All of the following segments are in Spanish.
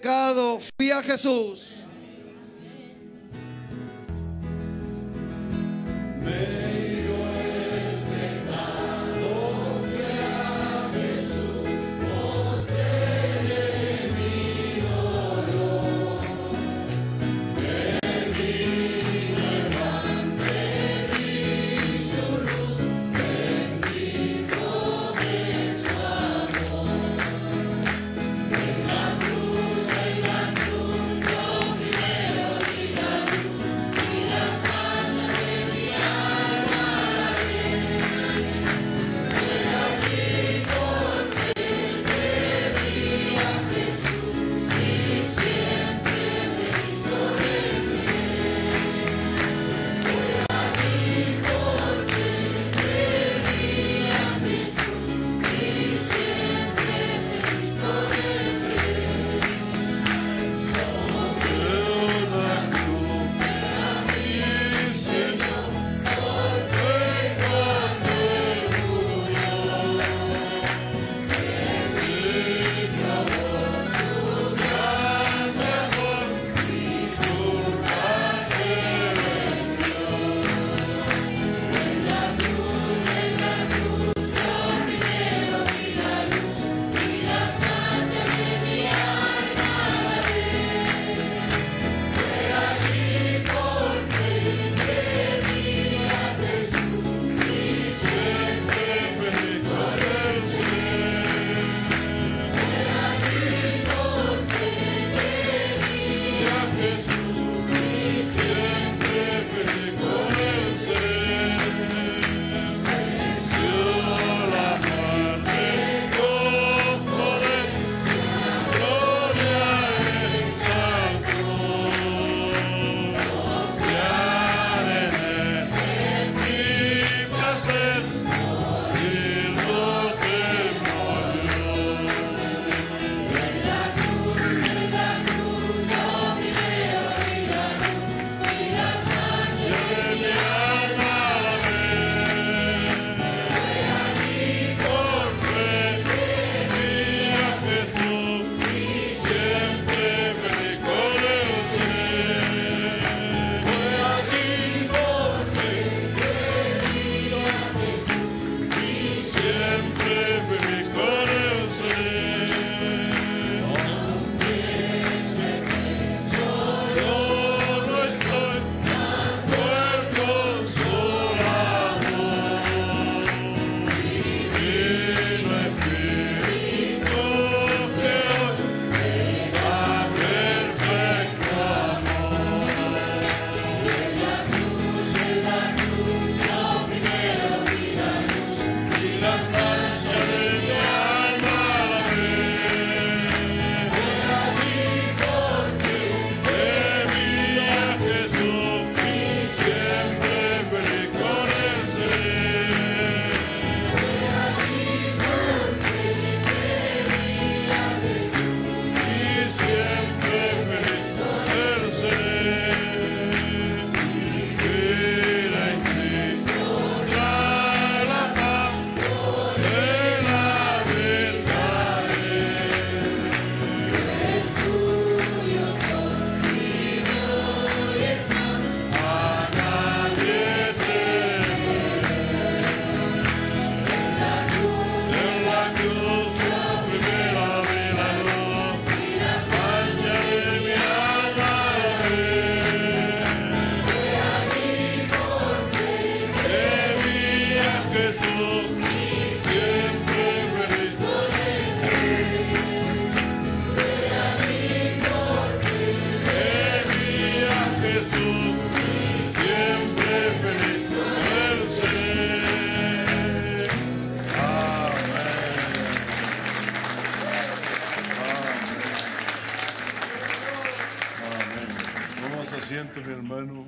pecado, fui a Jesús. asiento, mi hermano.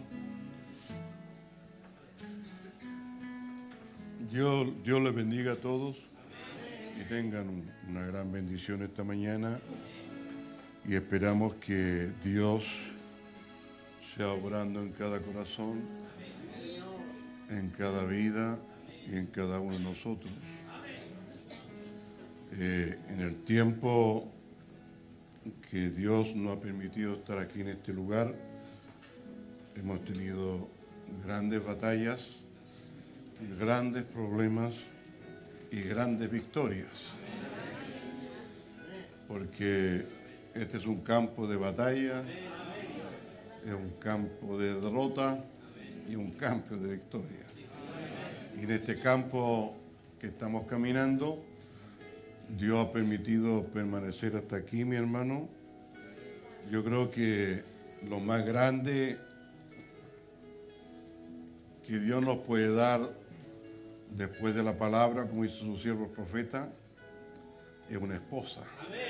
Dios les bendiga a todos y tengan una gran bendición esta mañana, y esperamos que Dios sea obrando en cada corazón, en cada vida y en cada uno de nosotros. En el tiempo que Dios nos ha permitido estar aquí en este lugar. Hemos tenido grandes batallas, grandes problemas y grandes victorias. Porque este es un campo de batalla, es un campo de derrota y un campo de victoria. Y en este campo que estamos caminando, Dios ha permitido permanecer hasta aquí, mi hermano. Yo creo que lo más grande que Dios nos puede dar después de la palabra, como dice su siervo el profeta, es una esposa.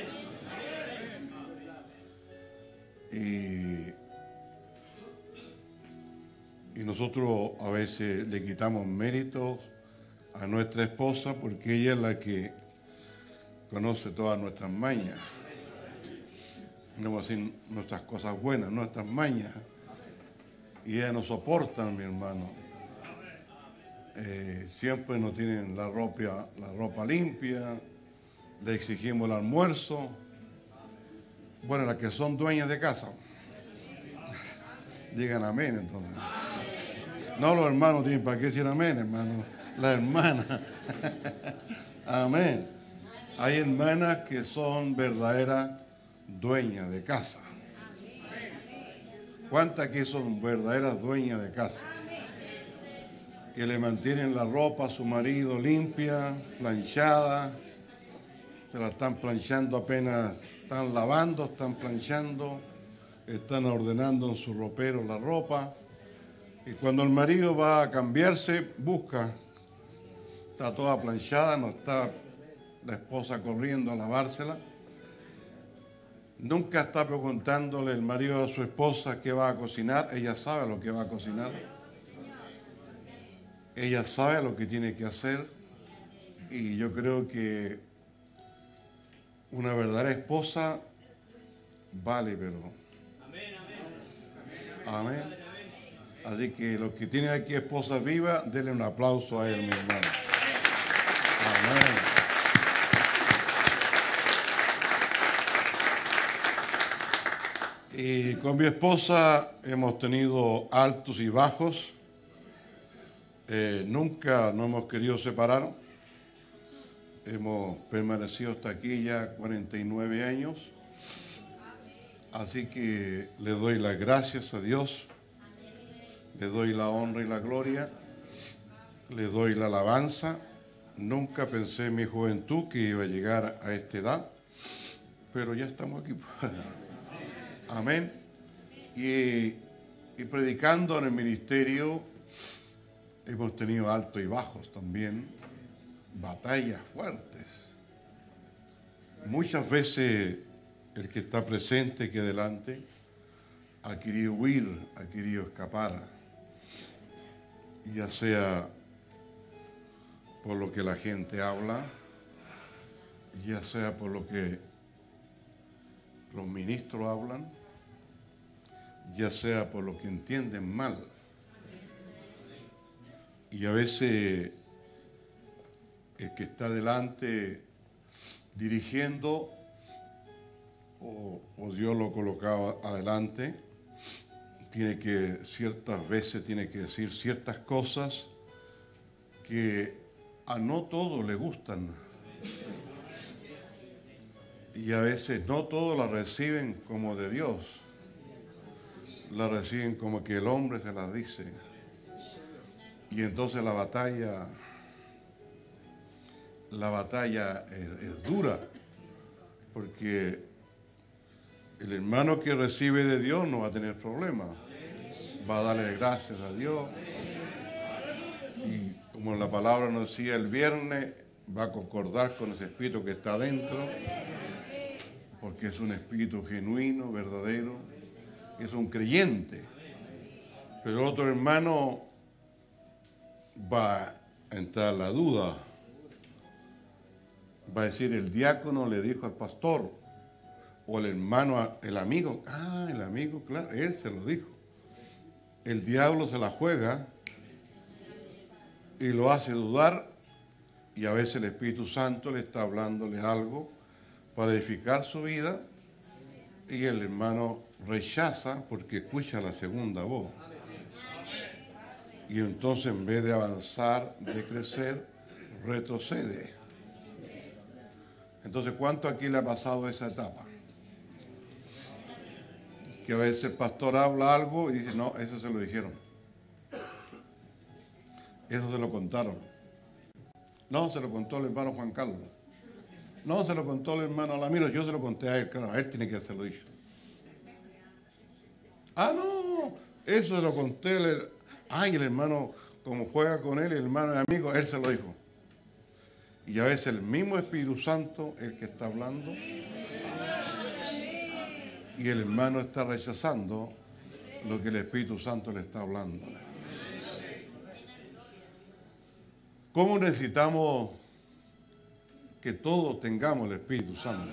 Y nosotros a veces le quitamos méritos a nuestra esposa porque ella es la que conoce todas nuestras mañas. No vamos a decir nuestras cosas buenas, nuestras mañas. Y ella nos soporta, mi hermano. Siempre nos tienen la ropa limpia, le exigimos el almuerzo. Bueno, las que son dueñas de casa, digan amén entonces. No, los hermanos tienen para qué decir amén, hermano. Las hermanas. Amén. Hay hermanas que son verdaderas dueñas de casa. ¿Cuántas que son verdaderas dueñas de casa? Que le mantienen la ropa a su marido limpia, planchada. Se la están planchando apenas, están lavando, están planchando, están ordenando en su ropero la ropa. Y cuando el marido va a cambiarse, busca. Está toda planchada, no está la esposa corriendo a lavársela. Nunca está preguntándole el marido a su esposa qué va a cocinar. Ella sabe lo que va a cocinar. Ella sabe lo que tiene que hacer. Y yo creo que una verdadera esposa vale, pero... Amén. Así que los que tienen aquí esposas vivas, denle un aplauso a él, mi hermano. Amén. Y con mi esposa hemos tenido altos y bajos. Nunca nos hemos querido separar. Hemos permanecido hasta aquí ya 49 años. Así que le doy las gracias a Dios. Le doy la honra y la gloria. Le doy la alabanza. Nunca pensé en mi juventud que iba a llegar a esta edad. Pero ya estamos aquí. Amén. Y predicando en el ministerio hemos tenido altos y bajos también. Batallas fuertes. Muchas veces el que está presente aquí adelante ha querido huir, ha querido escapar, ya sea por lo que la gente habla, ya sea por lo que los ministros hablan, ya sea por lo que entienden mal. Y a veces el que está delante dirigiendo o Dios lo colocaba adelante, ciertas veces tiene que decir ciertas cosas que a no todos le gustan. Y a veces no todos la reciben como de Dios. La reciben como que el hombre se las dice. Y entonces la batalla es dura, porque el hermano que recibe de Dios no va a tener problemas. Va a darle gracias a Dios. Y como la palabra nos decía el viernes, va a concordar con ese espíritu que está dentro, porque es un espíritu genuino, verdadero, es un creyente. Pero otro hermano va a entrar la duda. Va a decir, el diácono le dijo al pastor, o el hermano, el amigo, el amigo, claro, él se lo dijo. El diablo se la juega y lo hace dudar, y a veces el Espíritu Santo le está hablándole algo para edificar su vida, y el hermano rechaza porque escucha la segunda voz. Y entonces en vez de avanzar, de crecer, retrocede. Entonces, ¿cuánto aquí le ha pasado esa etapa? Que a veces el pastor habla algo y dice, no, eso se lo dijeron. Eso se lo contaron. No, se lo contó el hermano Juan Carlos. No, se lo contó el hermano Alamiro. Yo se lo conté a él. Claro, a él tiene que hacerlo dicho. Ah, no, eso se lo conté. Ay, el hermano, como juega con él, el hermano es amigo, él se lo dijo. Y a veces el mismo Espíritu Santo, el que está hablando, y el hermano está rechazando lo que el Espíritu Santo le está hablando. ¿Cómo necesitamos que todos tengamos el Espíritu Santo?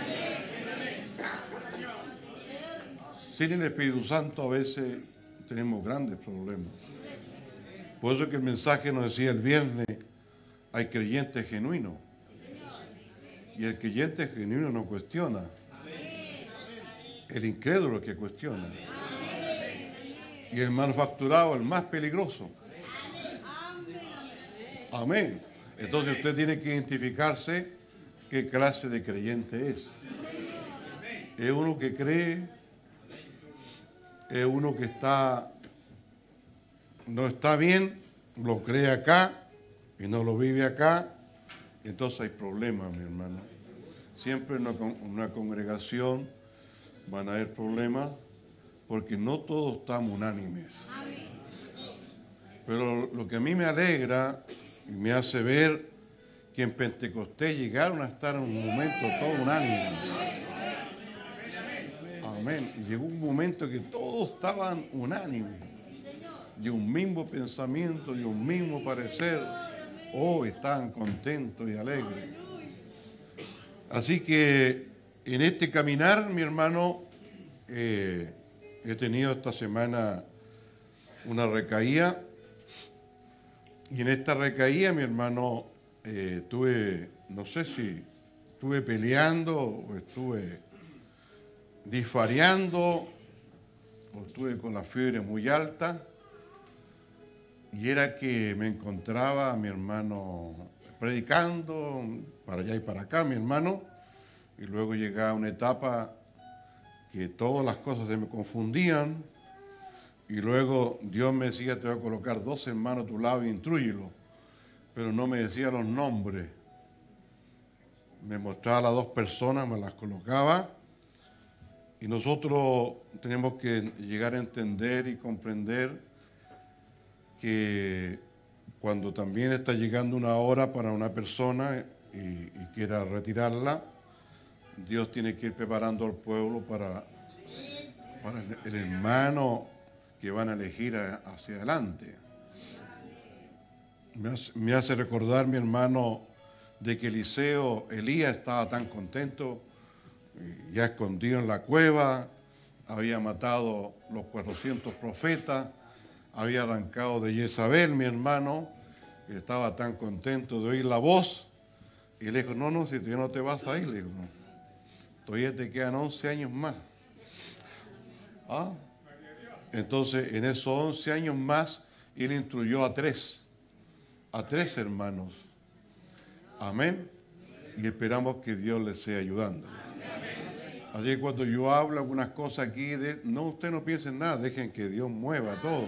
Sin el Espíritu Santo a veces tenemos grandes problemas. Por eso es que el mensaje nos decía el viernes, hay creyentes genuinos. Y el creyente genuino no cuestiona. El incrédulo es el que cuestiona. Y el manufacturado, el más peligroso. Amén. Entonces usted tiene que identificarse qué clase de creyente es. ¿Es uno que cree? ¿Es uno que no está bien? ¿Lo cree acá y no lo vive acá? Entonces hay problemas, mi hermano. Siempre en una congregación van a haber problemas porque no todos estamos unánimes. Pero lo que a mí me alegra y me hace ver que en Pentecostés llegaron a estar en un momento todo unánime. Amén. Y llegó un momento que todos estaban unánimes, de un mismo pensamiento, de un mismo parecer. Oh, estaban contentos y alegres. Así que en este caminar, mi hermano, he tenido esta semana una recaída. Y en esta recaída, mi hermano, no sé si estuve peleando o estuve disfariando o estuve con la fiebre muy alta. Y era que me encontraba, mi hermano, predicando para allá y para acá, mi hermano. Y luego llegaba una etapa que todas las cosas se me confundían. Y luego Dios me decía, te voy a colocar 2 hermanos a tu lado y instrúyelo. Pero no me decía los nombres. Me mostraba las 2 personas, me las colocaba. Y nosotros tenemos que llegar a entender y comprender que cuando también está llegando una hora para una persona y quiera retirarla, Dios tiene que ir preparando al pueblo para el hermano que van a elegir hacia adelante. Me hace recordar, mi hermano, de que Elías estaba tan contento, ya escondido en la cueva, había matado los 400 profetas, había arrancado de Jezabel, mi hermano, estaba tan contento de oír la voz, y le dijo, no, si tú ya no te vas a ir, le dijo, no, todavía te quedan 11 años más. ¿Ah? Entonces, en esos 11 años más, él instruyó a 3 hermanos. Amén. Y esperamos que Dios les sea ayudando. Así que cuando yo hablo algunas cosas aquí, usted no piense en nada, dejen que Dios mueva todo.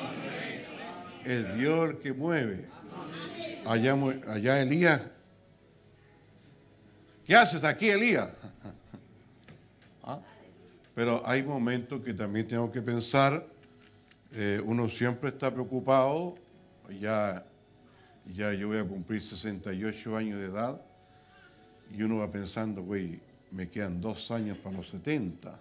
Es Dios el que mueve. Allá Elías. ¿Qué haces aquí, Elías? ¿Ah? Pero hay momentos que también tengo que pensar, uno siempre está preocupado, ya yo voy a cumplir 68 años de edad, y uno va pensando, güey, me quedan 2 años para los 70.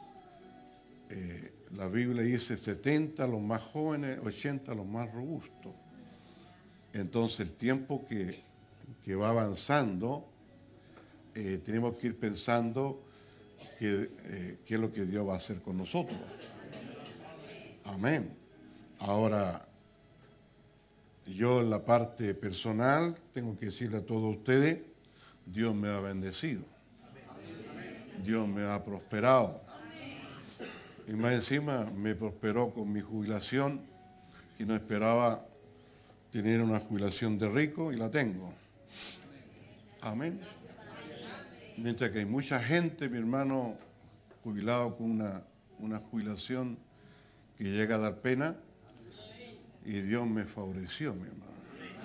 La Biblia dice 70 los más jóvenes, 80 los más robustos. Entonces el tiempo que va avanzando, tenemos que ir pensando qué es lo que Dios va a hacer con nosotros. Amén. Ahora, yo en la parte personal tengo que decirle a todos ustedes, Dios me ha bendecido. Dios me ha prosperado. Y más encima me prosperó con mi jubilación, que no esperaba tener una jubilación de rico y la tengo. Amén. Mientras que hay mucha gente, mi hermano, jubilado con una jubilación que llega a dar pena, y Dios me favoreció, mi hermano.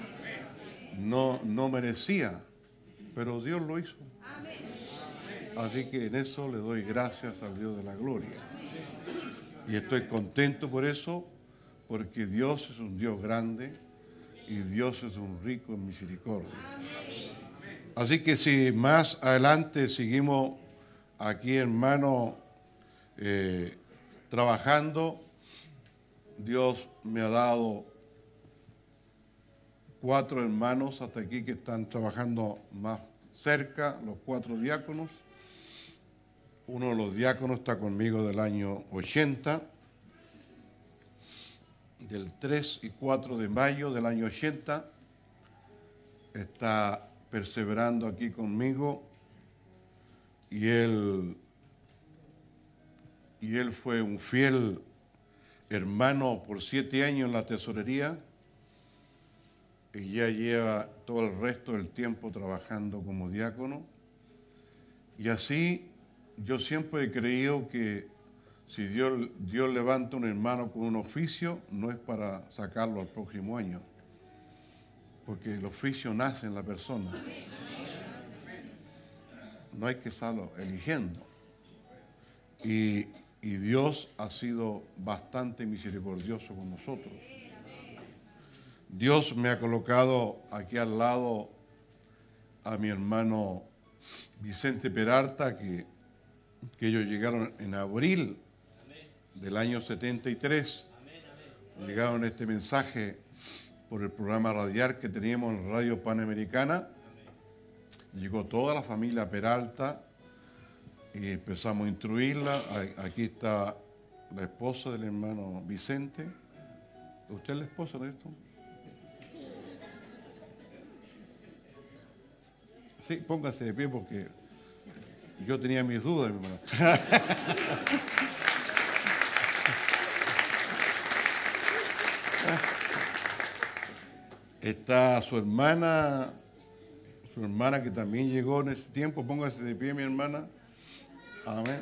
No merecía, pero Dios lo hizo. Así que en eso le doy gracias al Dios de la gloria. Y estoy contento por eso, porque Dios es un Dios grande y Dios es un rico en misericordia. Así que si más adelante seguimos aquí, hermano, trabajando, Dios me ha dado 4 hermanos hasta aquí que están trabajando más cerca, los 4 diáconos. Uno de los diáconos está conmigo del año 80, del 3 y 4 de mayo del año 80, está perseverando aquí conmigo, y él fue un fiel hermano por 7 años en la tesorería, y ya lleva todo el resto del tiempo trabajando como diácono. Y así yo siempre he creído que si Dios levanta un hermano con un oficio, no es para sacarlo al próximo año, porque el oficio nace en la persona. No hay que estarlo eligiendo. Y Dios ha sido bastante misericordioso con nosotros. Dios me ha colocado aquí al lado a mi hermano Vicente Peralta, que ellos llegaron en abril del año 73. Llegaron este mensaje por el programa radial que teníamos en Radio Panamericana. Llegó toda la familia Peralta y empezamos a instruirla. Aquí está la esposa del hermano Vicente. ¿Usted es la esposa de esto? Sí, póngase de pie porque yo tenía mis dudas, mi hermano. Está su hermana que también llegó en ese tiempo. Póngase de pie, mi hermana. Amén.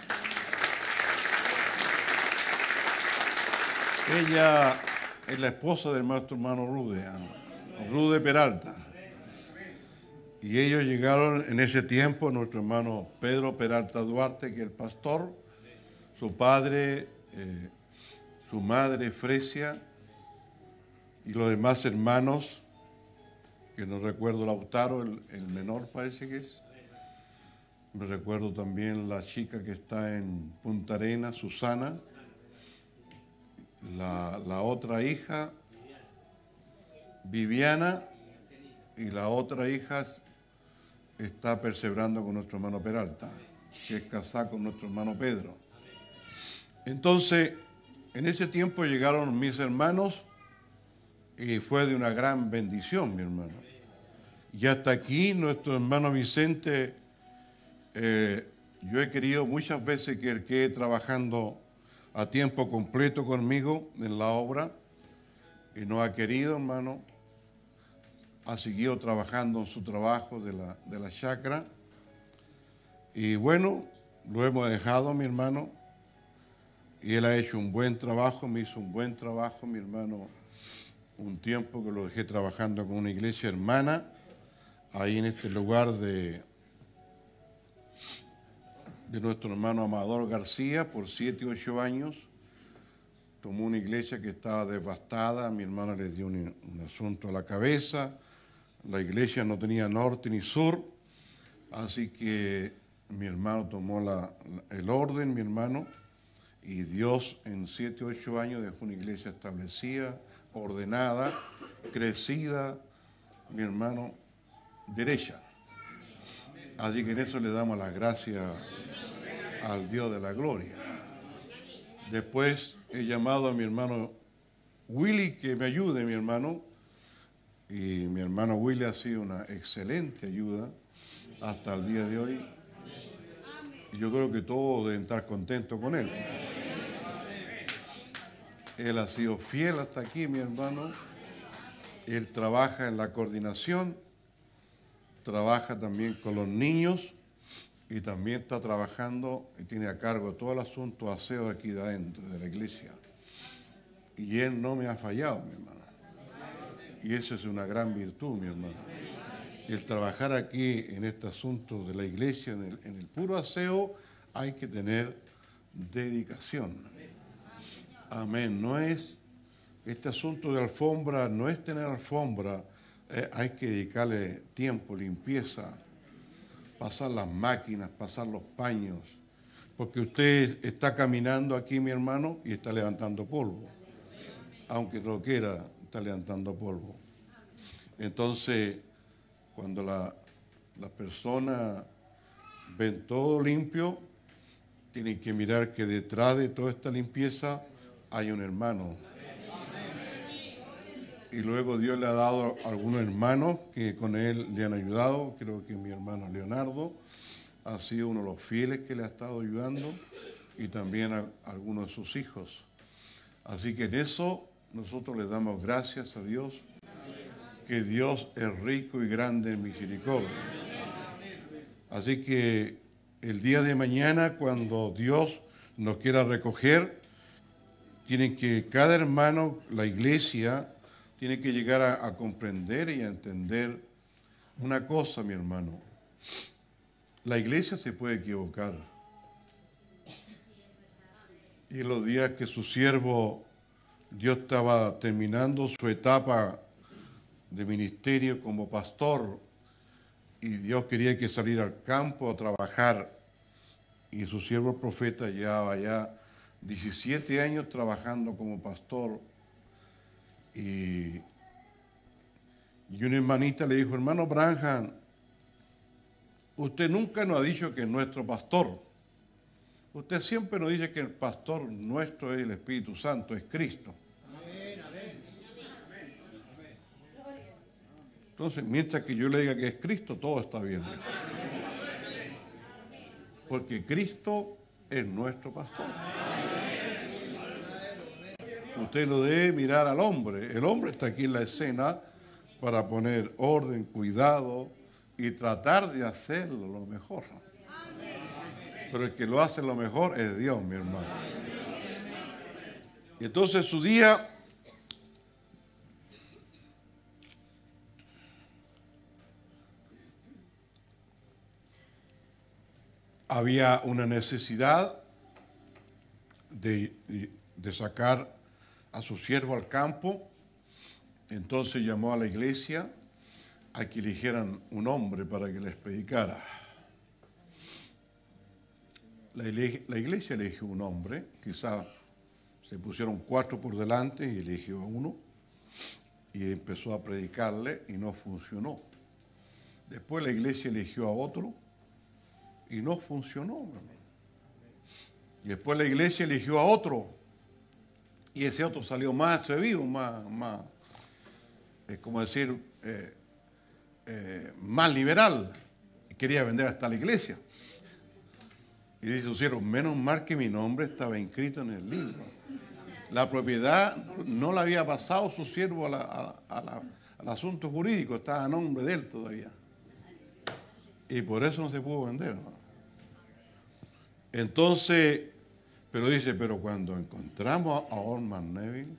Ella es la esposa del nuestro hermano Rude Peralta. Y ellos llegaron en ese tiempo, nuestro hermano Pedro Peralta Duarte, que es el pastor, su padre, su madre Fresia, y los demás hermanos, que no recuerdo, Lautaro, el menor parece que es. Me recuerdo también la chica que está en Punta Arenas, Susana, la otra hija, Viviana, y la otra hija está perseverando con nuestro hermano Peralta, que es casada con nuestro hermano Pedro. Entonces, en ese tiempo llegaron mis hermanos y fue de una gran bendición, mi hermano. Y hasta aquí nuestro hermano Vicente, yo he querido muchas veces que él quede trabajando a tiempo completo conmigo en la obra, y no ha querido, hermano. Ha seguido trabajando en su trabajo de la chacra. Y bueno, lo hemos dejado, mi hermano. Y él ha hecho un buen trabajo, me hizo un buen trabajo, mi hermano. Un tiempo que lo dejé trabajando con una iglesia hermana, ahí en este lugar de nuestro hermano Amador García, por 7 u 8 años. Tomó una iglesia que estaba devastada, mi hermano le dio un asunto a la cabeza. La iglesia no tenía norte ni sur, así que mi hermano tomó el orden, mi hermano, y Dios en 7 u 8 años dejó una iglesia establecida, ordenada, crecida, mi hermano, derecha. Así que en eso le damos las gracias al Dios de la gloria. Después he llamado a mi hermano Willy que me ayude, mi hermano. Y mi hermano Willy ha sido una excelente ayuda hasta el día de hoy. Y yo creo que todos deben estar contentos con él. Él ha sido fiel hasta aquí, mi hermano. Él trabaja en la coordinación, trabaja también con los niños y también está trabajando y tiene a cargo todo el asunto de aseo aquí de adentro de la iglesia. Y él no me ha fallado, mi hermano. Y eso es una gran virtud, mi hermano. El trabajar aquí en este asunto de la iglesia, en el puro aseo, hay que tener dedicación. Amén. No es este asunto de alfombra, no es tener alfombra, hay que dedicarle tiempo, limpieza, pasar las máquinas, pasar los paños, porque usted está caminando aquí, mi hermano, y está levantando polvo. Aunque lo quiera, está levantando polvo. Entonces, cuando las personas ven todo limpio, tienen que mirar que detrás de toda esta limpieza hay un hermano. Y luego Dios le ha dado a algunos hermanos que con él le han ayudado. Creo que mi hermano Leonardo ha sido uno de los fieles que le ha estado ayudando y también a algunos de sus hijos. Así que en eso nosotros le damos gracias a Dios, que Dios es rico y grande en misericordia. Así que el día de mañana, cuando Dios nos quiera recoger, tienen que cada hermano, la iglesia, tiene que llegar a comprender y a entender una cosa, mi hermano. La iglesia se puede equivocar. Y en los días que su siervo, Dios estaba terminando su etapa de ministerio como pastor, y Dios quería que saliera al campo a trabajar, y su siervo el profeta llevaba ya 17 años trabajando como pastor, y una hermanita le dijo: hermano Branham, usted nunca nos ha dicho que es nuestro pastor. Usted siempre nos dice que el pastor nuestro es el Espíritu Santo, es Cristo. Entonces, mientras que yo le diga que es Cristo, todo está bien. Porque Cristo es nuestro pastor. Usted lo debe mirar al hombre. El hombre está aquí en la escena para poner orden, cuidado y tratar de hacerlo lo mejor. Pero el que lo hace lo mejor es Dios, mi hermano. Y entonces su día había una necesidad de sacar a su siervo al campo. Entonces llamó a la iglesia a que eligieran un hombre para que les predicara. La iglesia eligió un hombre, quizá se pusieron 4 por delante y eligió a uno y empezó a predicarle y no funcionó. Después la iglesia eligió a otro y no funcionó. Y después la iglesia eligió a otro y ese otro salió más atrevido, más como decir, más liberal. Quería vender hasta la iglesia. Y dice su siervo: menos mal que mi nombre estaba inscrito en el libro. La propiedad no la había pasado su siervo al asunto jurídico, estaba a nombre de él todavía. Y por eso no se pudo vender, ¿no? Entonces, pero dice, pero cuando encontramos a Orman Neville,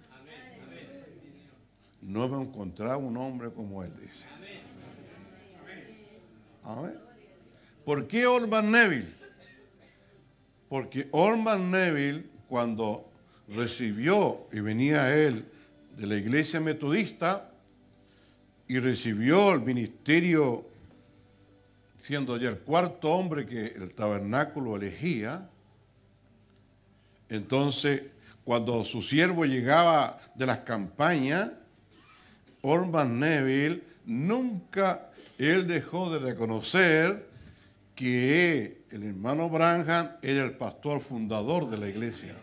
no hemos encontrado un hombre como él, dice. A ver, ¿por qué Orman Neville? Porque Orman Neville, cuando recibió y venía él de la iglesia metodista y recibió el ministerio, siendo ya el 4.º hombre que el tabernáculo elegía, entonces cuando su siervo llegaba de las campañas, Orman Neville nunca él dejó de reconocer que el hermano Branham era el pastor fundador de la iglesia.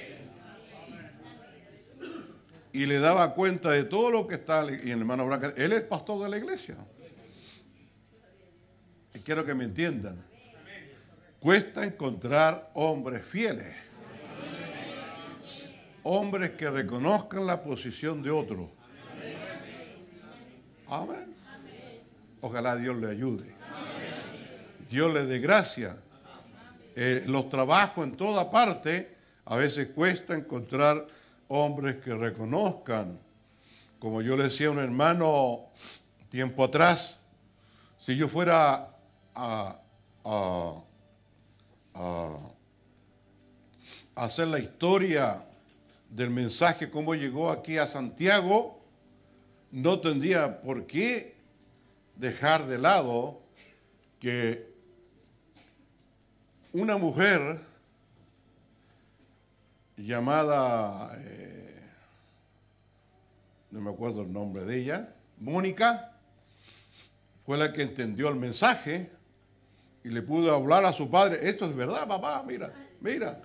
Y le daba cuenta de todo lo que está. Y el hermano Branham, él es el pastor de la iglesia. Y quiero que me entiendan. Cuesta encontrar hombres fieles. Hombres que reconozcan la posición de otro. Amén. Ojalá Dios le ayude. Dios le dé gracia. Los trabajos en toda parte, a veces cuesta encontrar hombres que reconozcan. Como yo le decía a un hermano tiempo atrás, si yo fuera a hacer la historia del mensaje, cómo llegó aquí a Santiago, no tendría por qué dejar de lado que una mujer llamada, no me acuerdo el nombre de ella, Mónica, fue la que entendió el mensaje y le pudo hablar a su padre, esto es verdad, papá, mira, mira.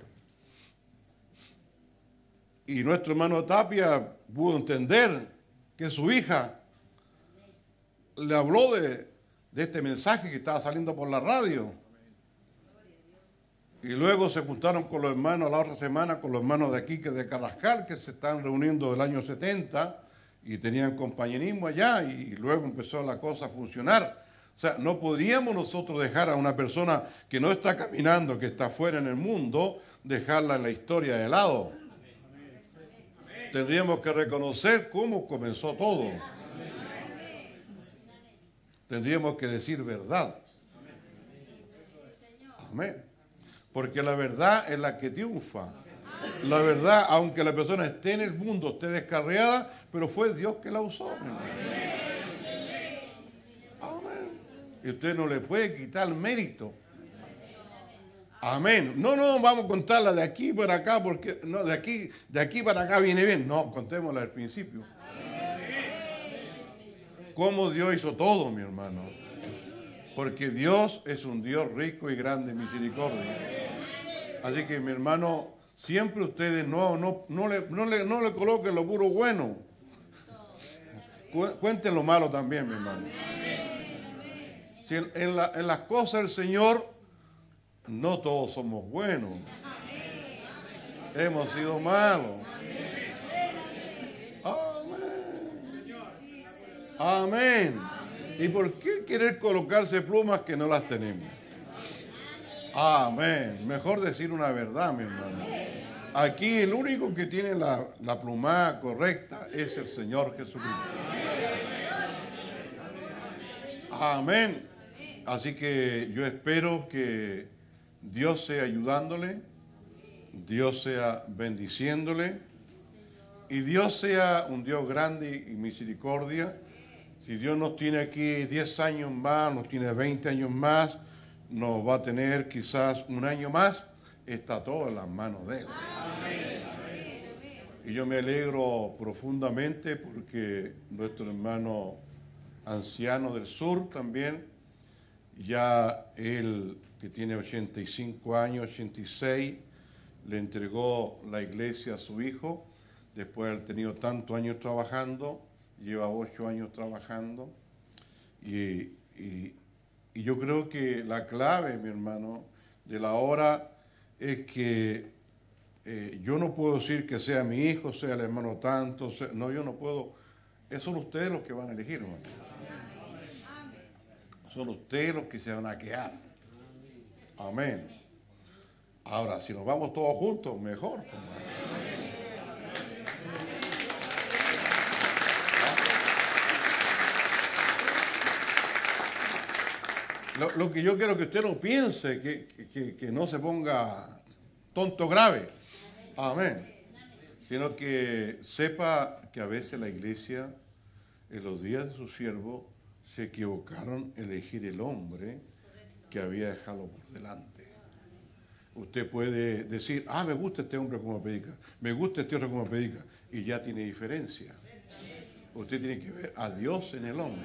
Y nuestro hermano Tapia pudo entender que su hija le habló de este mensaje que estaba saliendo por la radio. Y luego se juntaron con los hermanos la otra semana, con los hermanos de aquí, que de Carrascal, que se están reuniendo del año 70 y tenían compañerismo allá y luego empezó la cosa a funcionar. O sea, no podríamos nosotros dejar a una persona que no está caminando, que está fuera en el mundo, dejarla en la historia de lado. Tendríamos que reconocer cómo comenzó todo. Tendríamos que decir verdad. Amén. Porque la verdad es la que triunfa. La verdad, aunque la persona esté en el mundo, esté descarriada, pero fue Dios que la usó. Amén. Y usted no le puede quitar el mérito. Amén. No, vamos a contarla de aquí para acá, porque no, de aquí para acá viene bien. No, contémosla al principio. Cómo Dios hizo todo, mi hermano. Porque Dios es un Dios rico y grande en misericordia. Así que, mi hermano, siempre ustedes no le coloquen lo puro bueno. Cuenten lo malo también, mi hermano. Si en las cosas del Señor, no todos somos buenos. Hemos sido malos. Amén. Amén. ¿Y por qué querer colocarse plumas que no las tenemos? Amén. Mejor decir una verdad, mi hermano. Aquí el único que tiene la pluma correcta es el Señor Jesucristo. Amén. Así que yo espero que Dios sea ayudándole, Dios sea bendiciéndole y Dios sea un Dios grande y misericordia. Si Dios nos tiene aquí 10 años más, nos tiene 20 años más, nos va a tener quizás un año más, está todo en las manos de Él. Y yo me alegro profundamente porque nuestro hermano anciano del sur también, ya él que tiene 85 años, 86, le entregó la iglesia a su hijo, después de haber tenido tantos años trabajando, lleva 8 años trabajando, y yo creo que la clave, mi hermano, de la hora es que yo no puedo decir que sea mi hijo, sea el hermano tanto, no, yo no puedo, son ustedes los que van a elegir, hermano. Son ustedes los que se van a quedar. Amén. Ahora, si nos vamos todos juntos, mejor. Lo que yo quiero que usted no piense, que no se ponga tonto grave. Amén. Sino que sepa que a veces la iglesia, en los días de su siervo, se equivocaron en elegir el hombre que había dejado por delante. Usted puede decir, me gusta este hombre como predica, me gusta este otro como predica, y ya tiene diferencia. Usted tiene que ver a Dios en el hombre.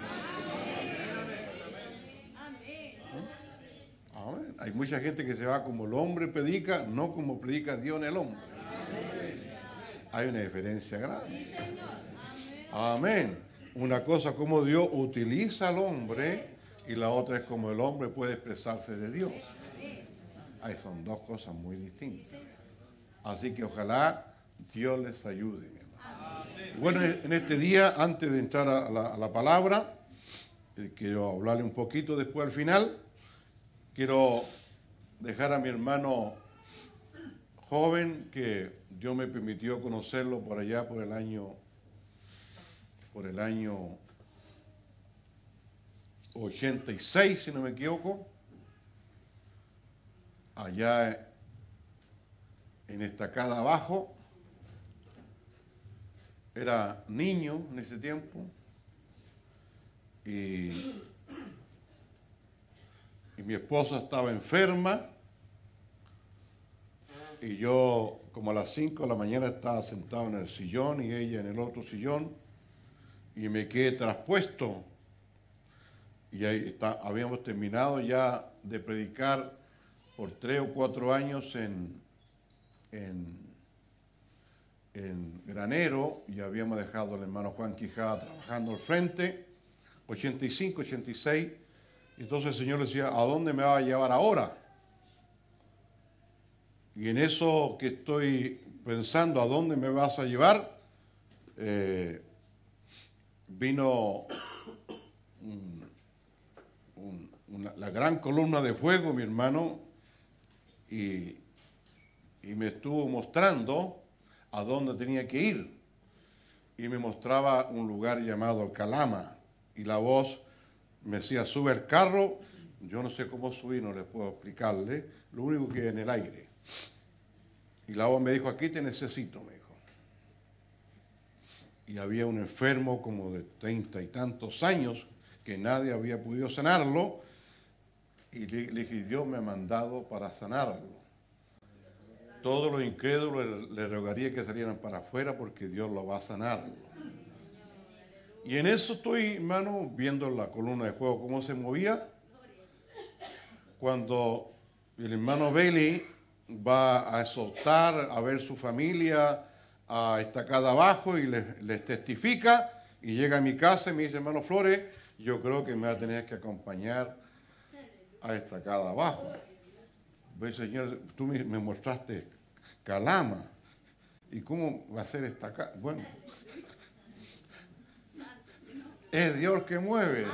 Amén. Hay mucha gente que se va como el hombre predica, no como predica Dios en el hombre. Hay una diferencia grande. Amén. Una cosa como Dios utiliza al hombre y la otra es como el hombre puede expresarse de Dios. Ahí son dos cosas muy distintas. Así que ojalá Dios les ayude, mi hermano. Bueno, en este día, antes de entrar a la palabra, quiero hablarle un poquito después al final. Quiero dejar a mi hermano joven, que Dios me permitió conocerlo por allá por el año 86, si no me equivoco, allá en Estacada Abajo. Era niño en ese tiempo y mi esposa estaba enferma y yo como a las 5 de la mañana estaba sentado en el sillón y ella en el otro sillón y me quedé traspuesto y ahí habíamos terminado ya de predicar por 3 o 4 años en Granero y habíamos dejado al hermano Juan Quijada trabajando al frente, 85, 86. Entonces el Señor le decía, ¿a dónde me va a llevar ahora? Y en eso que estoy pensando, ¿a dónde me vas a llevar? Vino la gran columna de fuego, mi hermano, y me estuvo mostrando a dónde tenía que ir. Y me mostraba un lugar llamado Calama. Y la voz me decía, sube el carro. Yo no sé cómo subir, no les puedo explicarle. Lo único que es en el aire. Y la voz me dijo, aquí te necesito, me dijo. Y había un enfermo como de 30 y tantos años que nadie había podido sanarlo. Y le dije, Dios me ha mandado para sanarlo. Todos los incrédulos le rogaría que salieran para afuera porque Dios lo va a sanar. Y en eso estoy, hermano, viendo la columna de fuego cómo se movía. Cuando el hermano Beli va a exhortar a ver su familia a Estacada Abajo y les testifica y llega a mi casa y me dice, hermano Flores, yo creo que me va a tener que acompañar a Estacada Abajo. Pues, Señor, tú me mostraste Calama. ¿Y cómo va a ser Estacada? Bueno, es Dios que mueve.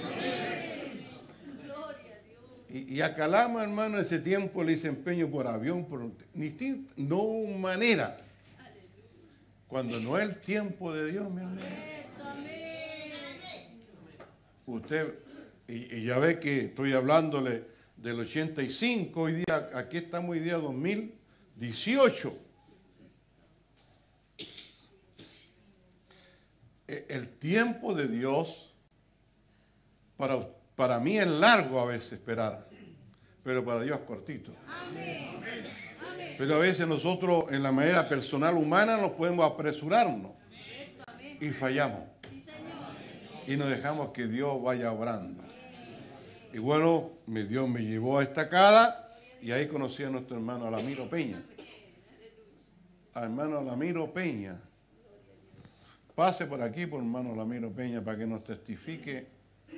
Y a Calama, hermano, ese tiempo le hice empeño por avión, no hubo manera. Cuando no es el tiempo de Dios, mi hermano. Usted, y ya ve que estoy hablándole del 85, hoy día, aquí estamos hoy día 2018. El tiempo de Dios para mí es largo a veces esperar, pero para Dios es cortito. Amén. Pero a veces nosotros en la manera personal humana nos podemos apresurarnos y fallamos. Y nos dejamos que Dios vaya obrando. Y bueno, Dios me llevó a Estacada y ahí conocí a nuestro hermano Alamiro Peña. A hermano Alamiro Peña. Pase por aquí por hermano Alamiro Peña para que nos testifique.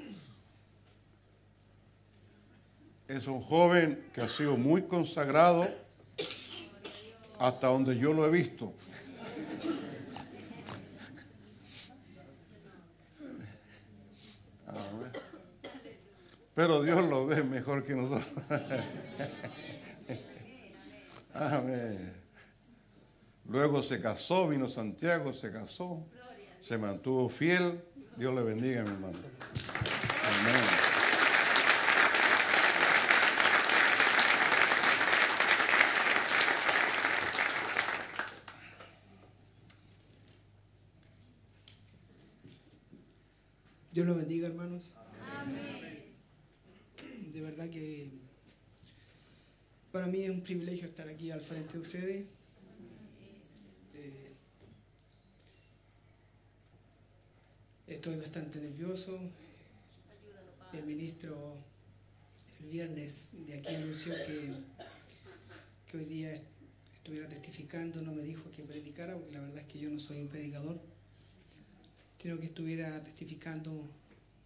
Es un joven que ha sido muy consagrado hasta donde yo lo he visto. Pero Dios lo ve mejor que nosotros. Amén. Luego se casó, vino Santiago, se casó, se mantuvo fiel. Dios le bendiga, mi hermano. Amén. Dios los bendiga, hermanos. Amén. De verdad que para mí es un privilegio estar aquí al frente de ustedes. Estoy bastante nervioso. El ministro el viernes de aquí anunció que hoy día estuviera testificando. No me dijo que predicara, porque la verdad es que yo no soy un predicador, sino que estuviera testificando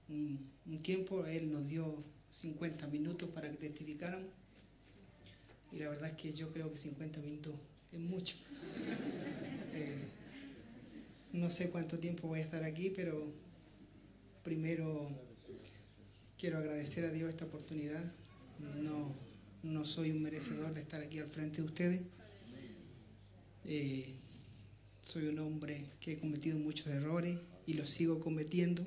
un tiempo. Él nos dio 50 minutos para que testificáramos. y la verdad es que yo creo que 50 minutos es mucho. No sé cuánto tiempo voy a estar aquí, pero primero quiero agradecer a Dios esta oportunidad. No soy un merecedor de estar aquí al frente de ustedes. Soy un hombre que he cometido muchos errores y los sigo cometiendo.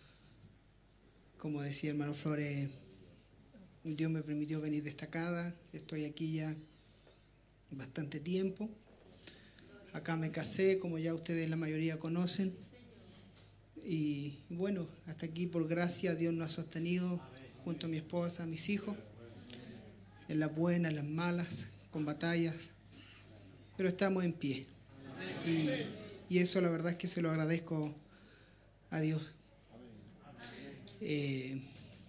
Como decía el hermano Flores, Dios me permitió venir destacada. Estoy aquí ya bastante tiempo. Acá me casé, como ya ustedes la mayoría conocen. Y bueno, hasta aquí por gracia Dios nos ha sostenido junto a mi esposa, a mis hijos, en las buenas, en las malas, con batallas, pero estamos en pie. Y eso la verdad es que se lo agradezco a Dios. He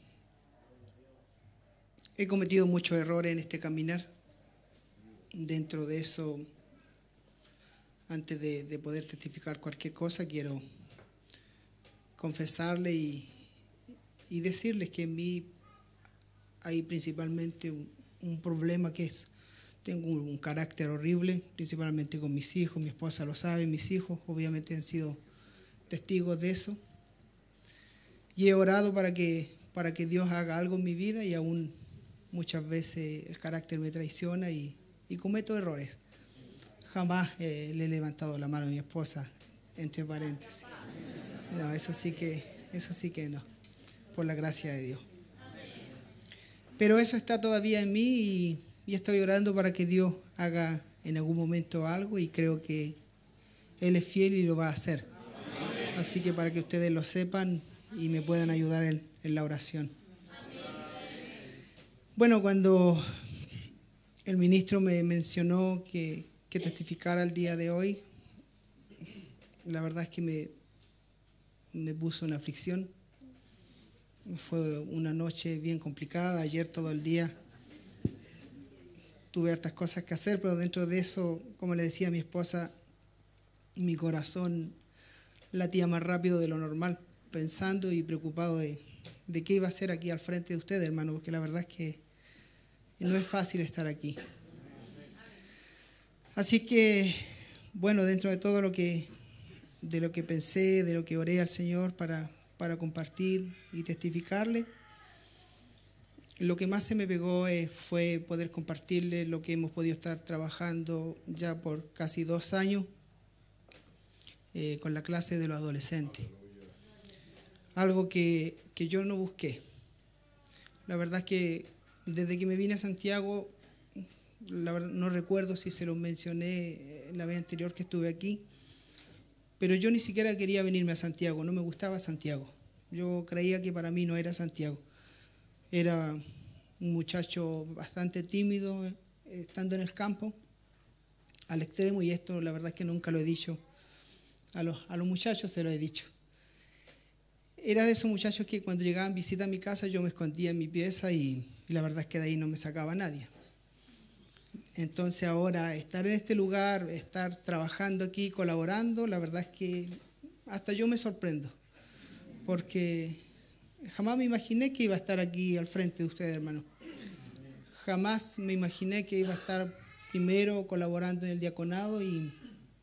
cometido muchos errores en este caminar. Dentro de eso, antes de poder testificar cualquier cosa, quiero confesarle y decirles que en mí hay principalmente un problema que es, tengo un carácter horrible, principalmente con mis hijos, mi esposa lo sabe, mis hijos obviamente han sido testigos de eso. Y he orado para que Dios haga algo en mi vida y aún muchas veces el carácter me traiciona y cometo errores. Jamás le he levantado la mano a mi esposa, entre paréntesis. No, eso sí que no, por la gracia de Dios. Pero eso está todavía en mí y estoy orando para que Dios haga en algún momento algo y creo que Él es fiel y lo va a hacer. Así que para que ustedes lo sepan y me puedan ayudar en la oración. Bueno, cuando el ministro me mencionó que testificara el día de hoy, la verdad es que me puso una aflicción. Fue una noche bien complicada. Ayer todo el día tuve hartas cosas que hacer, pero dentro de eso, como le decía a mi esposa, mi corazón latía más rápido de lo normal, pensando y preocupado de qué iba a hacer aquí al frente de ustedes, hermano, porque la verdad es que no es fácil estar aquí. Así que, bueno, dentro de todo lo que pensé, de lo que oré al Señor para compartir y testificarle, lo que más se me pegó fue poder compartirle lo que hemos podido estar trabajando ya por casi 2 años con la clase de los adolescentes. Algo que yo no busqué. La verdad es que desde que me vine a Santiago, la verdad, no recuerdo si se lo mencioné la vez anterior que estuve aquí, pero yo ni siquiera quería venirme a Santiago, no me gustaba Santiago. Yo creía que para mí no era Santiago. Era un muchacho bastante tímido, estando en el campo, al extremo, y esto la verdad es que nunca lo he dicho a los muchachos, se lo he dicho. Era de esos muchachos que cuando llegaban visita a mi casa yo me escondía en mi pieza y la verdad es que de ahí no me sacaba nadie. Entonces ahora estar en este lugar, estar trabajando aquí, colaborando, la verdad es que hasta yo me sorprendo, porque jamás me imaginé que iba a estar aquí al frente de ustedes, hermano. Jamás me imaginé que iba a estar primero colaborando en el diaconado y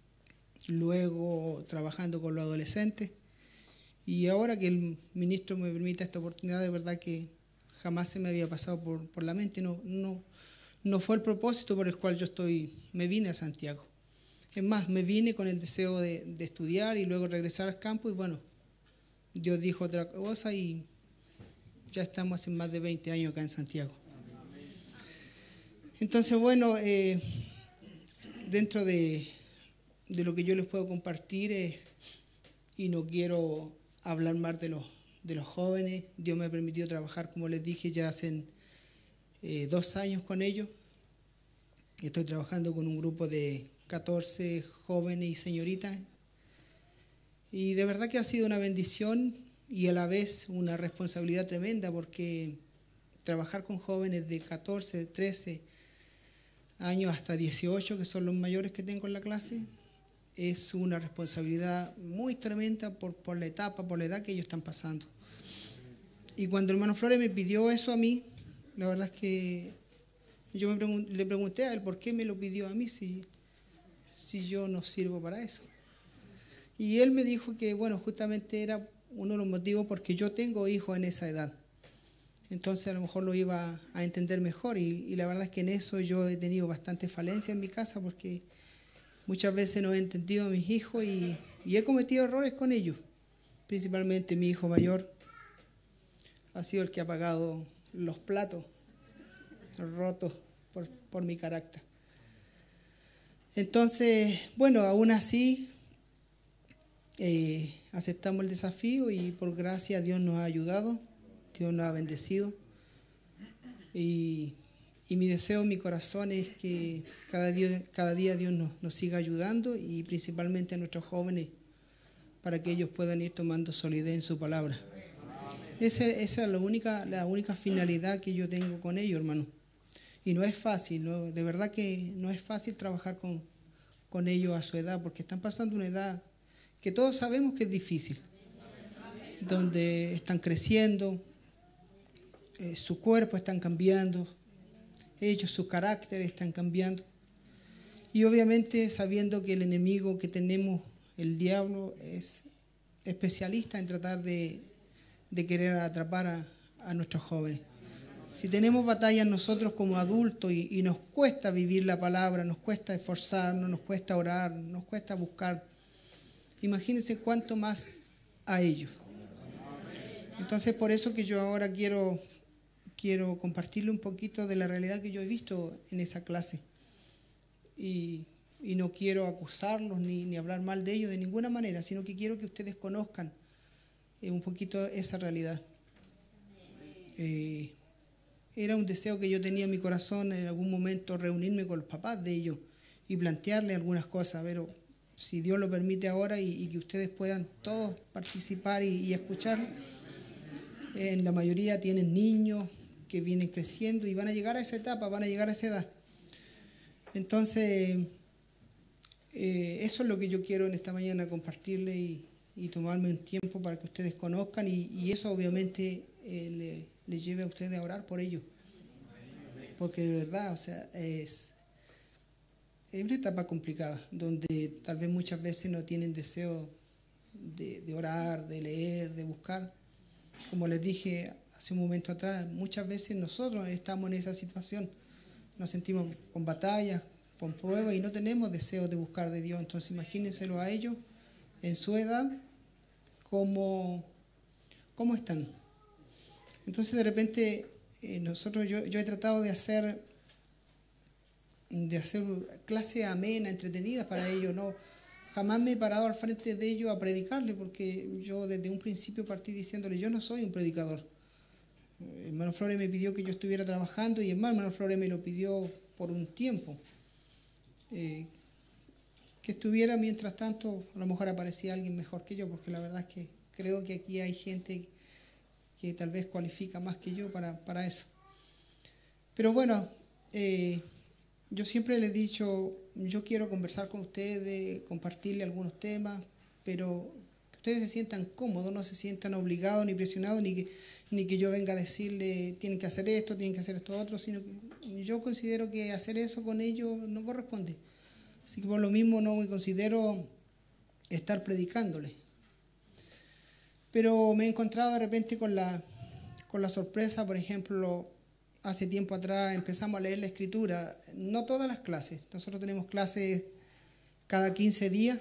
luego trabajando con los adolescentes. Y ahora que el ministro me permita esta oportunidad, de verdad que jamás se me había pasado por la mente. No fue el propósito por el cual me vine a Santiago. Es más, me vine con el deseo de estudiar y luego regresar al campo y bueno, Dios dijo otra cosa y ya estamos hace más de 20 años acá en Santiago. Entonces, bueno, dentro de lo que yo les puedo compartir y no quiero hablar más de los jóvenes. Dios me ha permitido trabajar, como les dije, ya hace 2 años con ellos. Estoy trabajando con un grupo de 14 jóvenes y señoritas. Y de verdad que ha sido una bendición y a la vez una responsabilidad tremenda, porque trabajar con jóvenes de 14, 13 años hasta 18, que son los mayores que tengo en la clase, es una responsabilidad muy tremenda por la etapa, por la edad que ellos están pasando. Y cuando el hermano Flores me pidió eso a mí, la verdad es que Yo le pregunté a él por qué me lo pidió a mí si yo no sirvo para eso. Y él me dijo que, bueno, justamente era uno de los motivos porque yo tengo hijos en esa edad. Entonces a lo mejor lo iba a entender mejor y la verdad es que en eso yo he tenido bastante falencia en mi casa porque muchas veces no he entendido a mis hijos y he cometido errores con ellos. Principalmente mi hijo mayor ha sido el que ha pagado los platos rotos por mi carácter. Entonces, bueno, aún así aceptamos el desafío y por gracia Dios nos ha ayudado, Dios nos ha bendecido. Y mi deseo en mi corazón es que cada día Dios nos siga ayudando y principalmente a nuestros jóvenes para que ellos puedan ir tomando solidez en su palabra. Esa es la única finalidad que yo tengo con ellos, hermano. Y no es fácil, ¿no? De verdad que no es fácil trabajar con ellos a su edad, porque están pasando una edad que todos sabemos que es difícil, donde están creciendo, su cuerpo están cambiando, ellos, su carácter están cambiando. Y obviamente sabiendo que el enemigo que tenemos, el diablo, es especialista en tratar de querer atrapar a nuestros jóvenes. Si tenemos batallas nosotros como adultos y nos cuesta vivir la palabra, nos cuesta esforzarnos, nos cuesta orar, nos cuesta buscar, imagínense cuánto más a ellos. Entonces por eso que yo ahora quiero compartirle un poquito de la realidad que yo he visto en esa clase. Y no quiero acusarlos ni hablar mal de ellos de ninguna manera, sino que quiero que ustedes conozcan un poquito esa realidad. Era un deseo que yo tenía en mi corazón en algún momento reunirme con los papás de ellos y plantearles algunas cosas, pero si Dios lo permite ahora y que ustedes puedan todos participar y escuchar, en la mayoría tienen niños que vienen creciendo y van a llegar a esa etapa, van a llegar a esa edad. Entonces, eso es lo que yo quiero en esta mañana compartirles y tomarme un tiempo para que ustedes conozcan y eso obviamente les lleve a ustedes a orar por ellos. Porque de verdad, o sea, es una etapa complicada, donde tal vez muchas veces no tienen deseo de orar, de leer, de buscar. Como les dije hace un momento atrás, muchas veces nosotros estamos en esa situación, nos sentimos con batallas, con pruebas y no tenemos deseo de buscar de Dios. Entonces imagínenselo a ellos en su edad, cómo están. Entonces de repente yo he tratado de hacer clases amenas, entretenidas para ellos, ¿no? Jamás me he parado al frente de ellos a predicarles, porque yo desde un principio partí diciéndole, yo no soy un predicador. El hermano Flores me pidió que yo estuviera trabajando y el hermano Flores me lo pidió por un tiempo. Que estuviera mientras tanto, a lo mejor aparecía alguien mejor que yo, porque la verdad es que creo que aquí hay gente que tal vez cualifica más que yo para eso. Pero bueno, yo siempre les he dicho, yo quiero conversar con ustedes, compartirle algunos temas, pero que ustedes se sientan cómodos, no se sientan obligados ni presionados, ni que yo venga a decirle, tienen que hacer esto otro, sino que yo considero que hacer eso con ellos no corresponde. Así que por lo mismo no me considero estar predicándoles. Pero me he encontrado de repente con la sorpresa, por ejemplo, hace tiempo atrás empezamos a leer la Escritura, no todas las clases, nosotros tenemos clases cada 15 días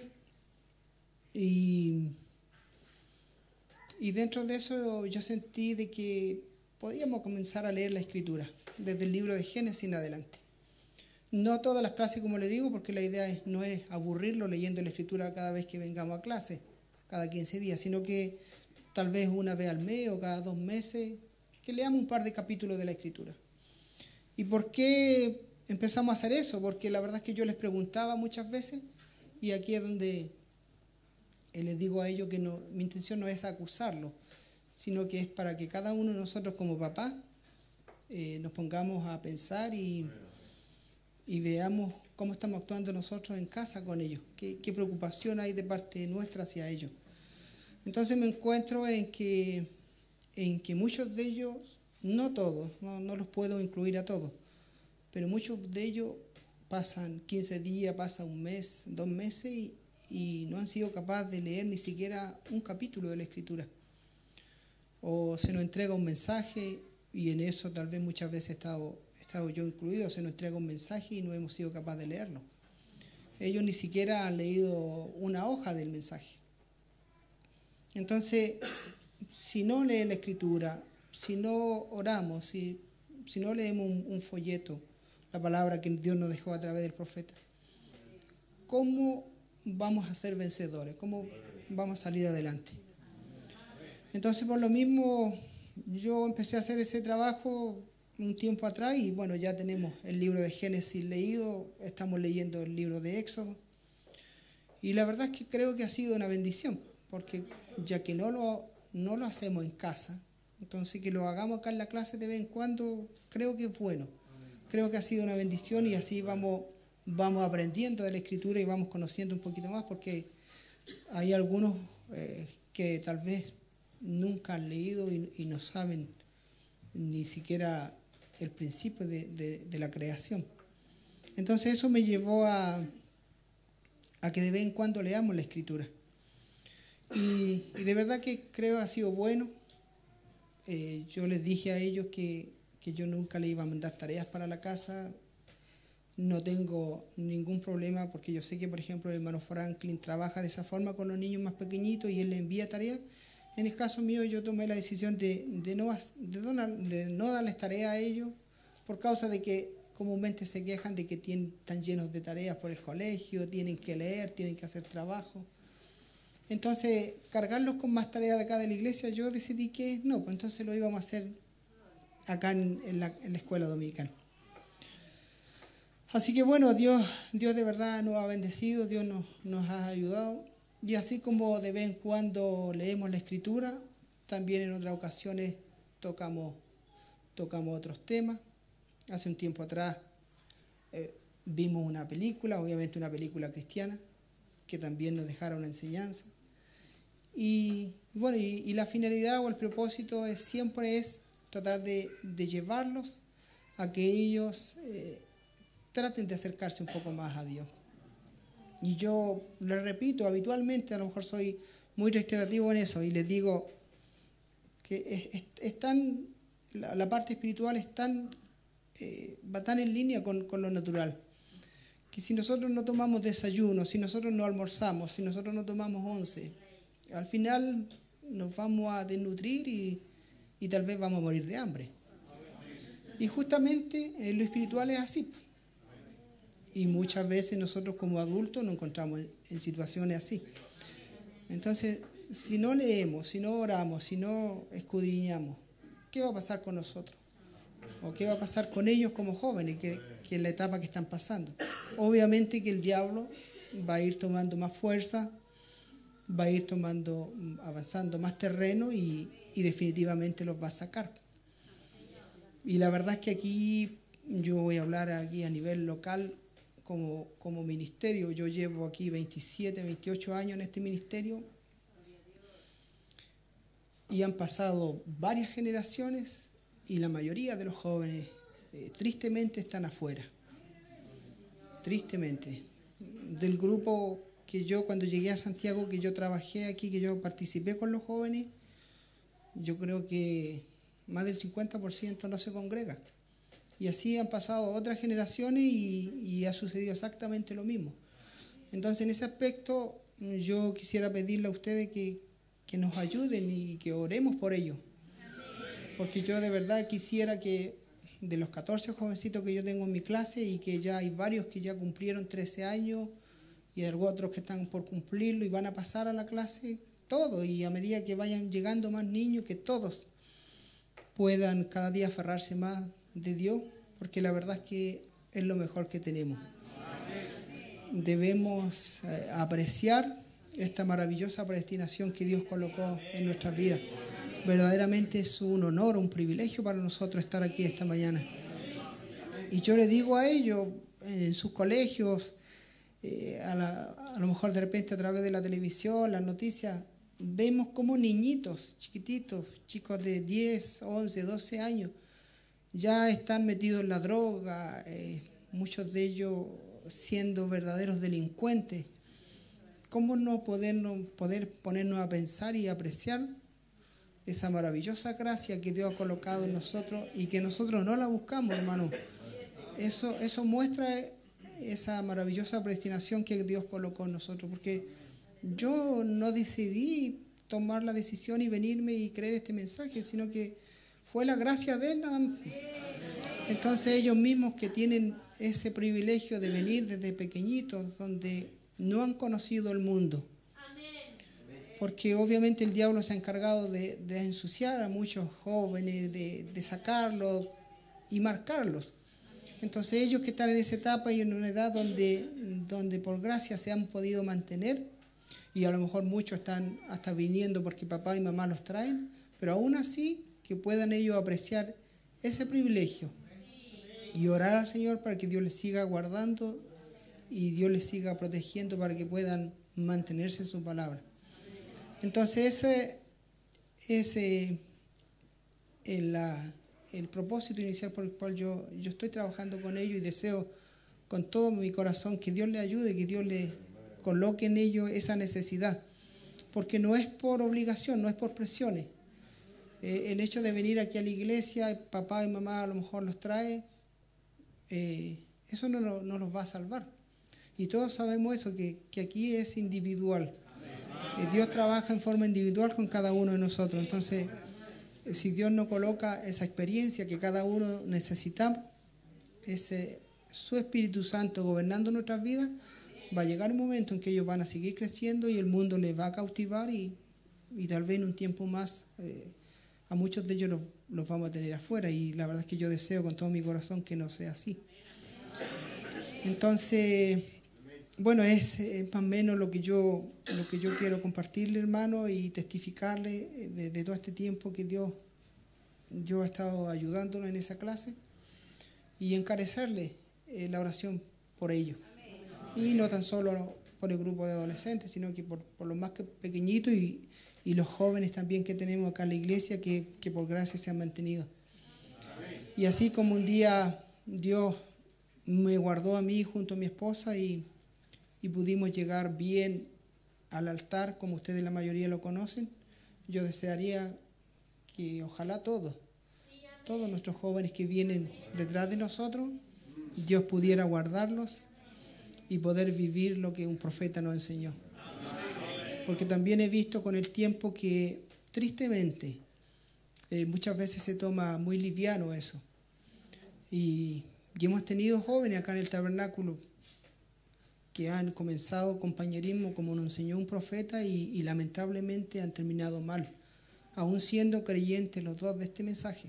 y dentro de eso yo sentí de que podíamos comenzar a leer la Escritura, desde el libro de Génesis en adelante. No todas las clases, como le digo, porque la idea no es aburrirlo leyendo la Escritura cada vez que vengamos a clase, cada 15 días, sino que tal vez una vez al mes o cada 2 meses, que leamos un par de capítulos de la Escritura. ¿Y por qué empezamos a hacer eso? Porque la verdad es que yo les preguntaba muchas veces, y aquí es donde les digo a ellos que mi intención no es acusarlos, sino que es para que cada uno de nosotros como papás nos pongamos a pensar y veamos cómo estamos actuando nosotros en casa con ellos, qué preocupación hay de parte nuestra hacia ellos. Entonces me encuentro en que muchos de ellos, no todos, no los puedo incluir a todos, pero muchos de ellos pasan 15 días, pasa un mes, 2 meses y no han sido capaces de leer ni siquiera un capítulo de la Escritura. O se nos entrega un mensaje, y en eso tal vez muchas veces he estado yo incluido, se nos entrega un mensaje y no hemos sido capaces de leerlo. Ellos ni siquiera han leído una hoja del mensaje. Entonces, si no leen la Escritura, si no oramos, si no leemos un folleto, la palabra que Dios nos dejó a través del profeta, ¿cómo vamos a ser vencedores? ¿Cómo vamos a salir adelante? Entonces, por lo mismo, yo empecé a hacer ese trabajo un tiempo atrás y bueno, ya tenemos el libro de Génesis leído, estamos leyendo el libro de Éxodo. Y la verdad es que creo que ha sido una bendición, porque ya que no lo hacemos en casa, entonces que lo hagamos acá en la clase de vez en cuando, creo que es bueno. Creo que ha sido una bendición y así vamos aprendiendo de la Escritura y vamos conociendo un poquito más, porque hay algunos que tal vez nunca han leído y no saben ni siquiera el principio de la creación. Entonces eso me llevó a que de vez en cuando leamos la Escritura. Y de verdad que creo ha sido bueno. Yo les dije a ellos que yo nunca les iba a mandar tareas para la casa. No tengo ningún problema porque yo sé que, por ejemplo, el hermano Franklin trabaja de esa forma con los niños más pequeñitos y él les envía tareas. En el caso mío yo tomé la decisión de no darles tarea a ellos por causa de que comúnmente se quejan de que están llenos de tareas por el colegio, tienen que leer, tienen que hacer trabajo. Entonces, cargarlos con más tareas de acá de la iglesia, yo decidí que no, pues entonces lo íbamos a hacer acá en la escuela dominical. Así que bueno, Dios de verdad nos ha bendecido, Dios nos ha ayudado. Y así como de vez en cuando leemos la Escritura, también en otras ocasiones tocamos otros temas. Hace un tiempo atrás vimos una película, obviamente una película cristiana, que también nos dejara una enseñanza. Y bueno, y la finalidad o el propósito siempre es tratar de llevarlos a que ellos traten de acercarse un poco más a Dios. Y yo les repito habitualmente, a lo mejor soy muy reiterativo en eso, y les digo que la parte espiritual va tan en línea con lo natural, que si nosotros no tomamos desayuno, si nosotros no almorzamos, si nosotros no tomamos once, al final nos vamos a desnutrir y tal vez vamos a morir de hambre. Y justamente lo espiritual es así. Y muchas veces nosotros como adultos nos encontramos en situaciones así. Entonces, si no leemos, si no oramos, si no escudriñamos, ¿qué va a pasar con nosotros? ¿O qué va a pasar con ellos como jóvenes, que es la etapa que están pasando? Obviamente que el diablo va a ir tomando más fuerza, va a ir avanzando más terreno y definitivamente los va a sacar. Y la verdad es que aquí, yo voy a hablar aquí a nivel local, como ministerio. Yo llevo aquí 27, 28 años en este ministerio y han pasado varias generaciones y la mayoría de los jóvenes tristemente están afuera. Tristemente. Del grupo que yo cuando llegué a Santiago, que yo trabajé aquí, que yo participé con los jóvenes, yo creo que más del 50% no se congrega. Y así han pasado otras generaciones y ha sucedido exactamente lo mismo. Entonces, en ese aspecto, yo quisiera pedirle a ustedes que nos ayuden y que oremos por ellos. Porque yo de verdad quisiera que de los 14 jovencitos que yo tengo en mi clase, y que ya hay varios que ya cumplieron 13 años, y hay otros que están por cumplirlo y van a pasar a la clase, todos, y a medida que vayan llegando más niños, que todos puedan cada día aferrarse más de Dios, porque la verdad es que es lo mejor que tenemos. Debemos apreciar esta maravillosa predestinación que Dios colocó en nuestras vidas. Verdaderamente es un honor, un privilegio para nosotros estar aquí esta mañana. Y yo le digo a ellos, en sus colegios, a lo mejor de repente a través de la televisión, las noticias, vemos como niñitos chiquititos, chicos de 10, 11, 12 años, ya están metidos en la droga, muchos de ellos siendo verdaderos delincuentes. ¿Cómo no poder ponernos a pensar y apreciar esa maravillosa gracia que Dios ha colocado en nosotros y que nosotros no la buscamos, hermano? Eso muestra esa maravillosa predestinación que Dios colocó en nosotros, porque yo no decidí tomar la decisión y venirme y creer este mensaje, sino que fue la gracia de Él nada más. Entonces ellos mismos que tienen ese privilegio de venir desde pequeñitos, donde no han conocido el mundo, porque obviamente el diablo se ha encargado de ensuciar a muchos jóvenes, de sacarlos y marcarlos. Entonces ellos que están en esa etapa y en una edad donde por gracia se han podido mantener, y a lo mejor muchos están hasta viniendo porque papá y mamá los traen, pero aún así que puedan ellos apreciar ese privilegio y orar al Señor para que Dios les siga guardando y Dios les siga protegiendo para que puedan mantenerse en su palabra. Entonces ese el propósito inicial por el cual yo estoy trabajando con ellos, y deseo con todo mi corazón que Dios les ayude, que Dios les coloque en ellos esa necesidad, porque no es por obligación, no es por presiones. El hecho de venir aquí a la iglesia, papá y mamá a lo mejor los trae, eso no los va a salvar. Y todos sabemos eso, que aquí es individual. Dios trabaja en forma individual con cada uno de nosotros. Entonces, si Dios no coloca esa experiencia que cada uno necesitamos, su Espíritu Santo gobernando nuestras vidas, va a llegar un momento en que ellos van a seguir creciendo y el mundo les va a cautivar y tal vez en un tiempo más a muchos de ellos los vamos a tener afuera, y la verdad es que yo deseo con todo mi corazón que no sea así. Entonces, bueno, es más o menos lo que yo quiero compartirle, hermano, y testificarle de todo este tiempo que Dios ha estado ayudándonos en esa clase, y encarecerle la oración por ellos. Y no tan solo por el grupo de adolescentes, sino que por los más pequeñitos y los jóvenes también que tenemos acá en la iglesia, que por gracia se han mantenido. Y así como un día Dios me guardó a mí junto a mi esposa y pudimos llegar bien al altar, como ustedes la mayoría lo conocen, yo desearía que ojalá todos nuestros jóvenes que vienen detrás de nosotros, Dios pudiera guardarlos y poder vivir lo que un profeta nos enseñó. Porque también he visto con el tiempo que tristemente muchas veces se toma muy liviano eso. Y hemos tenido jóvenes acá en el tabernáculo que han comenzado compañerismo como nos enseñó un profeta y lamentablemente han terminado mal, aún siendo creyentes los dos de este mensaje.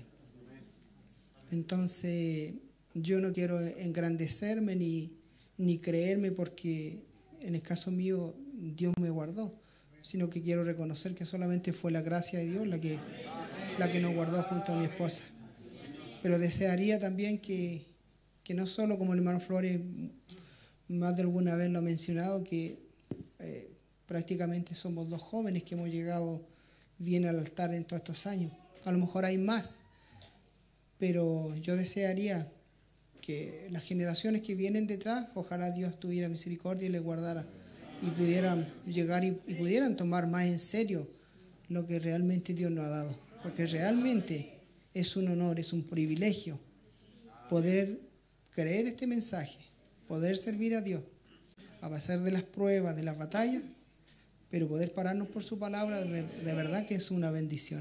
Entonces yo no quiero engrandecerme ni creerme porque en el caso mío Dios me guardó, sino que quiero reconocer que solamente fue la gracia de Dios la que nos guardó junto a mi esposa. Pero desearía también que no solo, como el hermano Flores más de alguna vez lo ha mencionado, que prácticamente somos dos jóvenes que hemos llegado bien al altar en todos estos años. A lo mejor hay más, pero yo desearía que las generaciones que vienen detrás, ojalá Dios tuviera misericordia y les guardara y pudieran llegar y pudieran tomar más en serio lo que realmente Dios nos ha dado. Porque realmente es un honor, es un privilegio poder creer este mensaje, poder servir a Dios, a pesar de las pruebas, de las batallas, pero poder pararnos por su palabra, de verdad que es una bendición.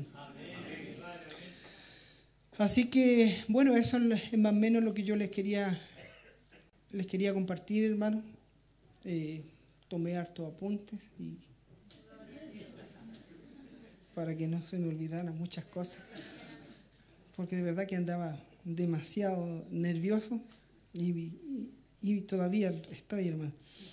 Así que, bueno, eso es más o menos lo que yo les quería compartir, hermano. Tomé hartos apuntes para que no se me olvidaran muchas cosas, porque de verdad que andaba demasiado nervioso y todavía estoy, hermano.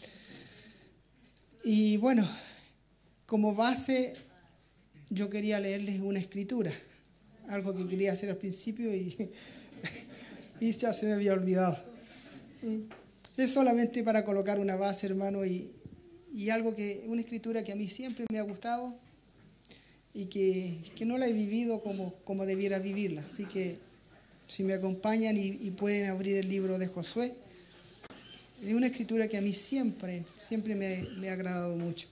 Y bueno, como base yo quería leerles una escritura, algo que quería hacer al principio y ya se me había olvidado. Es solamente para colocar una base, hermano, y una escritura que a mí siempre me ha gustado y que no la he vivido como debiera vivirla. Así que Si me acompañan y pueden abrir el libro de Josué. Es una escritura que a mí siempre me ha agradado mucho.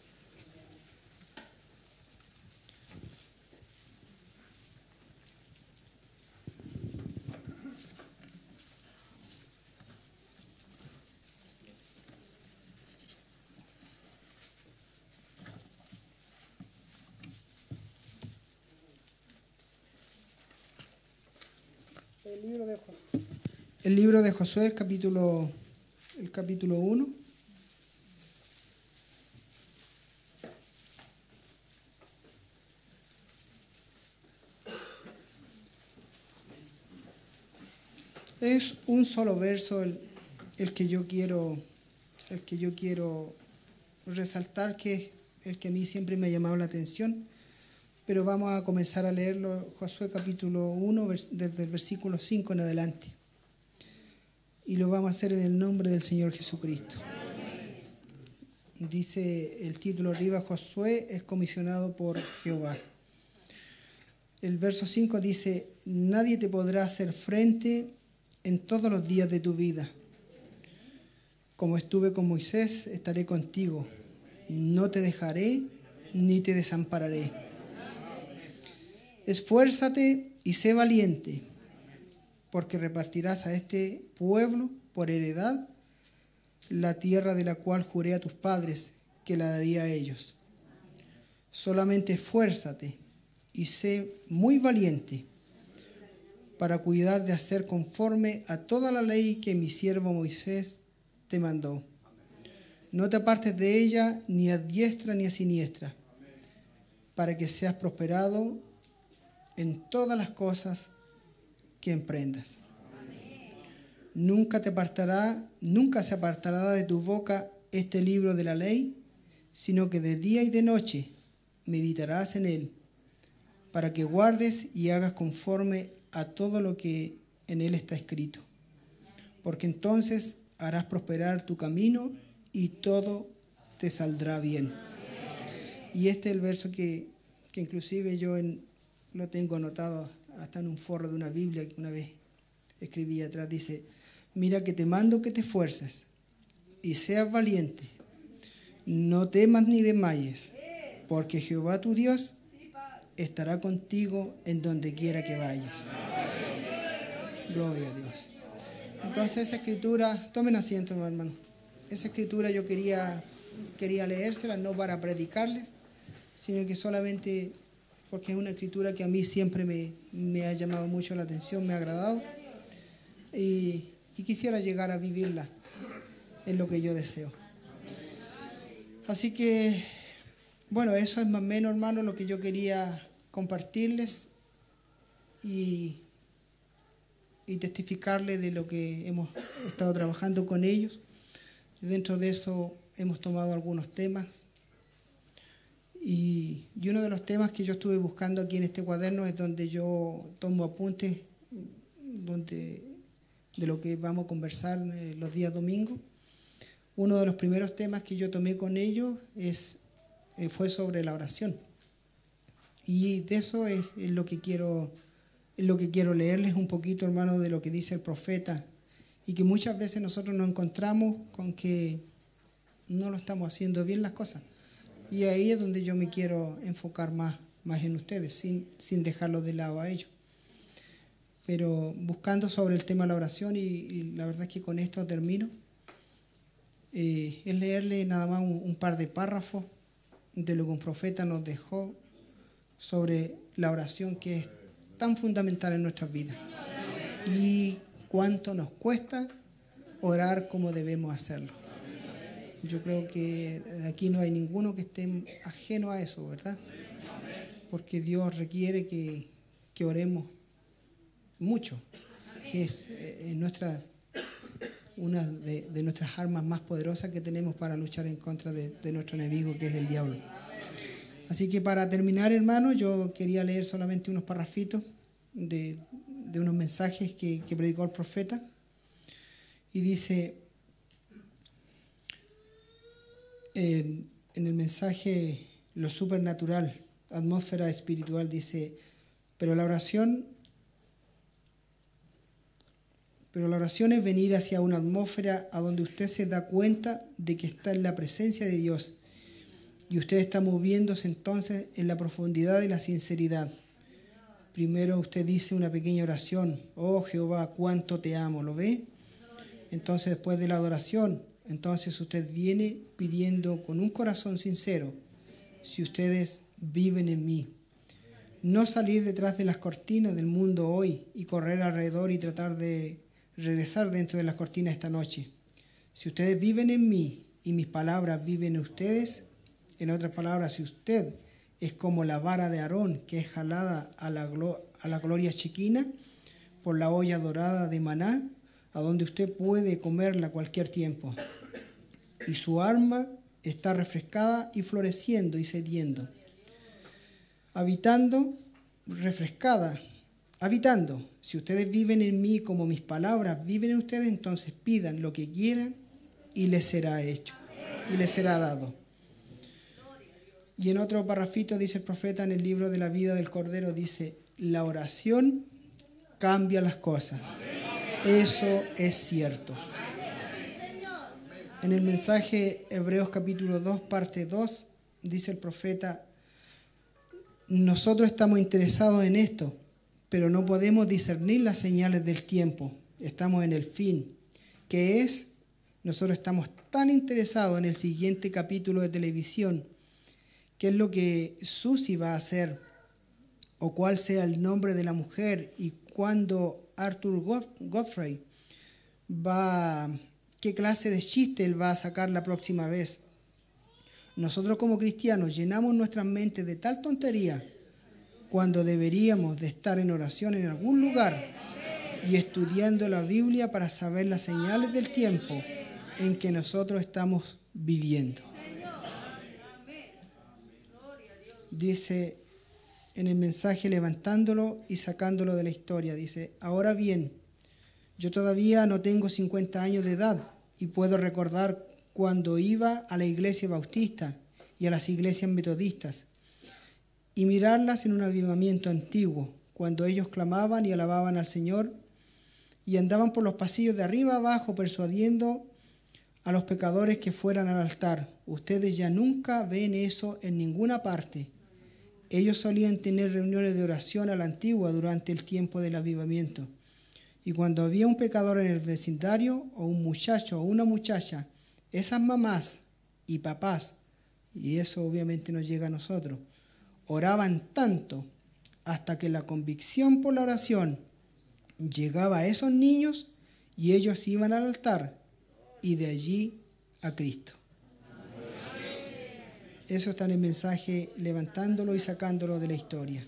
El libro de Josué, el capítulo 1. Es un solo verso el que yo quiero resaltar, que es el que a mí siempre me ha llamado la atención. Pero vamos a comenzar a leerlo, Josué capítulo 1, desde el versículo 5 en adelante. Y lo vamos a hacer en el nombre del Señor Jesucristo. Dice el título arriba: Josué es comisionado por Jehová. El verso 5 dice: nadie te podrá hacer frente en todos los días de tu vida. Como estuve con Moisés, estaré contigo. No te dejaré ni te desampararé. Esfuérzate y sé valiente, porque repartirás a este pueblo por heredad la tierra de la cual juré a tus padres que la daría a ellos. Solamente esfuérzate y sé muy valiente para cuidar de hacer conforme a toda la ley que mi siervo Moisés te mandó. No te apartes de ella ni a diestra ni a siniestra, para que seas prosperado en todas las cosas que emprendas. Nunca se apartará de tu boca este libro de la ley, sino que de día y de noche meditarás en él, para que guardes y hagas conforme a todo lo que en él está escrito. Porque entonces harás prosperar tu camino y todo te saldrá bien. Y este es el verso que inclusive yo lo tengo anotado hasta en un forro de una Biblia que una vez escribí atrás. Dice: mira que te mando que te esfuerces y seas valiente. No temas ni desmayes, porque Jehová tu Dios estará contigo en donde quiera que vayas. Gloria a Dios. Entonces esa escritura, tomen asiento, hermano. Esa escritura yo quería leérsela, no para predicarles, sino que solamente porque es una escritura que a mí siempre me ha llamado mucho la atención, me ha agradado, y quisiera llegar a vivirla en lo que yo deseo. Así que, bueno, eso es más o menos, hermano, lo que yo quería compartirles y testificarles de lo que hemos estado trabajando con ellos. Dentro de eso hemos tomado algunos temas. Y uno de los temas que yo estuve buscando aquí en este cuaderno es donde yo tomo apuntes de lo que vamos a conversar los días domingos. Uno de los primeros temas que yo tomé con ellos fue sobre la oración. Y de eso es lo que quiero leerles un poquito, hermano, de lo que dice el profeta. Y que muchas veces nosotros nos encontramos con que no lo estamos haciendo bien las cosas. Y ahí es donde yo me quiero enfocar más en ustedes, sin dejarlo de lado a ellos. Pero buscando sobre el tema de la oración, y la verdad es que con esto termino, es leerle nada más un par de párrafos de lo que un profeta nos dejó sobre la oración, que es tan fundamental en nuestras vidas. Y cuánto nos cuesta orar como debemos hacerlo. Yo creo que aquí no hay ninguno que esté ajeno a eso, ¿verdad? Porque Dios requiere que oremos mucho, que es una de nuestras armas más poderosas que tenemos para luchar en contra de nuestro enemigo, que es el diablo. Así que para terminar, hermano, yo quería leer solamente unos parrafitos de unos mensajes que predicó el profeta. Y dice, en el mensaje Lo Supernatural, Atmósfera Espiritual, dice: pero la oración Pero la oración es venir hacia una atmósfera a donde usted se da cuenta de que está en la presencia de Dios. Y usted está moviéndose entonces en la profundidad y la sinceridad. Primero usted dice una pequeña oración. Oh Jehová, cuánto te amo. ¿Lo ve? Entonces después de la adoración, entonces usted viene pidiendo con un corazón sincero: si ustedes viven en mí. No salir detrás de las cortinas del mundo hoy y correr alrededor y tratar de regresar dentro de las cortinas esta noche. Si ustedes viven en mí y mis palabras viven en ustedes, en otras palabras, si usted es como la vara de Aarón que es jalada a la gloria chequina por la olla dorada de maná, a donde usted puede comerla cualquier tiempo, y su alma está refrescada y floreciendo y sediendo, habitando. Si ustedes viven en mí como mis palabras viven en ustedes, entonces pidan lo que quieran y les será hecho y les será dado. Y en otro parrafito dice el profeta en el libro de la vida del Cordero, dice: la oración cambia las cosas. Eso es cierto. En el mensaje Hebreos capítulo 2, parte 2, dice el profeta: nosotros estamos interesados en esto, pero no podemos discernir las señales del tiempo. Estamos en el fin. ¿Qué es? Nosotros estamos tan interesados en el siguiente capítulo de televisión. ¿Qué es lo que Susie va a hacer? O cuál sea el nombre de la mujer, y cuándo Arthur Godfrey qué clase de chiste él va a sacar la próxima vez. Nosotros como cristianos llenamos nuestras mentes de tal tontería cuando deberíamos de estar en oración en algún lugar y estudiando la Biblia para saber las señales del tiempo en que nosotros estamos viviendo. Dice en el mensaje, levantándolo y sacándolo de la historia, dice: ahora bien, yo todavía no tengo 50 años de edad y puedo recordar cuando iba a la iglesia bautista y a las iglesias metodistas y mirarlas en un avivamiento antiguo, cuando ellos clamaban y alababan al Señor y andaban por los pasillos de arriba abajo persuadiendo a los pecadores que fueran al altar. Ustedes ya nunca ven eso en ninguna parte. Ellos solían tener reuniones de oración a la antigua durante el tiempo del avivamiento. Y cuando había un pecador en el vecindario, o un muchacho o una muchacha, esas mamás y papás, y eso obviamente nos llega a nosotros, oraban tanto hasta que la convicción por la oración llegaba a esos niños y ellos iban al altar y de allí a Cristo. Eso está en el mensaje, levantándolo y sacándolo de la historia.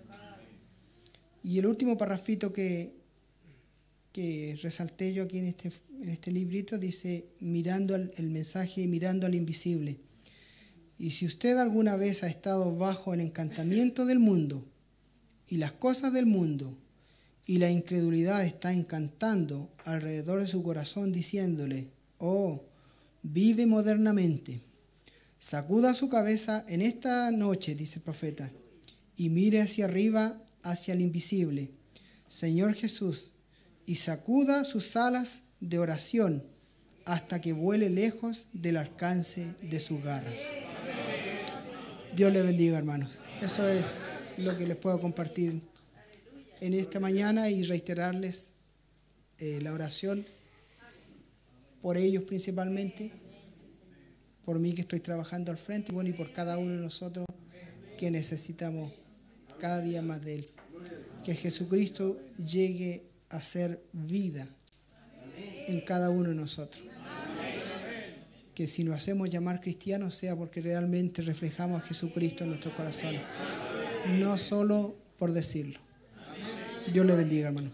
Y el último parrafito que resalté yo aquí en este librito dice: mirando el mensaje, mirando al invisible. Y si usted alguna vez ha estado bajo el encantamiento del mundo y las cosas del mundo, y la incredulidad está encantando alrededor de su corazón diciéndole: oh, vive modernamente, sacuda su cabeza en esta noche, dice el profeta, y mire hacia arriba, hacia el invisible, Señor Jesús, y sacuda sus alas de oración hasta que vuele lejos del alcance de sus garras. Dios le bendiga, hermanos. Eso es lo que les puedo compartir en esta mañana y reiterarles la oración por ellos principalmente, por mí que estoy trabajando al frente, y bueno, y por cada uno de nosotros que necesitamos cada día más de Él. Que Jesucristo llegue a ser vida en cada uno de nosotros. Que si nos hacemos llamar cristianos sea porque realmente reflejamos a Jesucristo en nuestros corazones, no solo por decirlo. Dios le bendiga, hermano.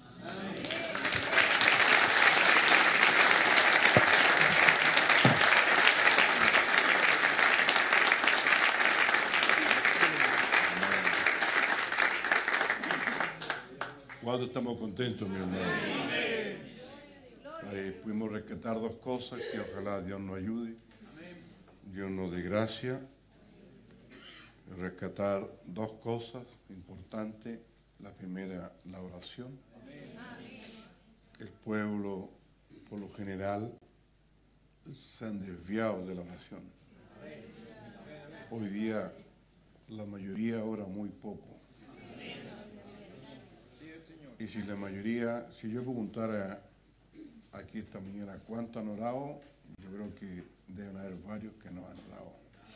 ¿Cuánto estamos contentos, mi hermano? Pudimos rescatar dos cosas que ojalá Dios nos ayude, Dios nos dé gracia. Rescatar dos cosas importantes. La primera, la oración. el pueblo, por lo general, se han desviado de la oración. Hoy día, la mayoría ora muy poco. Y si la mayoría, si yo preguntara aquí esta mañana cuánto han orado, yo creo que deben haber varios que no han orado.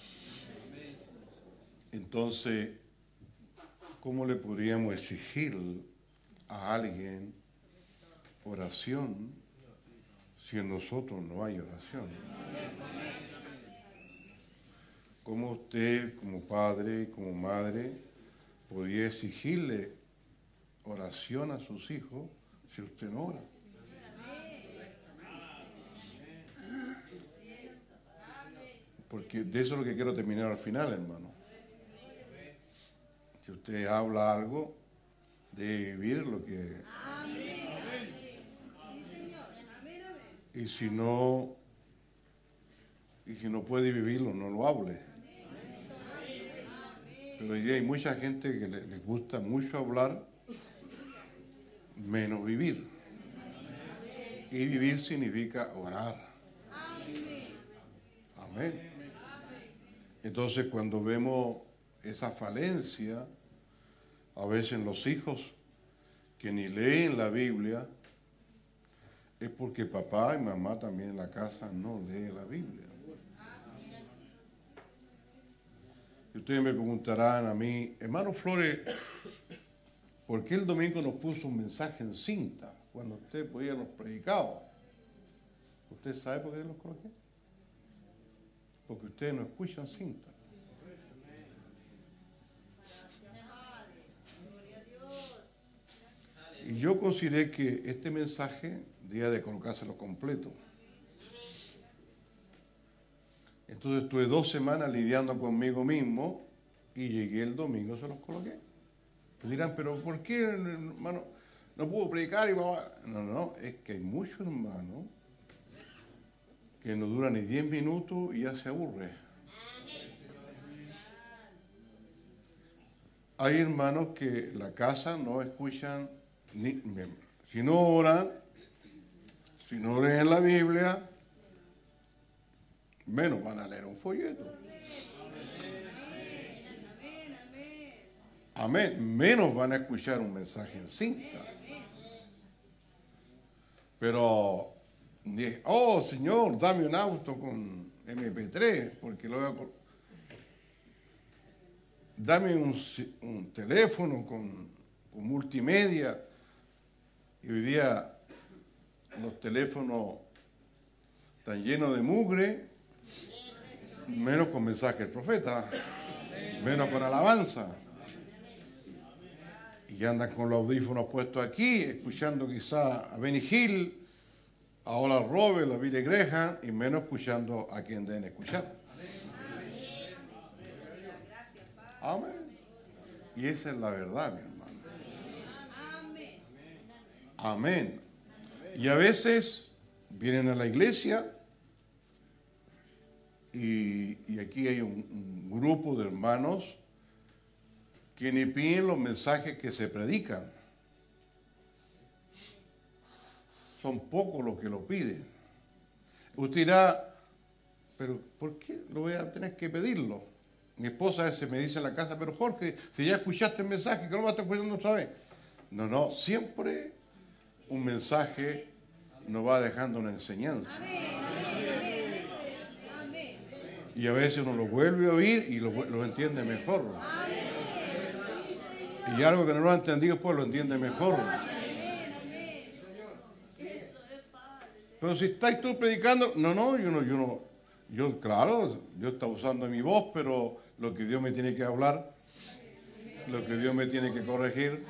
Entonces, ¿cómo le podríamos exigir a alguien oración si en nosotros no hay oración? ¿Cómo usted, como padre y como madre, podría exigirle oración a sus hijos si usted no ora? Porque de eso es lo que quiero terminar al final, hermano. Si usted habla algo, debe vivir lo que... Y si no puede vivirlo, no lo hable. Pero hoy día hay mucha gente que les gusta mucho hablar, menos vivir. Y vivir significa orar. Amén. Entonces, cuando vemos esa falencia, a veces en los hijos que ni leen la Biblia, es porque papá y mamá también en la casa no leen la Biblia. Y ustedes me preguntarán a mí, hermano Flores, ¿por qué el domingo nos puso un mensaje en cinta cuando usted podía los predicaba? ¿Usted sabe por qué los coloqué? Porque ustedes no escuchan cinta. Y yo consideré que este mensaje debía de colocárselo completo. Entonces estuve 2 semanas lidiando conmigo mismo y llegué el domingo, se los coloqué. Pues dirán, pero ¿por qué, hermano, no puedo predicar? No, es que hay muchos hermanos que no duran ni 10 minutos y ya se aburre. Hay hermanos que la casa no escuchan, si no oran, si no leen la Biblia, menos van a leer un folleto. Amén. Menos van a escuchar un mensaje en cinta. Pero, oh Señor, dame un auto con MP3, porque lo voy a... Dame un teléfono con multimedia. Y hoy día los teléfonos están llenos de mugre, menos con mensaje del profeta, menos con alabanza. Y andan con los audífonos puestos aquí, escuchando quizá a Benny Hill, a Oral Roberts, a Billy Graham, y menos escuchando a quien deben escuchar. Amén. Y esa es la verdad, mi hermano. Amén. Y a veces vienen a la iglesia y aquí hay un grupo de hermanos que ni piden los mensajes que se predican. Son pocos los que lo piden. Usted dirá, pero ¿por qué lo voy a tener que pedirlo? Mi esposa a veces me dice en la casa, pero Jorge, si ya escuchaste el mensaje, ¿qué no vas a estar escuchando otra vez? No, siempre un mensaje nos va dejando una enseñanza. Y a veces uno lo vuelve a oír y lo entiende mejor. Y algo que no lo ha entendido, pues lo entiende mejor. Pero si estáis tú predicando, yo claro, Dios está usando mi voz, pero lo que Dios me tiene que hablar, lo que Dios me tiene que corregir.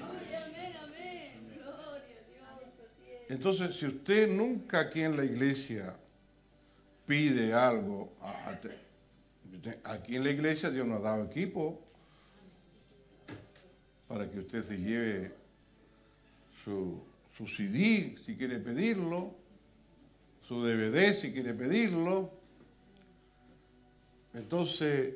Entonces, si usted nunca aquí en la iglesia pide algo, aquí en la iglesia Dios nos ha dado equipo para que usted se lleve su CD si quiere pedirlo, su DVD si quiere pedirlo. Entonces,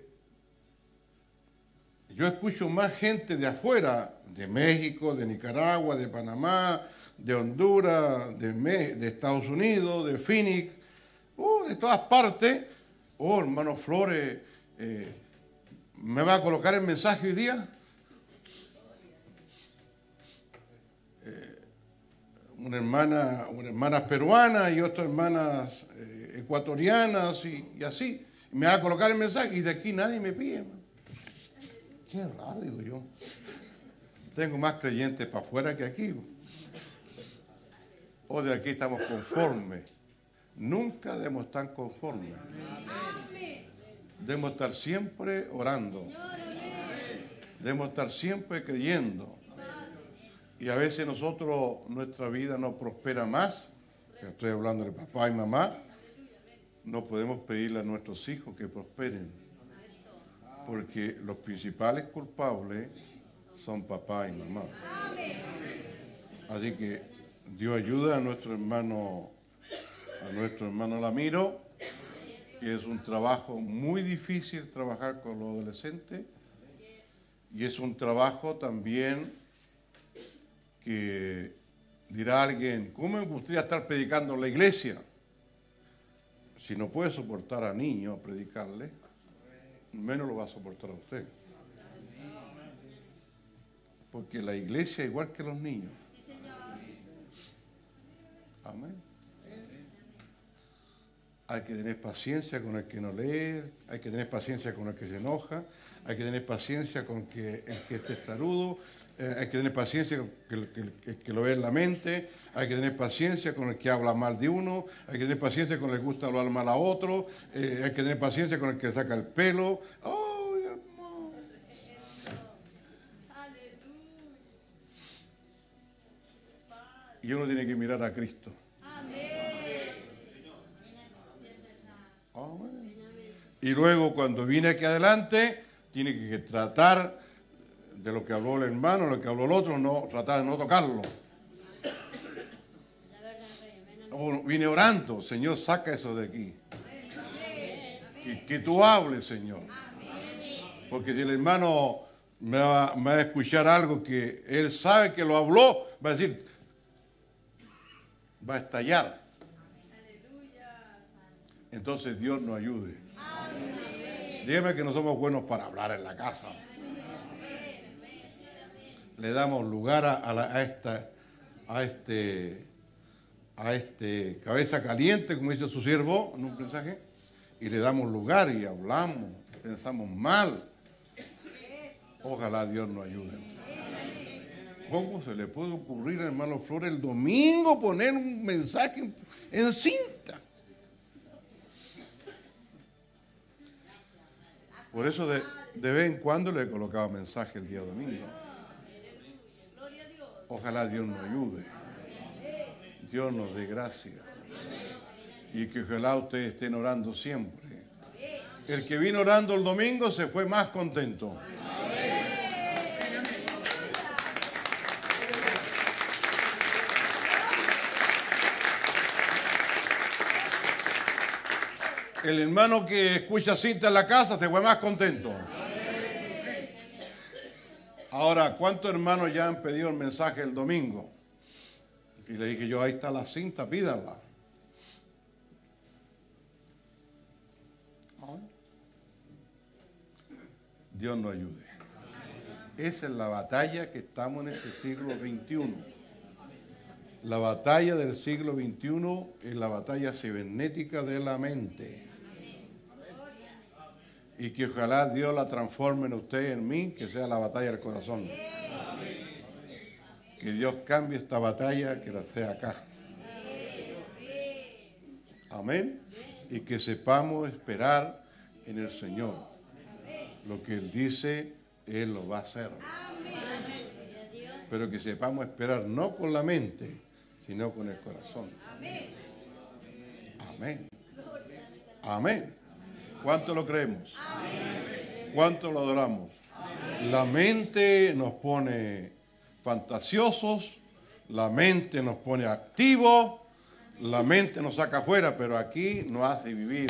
yo escucho más gente de afuera, de México, de Nicaragua, de Panamá, de Honduras, de Estados Unidos, de Phoenix, de todas partes. Oh, hermano Flores, ¿me va a colocar el mensaje hoy día? Una hermana peruana y otras hermanas ecuatorianas y así. Me va a colocar el mensaje y de aquí nadie me pide. Qué raro, digo yo. Tengo más creyentes para afuera que aquí. O de aquí estamos conformes. Nunca debemos estar conformes. Debemos estar siempre orando. Debemos estar siempre creyendo. Y a veces nuestra vida no prospera más. Estoy hablando de papá y mamá. No podemos pedirle a nuestros hijos que prosperen. Porque los principales culpables son papá y mamá. Así que Dios ayuda a nuestro hermano Lamiro, que es un trabajo muy difícil trabajar con los adolescentes. Y es un trabajo también que dirá alguien, ¿cómo me gustaría estar predicando en la iglesia? Si no puede soportar a niños predicarle, menos lo va a soportar a usted. Porque la iglesia es igual que los niños. Amén. Hay que tener paciencia con el que no lee, hay que tener paciencia con el que se enoja, hay que tener paciencia con el que es testarudo, hay que tener paciencia con el que lo ve en la mente, hay que tener paciencia con el que habla mal de uno, hay que tener paciencia con el que gusta hablar mal a otro, hay que tener paciencia con el que saca el pelo. ¡Oh, hermano! Y uno tiene que mirar a Cristo. Amén. Y luego cuando viene aquí adelante, tiene que tratar de lo que habló el hermano, lo que habló el otro, no tratar de no tocarlo. Vine orando, Señor, saca eso de aquí. Que tú hables, Señor. Porque si el hermano me va a escuchar algo que él sabe que lo habló, va a decir, va a estallar. Entonces Dios nos ayude. Dígame que no somos buenos para hablar en la casa. Le damos lugar a este cabeza caliente, como dice su siervo en un mensaje, y le damos lugar y hablamos, pensamos mal. Ojalá Dios nos ayude. ¿Cómo se le puede ocurrir, hermano Flores, el domingo poner un mensaje en cinta? Por eso de vez en cuando le colocaba mensaje el día domingo. Ojalá Dios nos ayude. Dios nos dé gracia. Y que ojalá ustedes estén orando siempre. El que vino orando el domingo se fue más contento. El hermano que escucha cinta en la casa se fue más contento. Ahora, ¿cuántos hermanos ya han pedido el mensaje el domingo? Y le dije yo, ahí está la cinta, pídanla. Dios nos ayude. Esa es la batalla que estamos en este siglo XXI. La batalla del siglo XXI es la batalla cibernética de la mente. Y que ojalá Dios la transforme en usted y en mí, que sea la batalla del corazón. Que Dios cambie esta batalla, que la sea acá. Amén. Y que sepamos esperar en el Señor. Lo que Él dice, Él lo va a hacer. Pero que sepamos esperar no con la mente, sino con el corazón. Amén. Amén. ¿Cuánto lo creemos? ¿Cuánto lo adoramos? La mente nos pone fantasiosos, la mente nos pone activos, la mente nos saca afuera, pero aquí nos hace vivir.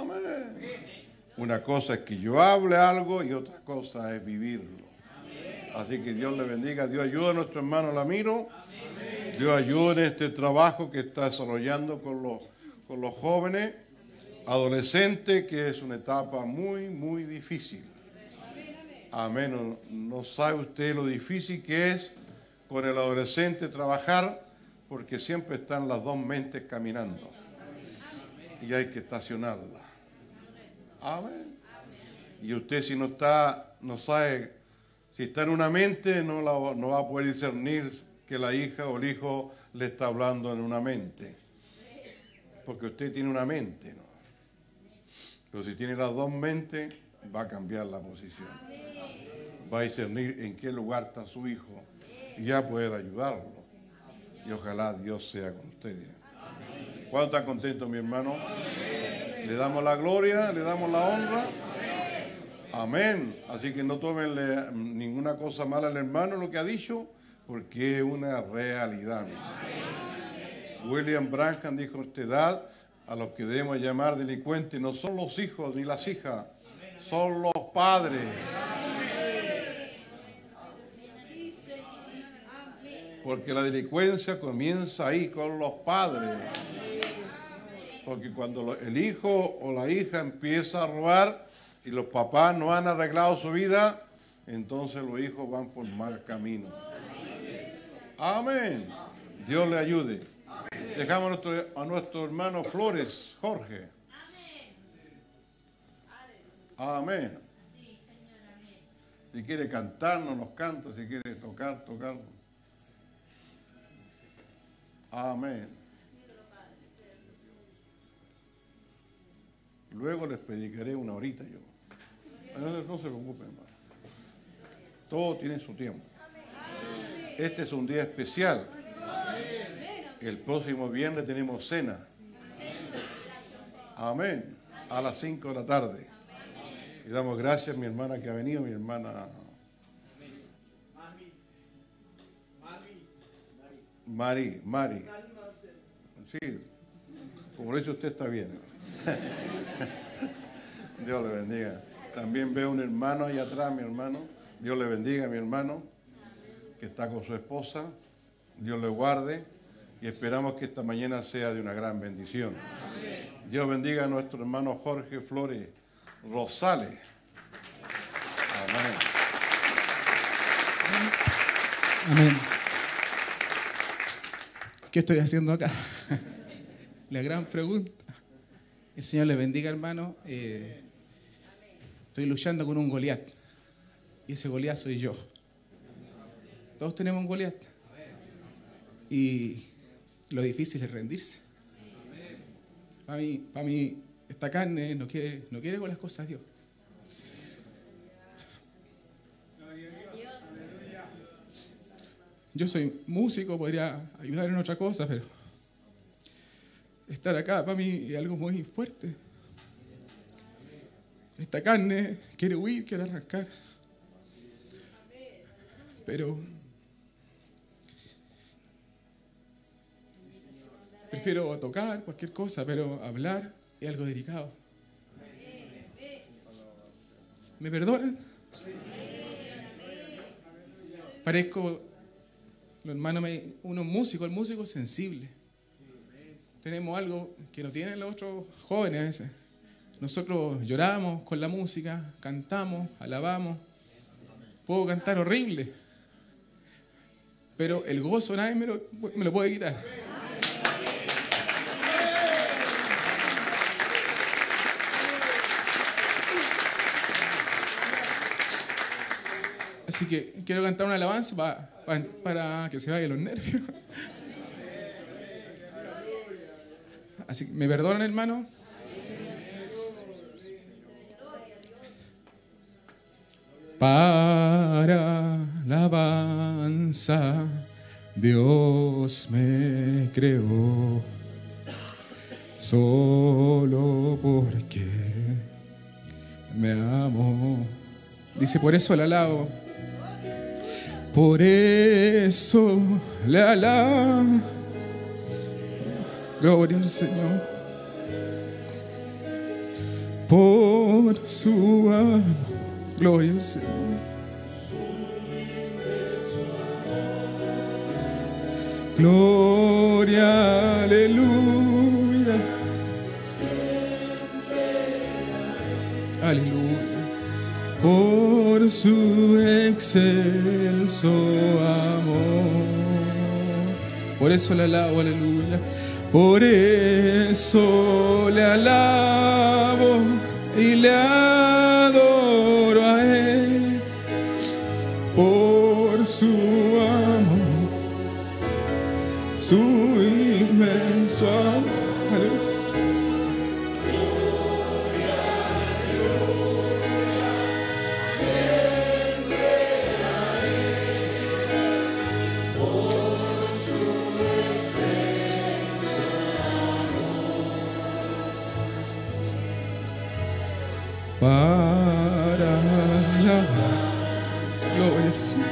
Amén. Una cosa es que yo hable algo y otra cosa es vivirlo. Así que Dios le bendiga. Dios ayuda a nuestro hermano Lamiro. Dios ayuda en este trabajo que está desarrollando con los jóvenes, adolescentes, que es una etapa muy, muy difícil. Amén. No sabe usted lo difícil que es con el adolescente trabajar, porque siempre están las dos mentes caminando. Y hay que estacionarla. Amén. Y usted si no sabe, si está en una mente, no va a poder discernir que la hija o el hijo le está hablando en una mente. Porque usted tiene una mente, ¿no? Pero si tiene las dos mentes, va a cambiar la posición. Va a discernir en qué lugar está su hijo y ya poder ayudarlo. Y ojalá Dios sea con ustedes. ¿Cuánto está contento, mi hermano? Le damos la gloria, le damos la honra. Amén. Así que no tomenle ninguna cosa mala al hermano lo que ha dicho, porque es una realidad. Mi hermano. William Branham dijo: esta edad a los que debemos llamar delincuentes no son los hijos ni las hijas, son los padres. Porque la delincuencia comienza ahí con los padres. Porque cuando el hijo o la hija empieza a robar y los papás no han arreglado su vida, entonces los hijos van por mal camino. Amén. Dios le ayude. Dejamos a nuestro hermano Flores, Jorge. Amén. Si quiere cantar, no nos canta. Si quiere tocar. Amén. Luego les predicaré una horita yo. No se preocupen, hermano. Todo tiene su tiempo. Este es un día especial. El próximo viernes tenemos cena. Amén. A las 5 de la tarde. Y damos gracias a mi hermana que ha venido, mi hermana Mari. Sí, como lo dice usted, está bien. Dios le bendiga. También veo un hermano allá atrás, mi hermano. Dios le bendiga, mi hermano, que está con su esposa. Dios le guarde y esperamos que esta mañana sea de una gran bendición. Dios bendiga a nuestro hermano Jorge Flores Rosales. Amén. Amén. ¿Qué estoy haciendo acá? La gran pregunta. El Señor le bendiga, hermano. Estoy luchando con un Goliat. Y ese Goliat soy yo. Todos tenemos un Goliat. Y lo difícil es rendirse. Para mí esta carne no quiere con las cosas de Dios. Yo soy músico, podría ayudar en otra cosa, pero estar acá para mí es algo muy fuerte. Esta carne quiere huir, quiere arrancar. Pero prefiero tocar cualquier cosa, pero hablar es algo delicado. ¿Me perdonan? Parezco, los hermanos, uno es músico, el músico es sensible. Tenemos algo que no tienen los otros jóvenes a veces. Nosotros lloramos con la música, cantamos, alabamos. Puedo cantar horrible, pero el gozo nadie me lo puede quitar. Así que quiero cantar una alabanza para que se vayan los nervios. Así que, ¿me perdonan, hermano? Para la alabanza, Dios me creó, solo porque me amó. Dice, por eso le alabo. Por eso le alabo. Gloria al Señor. Por su amor. Gloria al Señor. Gloria, aleluya. Aleluya. Por su excelso amor. Por eso le alabo, aleluya. Por eso le alabo y le adoro a Él. Por su amor, su inmenso amor. Aleluya. Para la gloria a Jesús.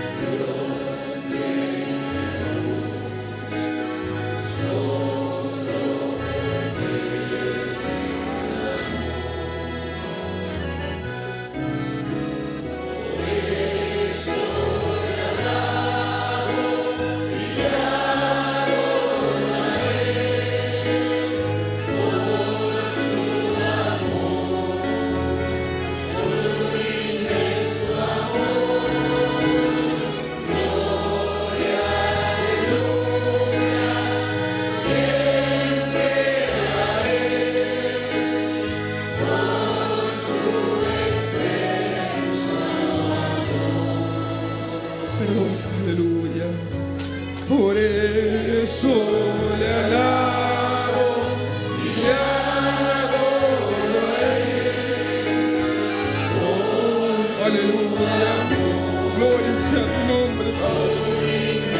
Perdón, aleluya. Por eso le alabo y le adoro a Él. Oh, aleluya. Gloria sea tu nombre, Padre.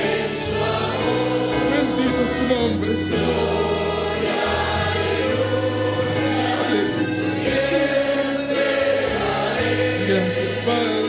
Bendito es tu nombre, Señor. Gracias, Padre.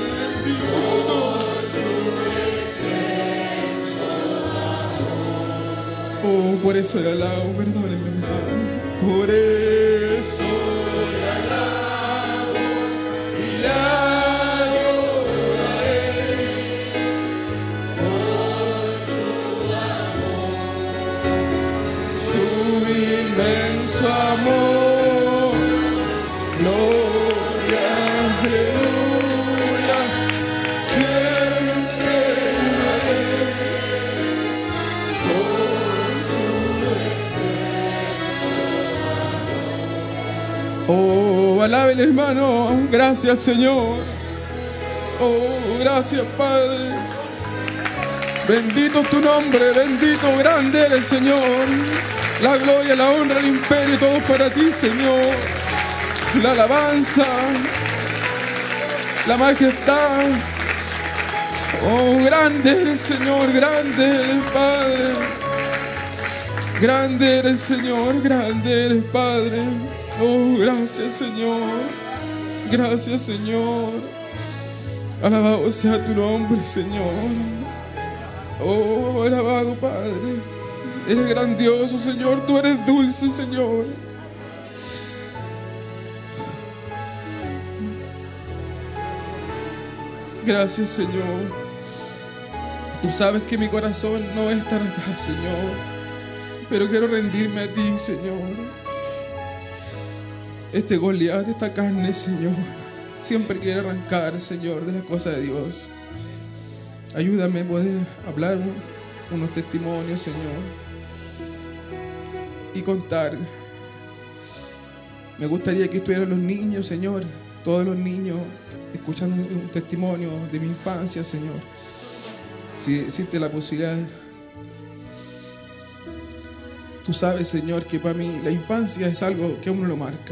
Oh, por eso le alabo, perdónenme, hermano. Por eso le alabo y le adoro a Él. Por su amor, su inmenso amor. Gloria, aleluya, siempre a Él. Oh, alaben, hermano. Gracias, Señor. Oh, gracias, Padre. Bendito es tu nombre, bendito, grande eres, Señor. La gloria, la honra, el imperio, todo para ti, Señor. La alabanza, la majestad. Oh, grande eres, Señor, grande eres, Padre. Grande eres, Señor, grande eres, Padre. Oh, gracias, Señor. Gracias, Señor. Alabado sea tu nombre, Señor. Oh, alabado, Padre. Eres grandioso, Señor. Tú eres dulce, Señor. Gracias, Señor. Tú sabes que mi corazón no es estar acá, Señor. Pero quiero rendirme a ti, Señor. Este Goliat, esta carne, Señor, siempre quiere arrancar, Señor, de las cosas de Dios. Ayúdame a poder hablar unos testimonios, Señor, y contar. Me gustaría que estuvieran los niños, Señor, todos los niños, escuchando un testimonio de mi infancia, Señor. Si existe la posibilidad. Tú sabes, Señor, que para mí la infancia es algo que a uno lo marca.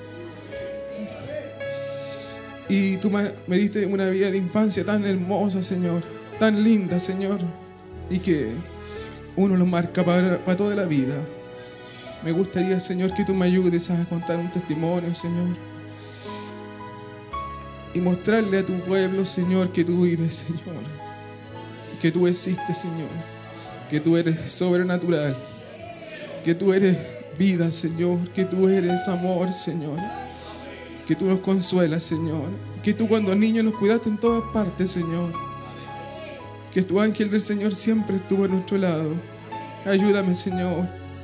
Y tú me diste una vida de infancia tan hermosa, Señor, tan linda, Señor, y que uno lo marca para toda la vida. Me gustaría, Señor, que tú me ayudes a contar un testimonio, Señor, y mostrarle a tu pueblo, Señor, que tú vives, Señor, que tú existes, Señor, que tú eres sobrenatural, que tú eres vida, Señor, que tú eres amor, Señor, que tú nos consuelas, Señor, que tú cuando niños nos cuidaste en todas partes, Señor, que tu ángel del Señor siempre estuvo a nuestro lado, Ayúdame, Señor.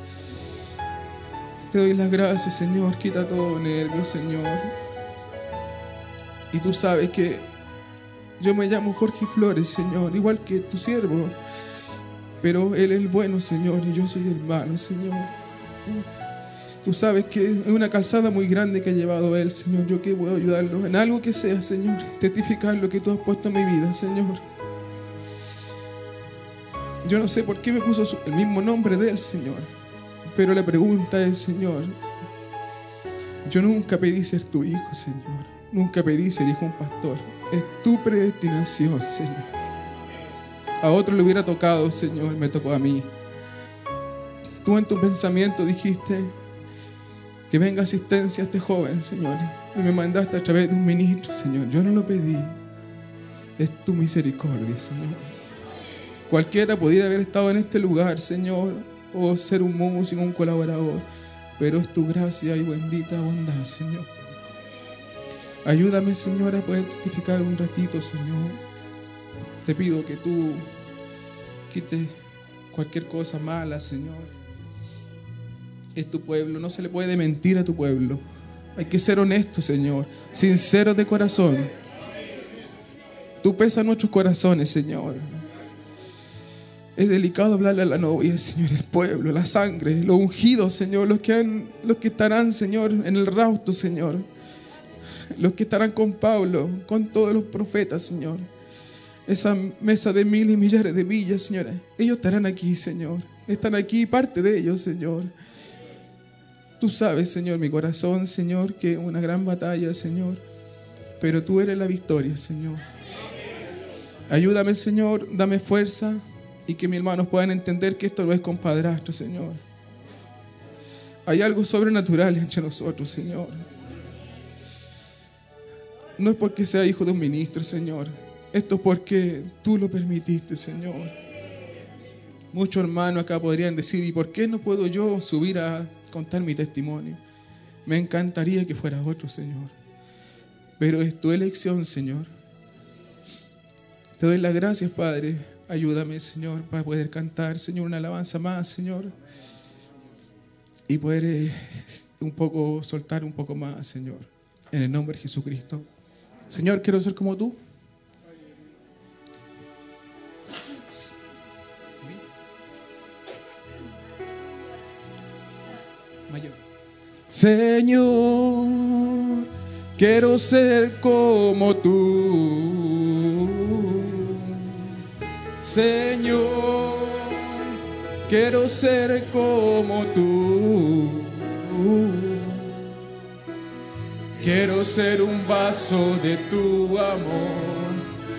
Te doy las gracias, Señor. Quita todo nervio, Señor. Y tú sabes que yo me llamo Jorge Flores, Señor, igual que tu siervo. Pero Él es el bueno, Señor, y yo soy el malo, Señor. Tú sabes que es una calzada muy grande que ha llevado Él, Señor. Yo que puedo ayudarlo en algo que sea, Señor. Testificar lo que tú has puesto en mi vida, Señor. Yo no sé por qué me puso el mismo nombre de Él, Señor. Pero la pregunta es, Señor, yo nunca pedí ser tu hijo, Señor. Nunca pedí ser hijo de un pastor. Es tu predestinación, Señor. A otro le hubiera tocado, Señor, me tocó a mí. Tú en tu pensamiento dijiste que venga asistencia a este joven, Señor. Y me mandaste a través de un ministro, Señor. Yo no lo pedí. Es tu misericordia, Señor. Cualquiera pudiera haber estado en este lugar, Señor, o ser un músico, un colaborador. Pero es tu gracia y bendita bondad, Señor. Ayúdame, Señor, a poder testificar un ratito, Señor. Te pido que tú quites cualquier cosa mala, Señor. Es tu pueblo, no se le puede mentir a tu pueblo. Hay que ser honestos, Señor, sinceros de corazón. Tú pesas nuestros corazones, Señor. Es delicado hablarle a la novia, Señor, el pueblo, la sangre, los ungidos, Señor, los que estarán, Señor, en el rausto, Señor. Los que estarán con Pablo, con todos los profetas, Señor. Esa mesa de miles y millares de millas, Señor. Ellos estarán aquí, Señor. Están aquí, parte de ellos, Señor. Tú sabes, Señor, mi corazón, Señor, que es una gran batalla, Señor. Pero tú eres la victoria, Señor. Ayúdame, Señor, dame fuerza y que mis hermanos puedan entender que esto no es compadrastro, Señor. Hay algo sobrenatural entre nosotros, Señor. No es porque sea hijo de un ministro, Señor. Esto es porque tú lo permitiste, Señor. Muchos hermanos acá podrían decir, ¿y por qué no puedo yo subir a contar mi testimonio? Me encantaría que fuera otro, Señor. Pero es tu elección, Señor. Te doy las gracias, Padre. Ayúdame, Señor, para poder cantar, Señor, una alabanza más, Señor. Y poder soltar un poco más, Señor. En el nombre de Jesucristo. Señor, quiero ser como tú. Mayor. Señor, quiero ser como tú. Señor, quiero ser como tú. Quiero ser un vaso de tu amor.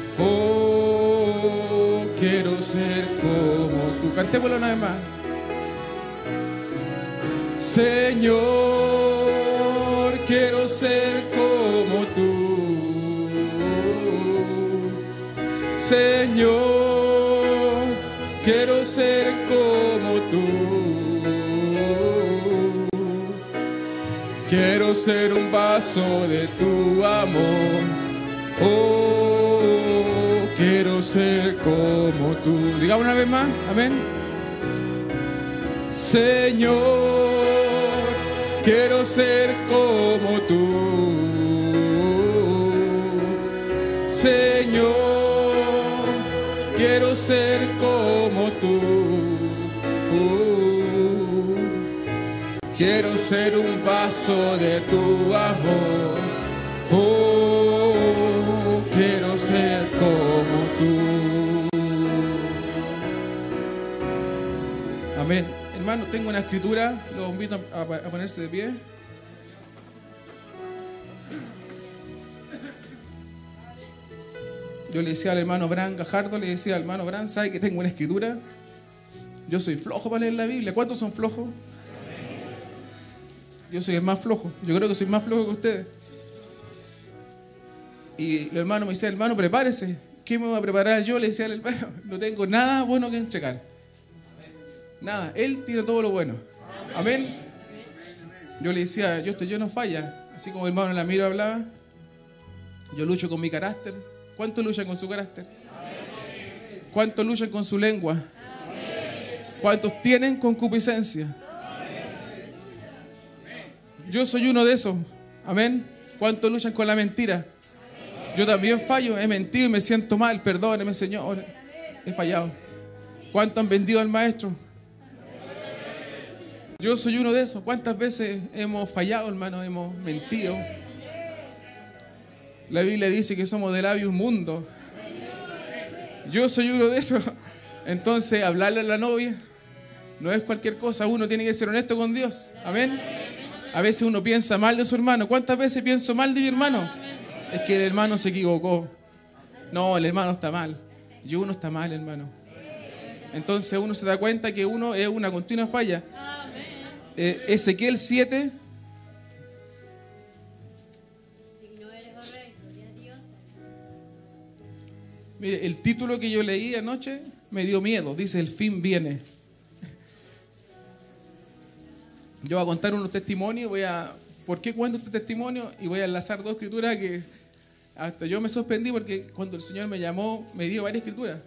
Oh, quiero ser como tú. Cantémoslo una vez más. Señor, quiero ser como tú. Señor, quiero ser como tú. Quiero ser un vaso de tu amor. Oh, quiero ser como tú. Digamos una vez más. Amén. Señor, quiero ser como tú. Señor, quiero ser como tú. Quiero ser un vaso de tu amor. Oh, quiero ser como tú. Amén. Hermano, tengo una escritura. Los invito a ponerse de pie. Yo le decía al hermano Bran Gajardo, le decía al hermano Bran, ¿sabe que tengo una escritura? Yo soy flojo para leer la Biblia. ¿Cuántos son flojos? Yo soy el más flojo. Yo creo que soy más flojo que ustedes. Y el hermano me decía, hermano, prepárese. ¿Qué me voy a preparar yo? Le decía al hermano, no tengo nada bueno que entregar. Nada, Él tiene todo lo bueno. Amén. Yo le decía, yo estoy lleno de fallas. Así como el hermano Lamiro hablaba, yo lucho con mi carácter. ¿Cuántos luchan con su carácter? ¿Cuántos luchan con su lengua? ¿Cuántos tienen concupiscencia? Yo soy uno de esos. Amén. ¿Cuántos luchan con la mentira? Yo también fallo, he mentido y me siento mal. Perdóneme, Señor. He fallado. ¿Cuántos han vendido al maestro? Yo soy uno de esos. ¿Cuántas veces hemos fallado, hermano? Hemos mentido. La Biblia dice que somos de labios mundos. Yo soy uno de esos. Entonces, hablarle a la novia no es cualquier cosa. Uno tiene que ser honesto con Dios. Amén. A veces uno piensa mal de su hermano. ¿Cuántas veces pienso mal de mi hermano? Es que el hermano se equivocó. No, el hermano está mal. Y uno está mal, hermano. Entonces uno se da cuenta que uno es una continua falla. Ezequiel 7. Mire, el título que yo leí anoche me dio miedo. Dice, el fin viene. Yo voy a contar unos testimonios. ¿Por qué cuento este testimonio? Y voy a enlazar dos escrituras que hasta yo me sorprendí porque cuando el Señor me llamó, me dio varias escrituras.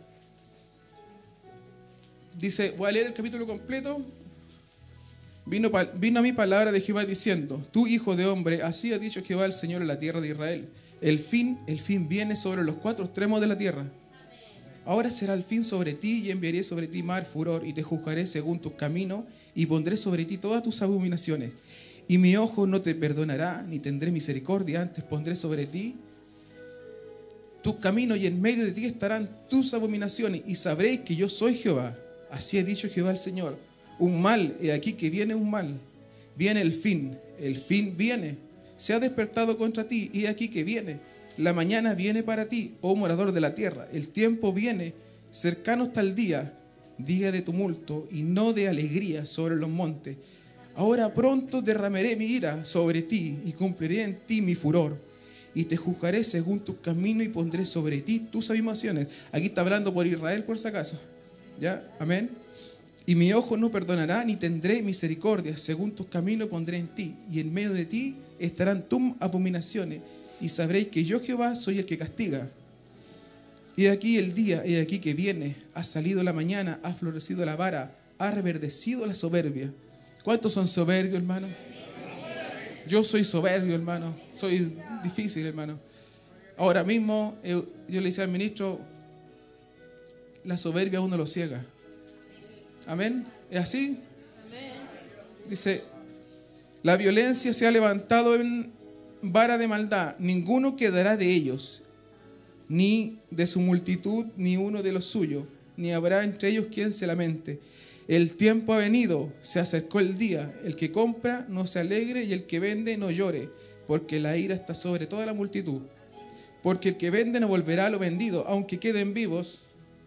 Dice, voy a leer el capítulo completo. Vino a mí palabra de Jehová diciendo, tú, hijo de hombre, así ha dicho Jehová el Señor en la tierra de Israel. El fin viene sobre los cuatro extremos de la tierra. Ahora será el fin sobre ti y enviaré sobre ti mar, furor, y te juzgaré según tus caminos y pondré sobre ti todas tus abominaciones. Y mi ojo no te perdonará, ni tendré misericordia, antes pondré sobre ti tus caminos y en medio de ti estarán tus abominaciones y sabréis que yo soy Jehová. Así ha dicho Jehová el Señor. Un mal, he aquí que viene un mal. Viene el fin viene. Se ha despertado contra ti, y he aquí que viene. La mañana viene para ti, oh morador de la tierra. El tiempo viene, cercano está el día de tumulto y no de alegría sobre los montes. Ahora pronto derramaré mi ira sobre ti y cumpliré en ti mi furor. Y te juzgaré según tus caminos y pondré sobre ti tus abominaciones. Aquí está hablando por Israel, por si acaso. ¿Ya? Amén. Y mi ojo no perdonará, ni tendré misericordia. Según tus caminos pondré en ti, y en medio de ti estarán tus abominaciones. Y sabréis que yo, Jehová, soy el que castiga. Y aquí el día, y aquí que viene. Ha salido la mañana, ha florecido la vara, ha reverdecido la soberbia. ¿Cuántos son soberbios, hermano? Yo soy soberbio, hermano. Soy difícil, hermano. Ahora mismo, yo le decía al ministro, la soberbia a uno lo ciega. Amén. ¿Es así? Dice, la violencia se ha levantado en vara de maldad. Ninguno quedará de ellos, ni de su multitud, ni uno de los suyos, ni habrá entre ellos quien se lamente. El tiempo ha venido, se acercó el día. El que compra no se alegre y el que vende no llore, porque la ira está sobre toda la multitud. Porque el que vende no volverá a lo vendido, aunque queden vivos.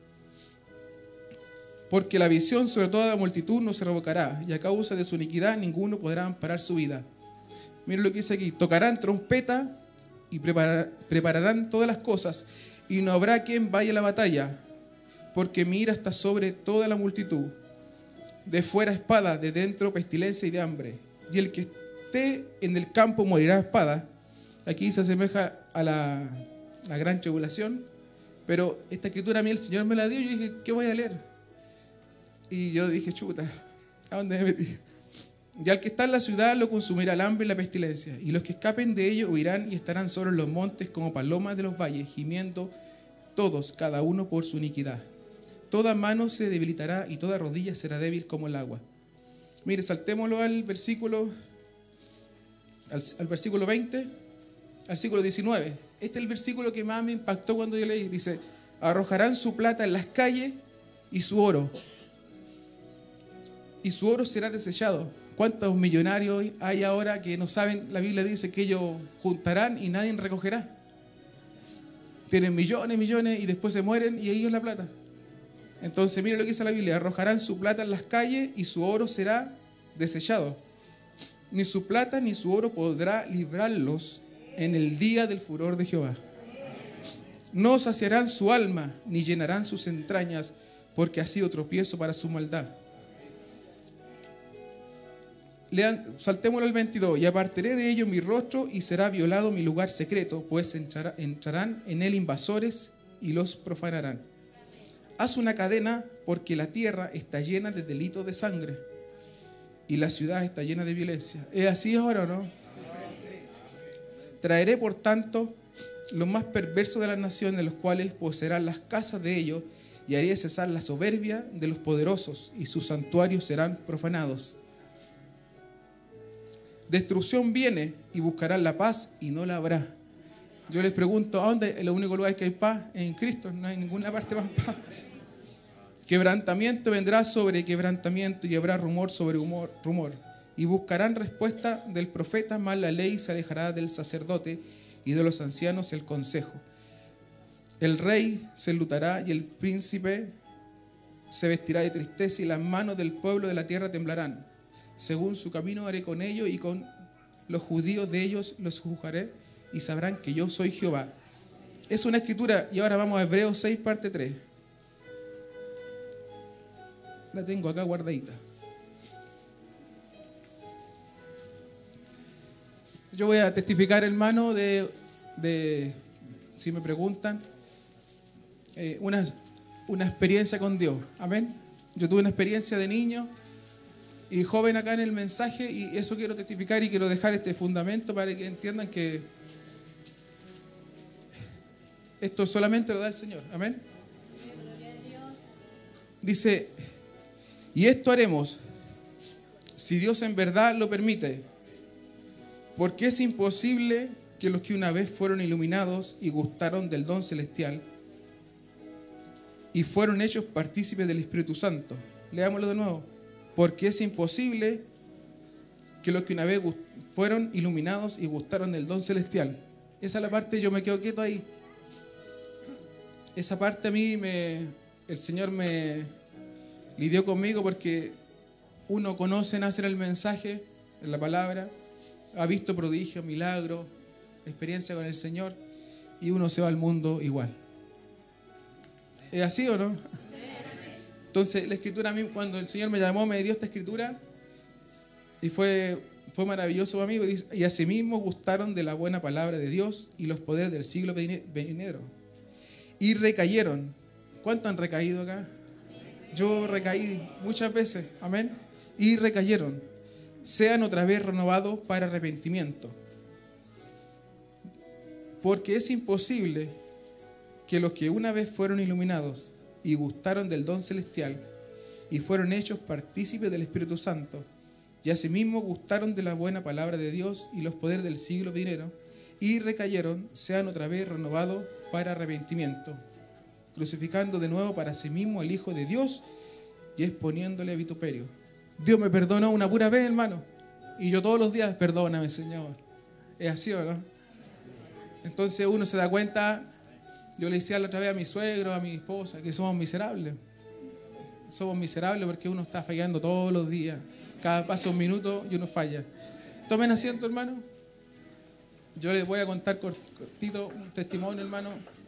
Porque la visión sobre toda la multitud no se revocará, y a causa de su iniquidad ninguno podrá amparar su vida. Miren lo que dice aquí, tocarán trompeta y prepararán todas las cosas, y no habrá quien vaya a la batalla, porque mi ira está sobre toda la multitud. De fuera espada, de dentro pestilencia y de hambre. Y el que esté en el campo morirá a espada. Aquí se asemeja a la gran tribulación. Pero esta escritura a mí el Señor me la dio y yo dije, ¿qué voy a leer? Y yo dije, chuta, ¿a dónde me metí? Y al que está en la ciudad lo consumirá el hambre y la pestilencia. Y los que escapen de ello huirán y estarán sobre los montes como palomas de los valles, gimiendo todos, cada uno por su iniquidad. Toda mano se debilitará y toda rodilla será débil como el agua. Mire, saltémoslo al versículo 20, al versículo 19. Este es el versículo que más me impactó cuando yo leí. Dice, arrojarán su plata en las calles y su oro será desechado. ¿Cuántos millonarios hay ahora que no saben? La Biblia dice que ellos juntarán y nadie recogerá. Tienen millones y después se mueren y ellos la plata. Entonces, mire lo que dice la Biblia. Arrojarán su plata en las calles y su oro será desechado. Ni su plata ni su oro podrá librarlos en el día del furor de Jehová. No saciarán su alma ni llenarán sus entrañas, porque ha sido tropiezo para su maldad. Saltémoslo al 22. Y apartaré de ellos mi rostro y será violado mi lugar secreto, pues entrarán en él invasores y los profanarán. haz una cadena, porque la tierra está llena de delitos de sangre y la ciudad está llena de violencia. ¿Es así ahora o no? Traeré, por tanto, los más perversos de las naciones, los cuales poseerán las casas de ellos, y haré cesar la soberbia de los poderosos, y sus santuarios serán profanados. Destrucción viene, y buscarán la paz, y no la habrá. Yo les pregunto, ¿a dónde es el único lugar que hay paz? En Cristo, no hay ninguna parte más paz. Quebrantamiento vendrá sobre quebrantamiento, y habrá rumor sobre rumor. Y buscarán respuesta del profeta, mas la ley se alejará del sacerdote, y de los ancianos el consejo. El rey se enlutará, y el príncipe se vestirá de tristeza, y las manos del pueblo de la tierra temblarán. Según su camino haré con ellos, y con los judíos de ellos los juzgaré, y sabrán que yo soy Jehová. Es una escritura, y ahora vamos a Hebreos 6, parte 3. La tengo acá guardadita. Yo voy a testificar, hermano, si me preguntan, una experiencia con Dios. Amén. Yo tuve una experiencia de niño y joven acá en el mensaje, y eso quiero testificar y quiero dejar este fundamento para que entiendan que esto solamente lo da el Señor. Amén. Dice, y esto haremos si Dios en verdad lo permite, porque es imposible que los que una vez fueron iluminados y gustaron del don celestial y fueron hechos partícipes del Espíritu Santo. Leámoslo de nuevo. Porque es imposible que los que una vez fueron iluminados y gustaron del don celestial. Esa es la parte, yo me quedo quieto ahí. Esa parte a mí el Señor me lidió conmigo, porque uno conoce, nace en el mensaje, en la palabra, ha visto prodigios, milagros, experiencia con el Señor, y uno se va al mundo igual. ¿Es así o no? Entonces la escritura, a mí, cuando el Señor me llamó, me dio esta escritura, y fue maravilloso para mí. Y asimismo gustaron de la buena palabra de Dios y los poderes del siglo venidero. Y recayeron. ¿Cuántos han recaído acá? Yo recaí muchas veces. Amén. Y recayeron. Sean otra vez renovados para arrepentimiento. Porque es imposible que los que una vez fueron iluminados y gustaron del don celestial y fueron hechos partícipes del Espíritu Santo, y asimismo gustaron de la buena palabra de Dios y los poderes del siglo venidero, y recayeron, sean otra vez renovados para arrepentimiento, crucificando de nuevo para sí mismo al Hijo de Dios y exponiéndole a vituperio. Dios me perdonó una pura vez, hermano, y yo todos los días, perdóname, Señor. ¿Es así o no? Entonces uno se da cuenta. Yo le decía la otra vez a mi suegro, a mi esposa, que somos miserables. Somos miserables porque uno está fallando todos los días. Cada paso un minuto y uno falla. Tomen asiento, hermano. Yo les voy a contar cortito un testimonio, hermano.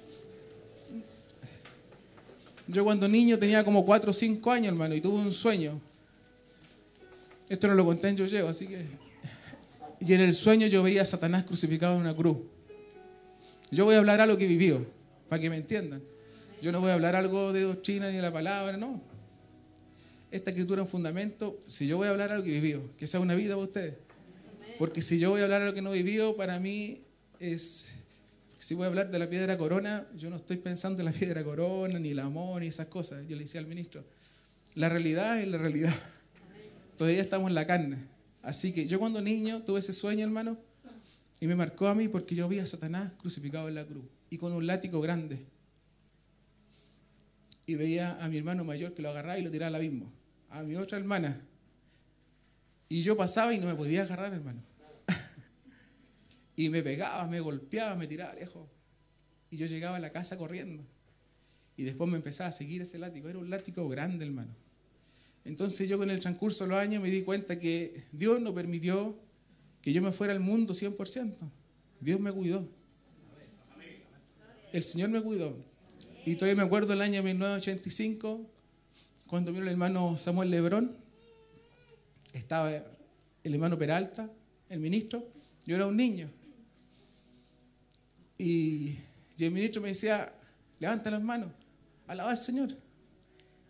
Yo cuando niño tenía como 4 o 5 años, hermano, y tuve un sueño. Esto no lo conté en Yo Llego, así que... Y en el sueño yo veía a Satanás crucificado en una cruz. Yo voy a hablar algo que vivió, para que me entiendan. Yo no voy a hablar algo de doctrina ni de la palabra, no. Esta escritura es un fundamento. Si yo voy a hablar algo que vivió, que sea una vida para ustedes. Porque si yo voy a hablar algo que no vivió, para mí es... Si voy a hablar de la piedra corona, yo no estoy pensando en la piedra corona, ni el amor, ni esas cosas. Yo le decía al ministro, la realidad es la realidad. Todavía estamos en la carne. Así que yo cuando niño tuve ese sueño, hermano, y me marcó a mí porque yo vi a Satanás crucificado en la cruz y con un látigo grande. Y veía a mi hermano mayor que lo agarraba y lo tiraba al abismo. A mi otra hermana. Y yo pasaba y no me podía agarrar, hermano. Y me pegaba, me golpeaba, me tiraba lejos. Y yo llegaba a la casa corriendo. Y después me empezaba a seguir ese látigo. Era un látigo grande, hermano. Entonces yo con el transcurso de los años me di cuenta que Dios no permitió que yo me fuera al mundo 100%. Dios me cuidó. El Señor me cuidó. Y todavía me acuerdo del año 1985, cuando vino el hermano Samuel Lebrón. Estaba el hermano Peralta, el ministro. Yo era un niño. Y el ministro me decía, levanta las manos, alaba al Señor.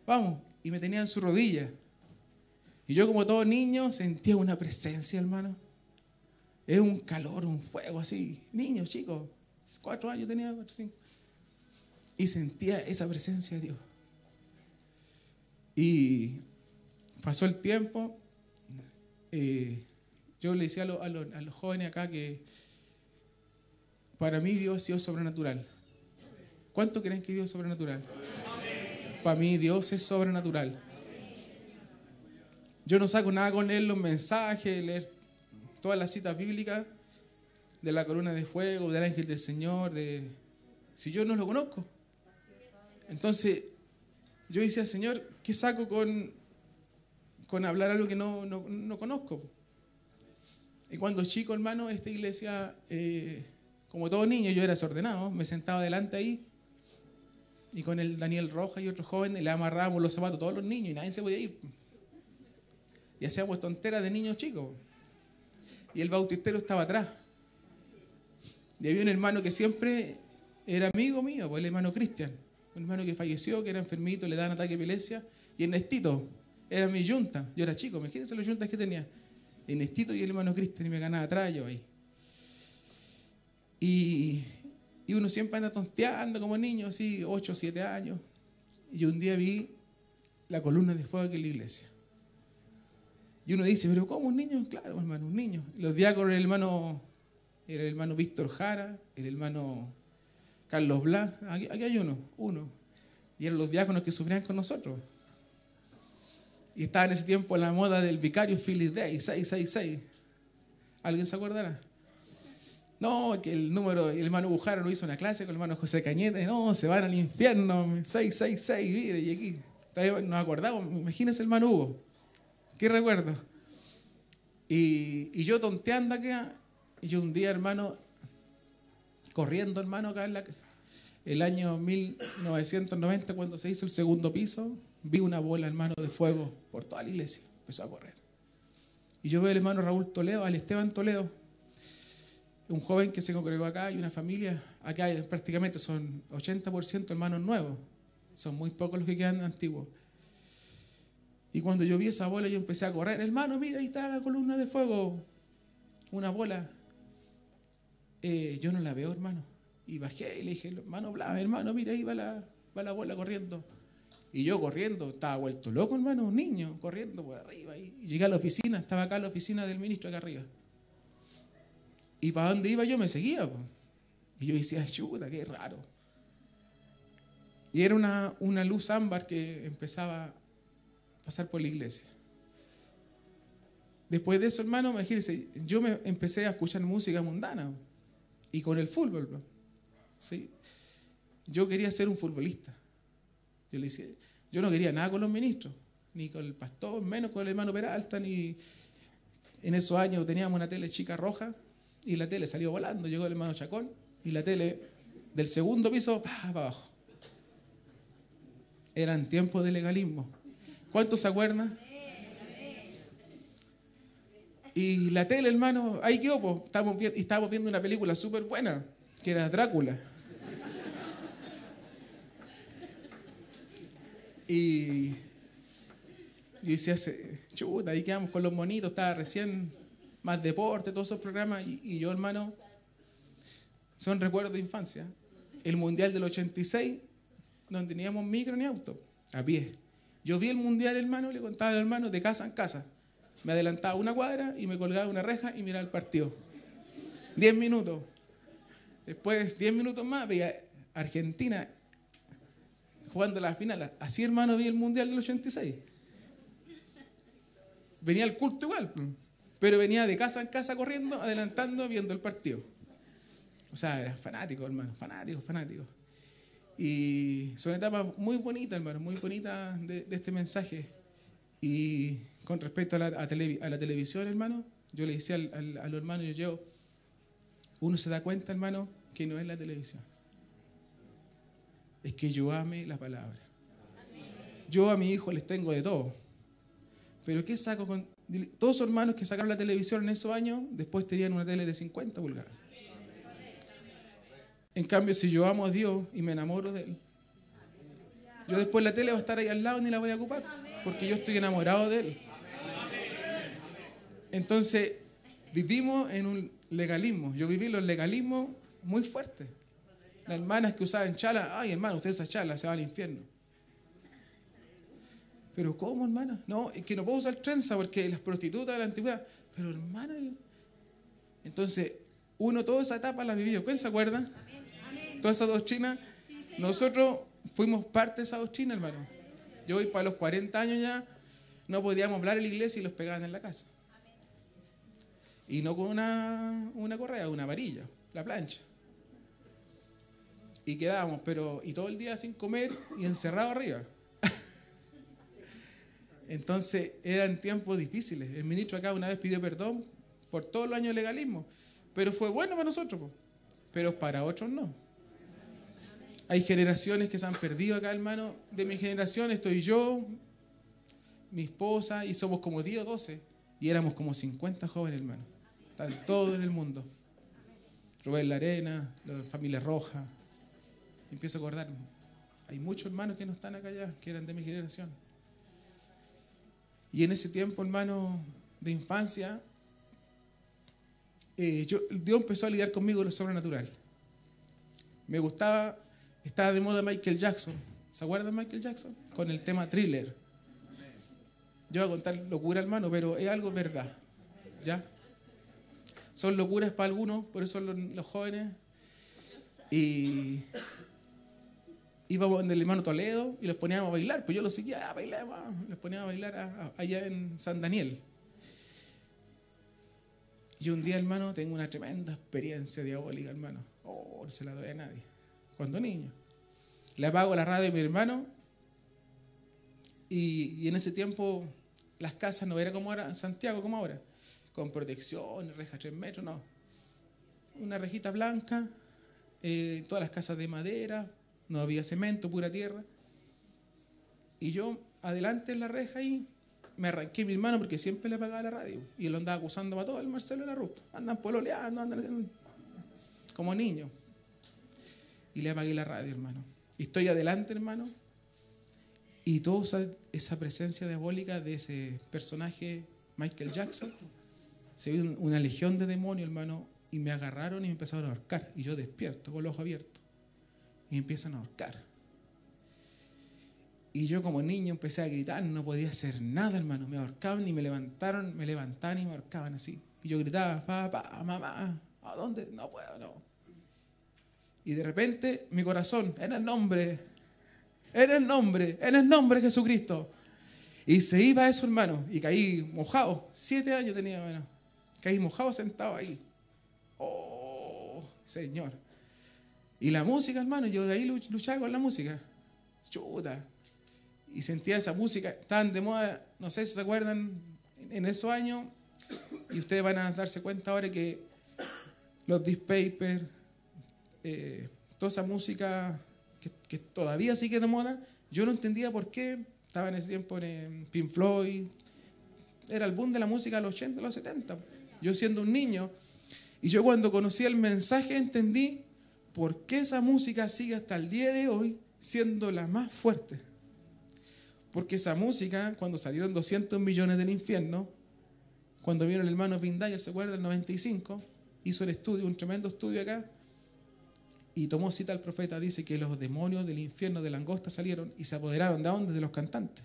vamos. Y me tenía en su rodilla. Y yo, como todo niño, sentía una presencia, hermano. Era un calor, un fuego así. Niño, chico, 4 años tenía, 4, 5. Y sentía esa presencia de Dios. Y pasó el tiempo. Yo le decía a los jóvenes acá que para mí Dios ha sido sobrenatural. ¿Cuánto creen que Dios es sobrenatural? Para mí Dios es sobrenatural. Yo no saco nada con leer los mensajes, leer todas las citas bíblicas de la columna de fuego, del ángel del Señor, si yo no lo conozco. Entonces, yo decía, Señor, ¿qué saco con hablar algo que no conozco? Y cuando chico, hermano, esta iglesia, como todo niño, yo era desordenado, me sentaba delante ahí, y con el Daniel Rojas y otros jóvenes le amarrábamos los zapatos a todos los niños y nadie se podía ir. Y hacíamos tonteras de niños chicos. Y el bautistero estaba atrás. Y había un hermano que siempre era amigo mío, pues el hermano Cristian. Un hermano que falleció, que era enfermito, le daban ataque de epilepsia. Y Ernestito era mi yunta. Yo era chico, imagínense los yuntas que tenía. Ernestito y el hermano Cristian, y me ganaba atrás yo ahí. Y uno siempre anda tonteando como niño, así, 8 o 7 años. Y un día vi la columna de fuego aquí en la iglesia. Y uno dice, ¿pero cómo un niño? Claro, hermano, un niño. Los diáconos, era el hermano Víctor Jara, el hermano Carlos Blas. Aquí hay uno. Y eran los diáconos que sufrían con nosotros. Y estaba en ese tiempo la moda del vicario Phyllis Day, 666. ¿Alguien se acordará? No, que el hermano Bujara no hizo una clase con el hermano José Cañete. No, se van al infierno, 666, mire, y aquí. Nos acordamos, imagínense el hermano Hugo. ¿Qué recuerdo? Y yo tonteando acá, y yo un día, hermano, corriendo, hermano, acá el año 1990, cuando se hizo el segundo piso, vi una bola, hermano, de fuego por toda la iglesia. Empezó a correr. Y yo veo al hermano Raúl Toledo, al Esteban Toledo, un joven que se congregó acá y una familia. Acá prácticamente son 80% hermanos nuevos. Son muy pocos los que quedan antiguos. Y cuando yo vi esa bola, yo empecé a correr. Hermano, mira, ahí está la columna de fuego. Una bola. Yo no la veo, hermano. Y bajé y le dije, hermano Blas, hermano, mira, ahí va la bola corriendo. Y yo corriendo, estaba vuelto loco, hermano, un niño, corriendo por arriba. Y llegué a la oficina, estaba acá la oficina del ministro, acá arriba. Y para dónde iba yo me seguía. Pues. Y yo decía, chuta, qué raro. Y era una luz ámbar que empezaba pasar por la iglesia. Después de eso, hermano, imagínense, yo me empecé a escuchar música mundana y con el fútbol, ¿sí? Yo quería ser un futbolista. Yo no quería nada con los ministros, ni con el pastor, menos con el hermano Peralta, ni en esos años teníamos una tele chica roja y la tele salió volando, llegó el hermano Chacón y la tele del segundo piso para abajo. Eran tiempos de legalismo. ¿Cuántos se acuerdan? Y la tele, hermano, ahí quedó, pues, estábamos viendo una película súper buena, que era Drácula. Y yo decía, chuta, ahí quedamos con los monitos, estaba recién más deporte, todos esos programas, y yo, hermano, son recuerdos de infancia. El Mundial del 86, donde teníamos micro ni auto, a pie. Yo vi el mundial, hermano, le contaba al hermano de casa en casa. Me adelantaba una cuadra y me colgaba una reja y miraba el partido. 10 minutos. Después, 10 minutos más, veía Argentina jugando la final. Así, hermano, vi el mundial del 86. Venía al culto igual, pero venía de casa en casa corriendo, adelantando, viendo el partido. O sea, era fanático, hermano, fanático. Y son etapas muy bonitas, hermano, muy bonitas de este mensaje. Y con respecto a la televisión, hermano, yo le decía a los hermanos, uno se da cuenta, hermano, que no es la televisión. Es que yo ame la palabra. Yo a mi hijo les tengo de todo. Pero ¿qué saco con...? Todos los hermanos que sacaron la televisión en esos años, después tenían una tele de 50 pulgadas. En cambio, si yo amo a Dios y me enamoro de Él, Yo después la tele va a estar ahí al lado, ni la voy a ocupar, porque yo estoy enamorado de Él. Entonces, vivimos en un legalismo. Yo viví los legalismos muy fuertes. Las hermanas que usaban chala, ay hermano, usted usa chala, se va al infierno. Pero ¿cómo, hermana? No, es que no puedo usar trenza porque las prostitutas de la antigüedad. Pero hermana, entonces, uno toda esa etapa la ha vivido. ¿Quién se acuerda? Toda esa doctrina. Nosotros fuimos parte de esa doctrina, hermano. Yo voy para los 40 años ya, no podíamos hablar en la iglesia y los pegaban en la casa. Y no con una correa, una varilla, la plancha. Y quedábamos, y todo el día sin comer y encerrado arriba. Entonces eran tiempos difíciles. El ministro acá una vez pidió perdón por todos los años de legalismo, pero fue bueno para nosotros, pero para otros no. Hay generaciones que se han perdido acá, hermano. De mi generación estoy yo, mi esposa, y somos como 10 o 12, y éramos como 50 jóvenes, hermano. Están todos en el mundo. Rubén Larena, la familia Roja. Empiezo a acordarme. Hay muchos hermanos que no están acá ya, que eran de mi generación. Y en ese tiempo, hermano, de infancia, Dios empezó a lidiar conmigo lo sobrenatural. Me gustaba, estaba de moda Michael Jackson. ¿Se acuerdan de Michael Jackson? Con el tema Thriller. Yo voy a contar locura, hermano, pero es algo verdad. ¿Ya? Son locuras para algunos, por eso los jóvenes. Y íbamos en el hermano Toledo y los poníamos a bailar. Pues yo los seguía, bailamos. Los poníamos a bailar allá en San Daniel. Y un día, hermano, tengo una tremenda experiencia diabólica, hermano. No se la doy a nadie. Cuando niño. Le apago la radio a mi hermano. Y en ese tiempo las casas no eran como ahora, en Santiago como ahora. Con protección, reja 3 metros, no. Una rejita blanca, todas las casas de madera, no había cemento, pura tierra. Y yo, adelante en la reja ahí, me arranqué mi hermano porque siempre le apagaba la radio. Y él lo andaba acusando para todo, el Marcelo y la Ruth. Andan pololeando, andan como niños. Y le apagué la radio, hermano. Y estoy adelante, hermano. Y toda esa presencia diabólica de ese personaje, Michael Jackson, se vio una legión de demonios, hermano, y me agarraron y me empezaron a ahorcar. Y yo despierto con los ojos abiertos. Y me empiezan a ahorcar. Y yo como niño empecé a gritar, no podía hacer nada, hermano. Me ahorcaban y me levantaban y me ahorcaban así. Y yo gritaba, papá, mamá, ¿a dónde? No puedo, no. Y de repente mi corazón, en el nombre de Jesucristo. Y se iba eso, hermano. Y caí mojado. 7 años tenía, hermano. Caí mojado sentado ahí. Oh, Señor. Y la música, hermano, yo de ahí luchaba con la música. Chuta. Y sentía esa música, estaban de moda, no sé si se acuerdan, en esos años, y ustedes van a darse cuenta ahora que los Deep Paper, toda esa música que todavía sigue de moda, yo no entendía por qué. Estaba en ese tiempo en Pink Floyd, era el boom de la música de los 80, de los 70. Yo siendo un niño, y yo cuando conocí el mensaje entendí por qué esa música sigue hasta el día de hoy siendo la más fuerte. Porque esa música, cuando salieron 200 millones del infierno, cuando vino el hermano Pink Dyer, ¿se acuerda? En el 95, hizo el estudio, un tremendo estudio acá, y tomó cita al profeta, dice que los demonios del infierno de langosta salieron y se apoderaron ¿de dónde? De los cantantes.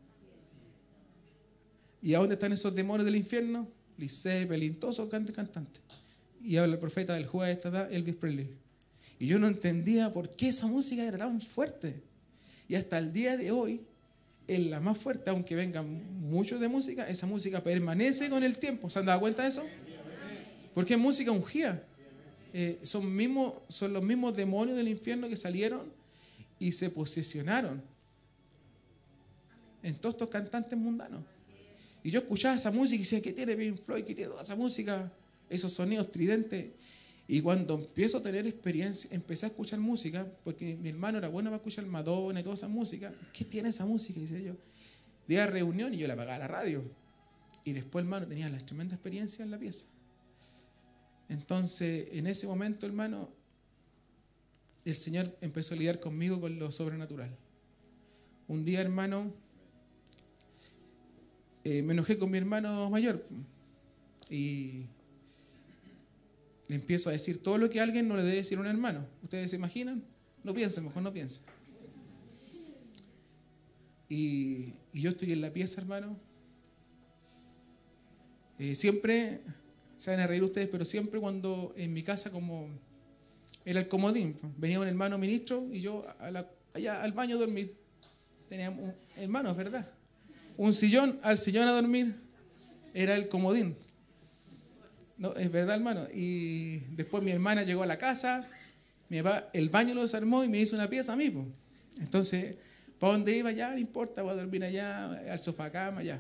¿Y a dónde están esos demonios del infierno? Licey, Pelín, todos esos cantantes. Y habla el profeta del juez de esta edad, Elvis Presley. Y yo no entendía por qué esa música era tan fuerte. Y hasta el día de hoy, es la más fuerte, aunque vengan muchos de música, esa música permanece con el tiempo. ¿Se han dado cuenta de eso? Porque es música ungida. Son los mismos demonios del infierno que salieron y se posesionaron en todos estos cantantes mundanos. Y yo escuchaba esa música y decía, ¿qué tiene Pink Floyd? ¿Qué tiene toda esa música? Esos sonidos tridentes. Y cuando empiezo a tener experiencia, empecé a escuchar música, porque mi hermano era bueno para escuchar Madonna y toda esa música. ¿Qué tiene esa música? Dice yo. Día de reunión y yo le apagaba la radio. Y después, hermano, tenía la tremenda experiencia en la pieza. Entonces, en ese momento, hermano, el Señor empezó a lidiar conmigo con lo sobrenatural. un día, hermano, me enojé con mi hermano mayor y le empiezo a decir todo lo que alguien no le debe decir a un hermano. ¿Ustedes se imaginan? No piensen, mejor no piensen. Y yo estoy en la pieza, hermano. Siempre, se van a reír ustedes, pero siempre cuando en mi casa, como era el comodín, venía un hermano ministro y yo allá al baño a dormir. Teníamos hermanos, ¿verdad? Un sillón, al sillón a dormir, era el comodín. No, es verdad, hermano. Y después mi hermana llegó a la casa, mi papá, el baño lo desarmó y me hizo una pieza a mí, pues. Entonces, ¿para dónde iba? Ya, no importa, voy a dormir allá, al sofá cama, allá.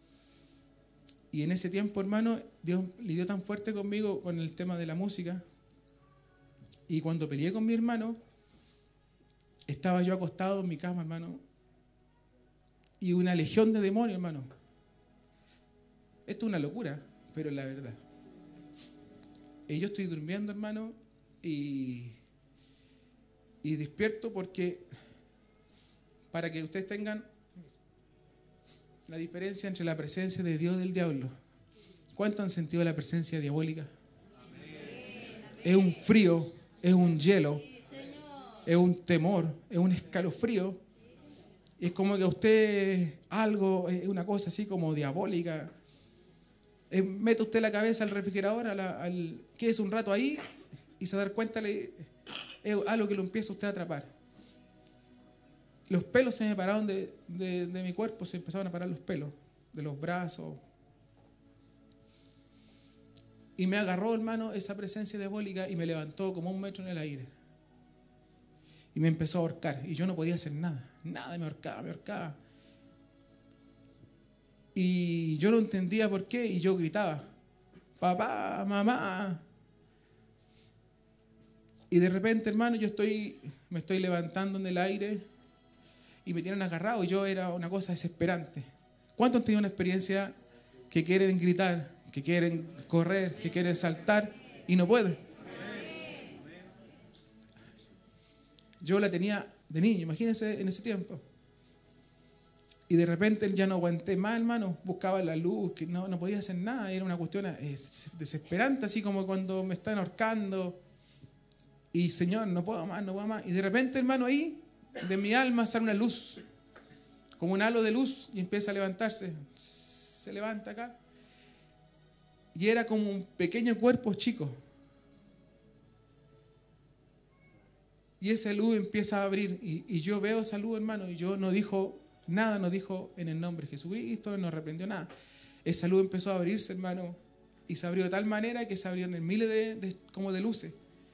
Y en ese tiempo, hermano, Dios lidió tan fuerte conmigo con el tema de la música. Y cuando peleé con mi hermano, estaba yo acostado en mi cama, hermano, y una legión de demonios, hermano. Esto es una locura, pero es la verdad. Y yo estoy durmiendo, hermano, y despierto porque, para que ustedes tengan la diferencia entre la presencia de Dios y del diablo. ¿Cuánto han sentido la presencia diabólica? Es un frío, es un hielo, es un temor, es un escalofrío. Es como que usted algo, es una cosa así como diabólica. Mete usted la cabeza al refrigerador, quédese un rato ahí y se da cuenta, es algo que lo empieza usted a atrapar. Los pelos se me pararon de mi cuerpo, se empezaron a parar los pelos de los brazos. Y me agarró, hermano, esa presencia diabólica y me levantó como 1 metro en el aire. Y me empezó a ahorcar. Y yo no podía hacer nada. Nada, me ahorcaba. Y yo no entendía por qué. Y yo gritaba: papá, mamá. Y de repente, hermano, me estoy levantando en el aire y me tienen agarrado. Y yo era una cosa desesperante. ¿Cuántos han tenido una experiencia que quieren gritar, que quieren correr, que quieren saltar y no pueden? Yo la tenía de niño, imagínense en ese tiempo. Y de repente ya no aguanté más, hermano. Buscaba la luz, que no podía hacer nada. Era una cuestión desesperante, así como cuando me están ahorcando. Y Señor, no puedo más. Y de repente, hermano, ahí de mi alma sale una luz, como un halo de luz, y empieza a levantarse. Se levanta acá. Y era como un pequeño cuerpo chico. Y esa luz empieza a abrir. Y yo veo esa luz, hermano, y yo no dijo nada, no dijo en el nombre de Jesucristo, no reprendió nada. Esa luz empezó a abrirse, hermano, y se abrió de tal manera que se abrieron en miles como de luces.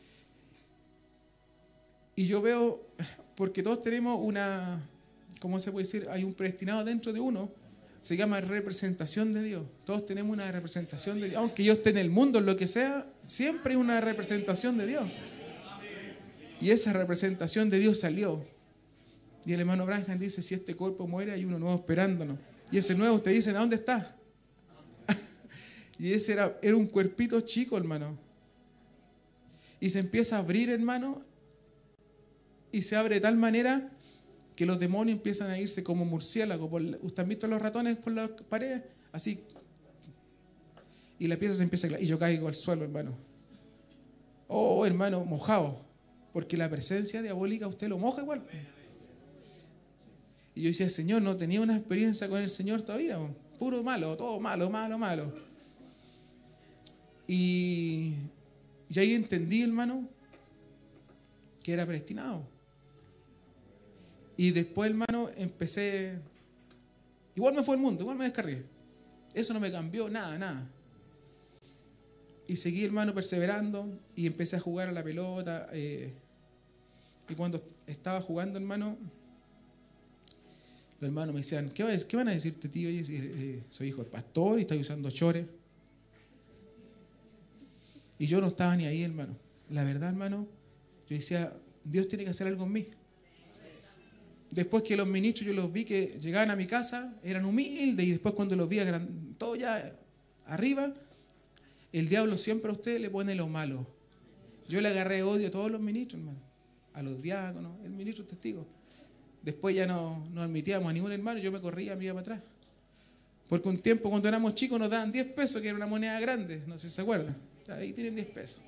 Y yo veo, porque todos tenemos una, ¿cómo se puede decir? Hay un predestinado dentro de uno, se llama representación de Dios. Todos tenemos una representación de Dios. Aunque yo esté en el mundo, en lo que sea, siempre hay una representación de Dios. Y esa representación de Dios salió. Y el hermano Branham dice: si este cuerpo muere, hay uno nuevo esperándonos. Y ese nuevo, usted dice: ¿a dónde está? Y ese era un cuerpito chico, hermano. Y se empieza a abrir, hermano. Y se abre de tal manera que los demonios empiezan a irse como murciélagos. ¿Usted han visto los ratones por las paredes? Así. Y la pieza se empieza a... Y yo caigo al suelo, hermano. Oh, hermano, mojado. Porque la presencia diabólica usted lo moja igual. Y yo decía: Señor, no tenía una experiencia con el Señor todavía. Puro malo, todo malo. Y ahí entendí, hermano, que era predestinado. Y después, hermano, empecé... Igual me fue el mundo, igual me descargué. Eso no me cambió nada. Y seguí, hermano, perseverando. Y empecé a jugar a la pelota. Y cuando estaba jugando, hermano, los hermanos me decían: ¿qué van a decirte, tío? Y soy hijo del pastor y estoy usando chores. Y yo no estaba ni ahí, hermano. La verdad, hermano, yo decía: Dios tiene que hacer algo en mí. Después que los ministros yo los vi que llegaban a mi casa, eran humildes, y después cuando los vi todo ya arriba, el diablo siempre a usted le pone lo malo. Yo le agarré odio a todos los ministros, hermano, a los diáconos, el ministro testigo. Después ya no admitíamos a ningún hermano, yo me corría, me iba para atrás. Porque un tiempo cuando éramos chicos nos daban 10 pesos, que era una moneda grande, no sé si se acuerdan. Ahí tienen 10 pesos.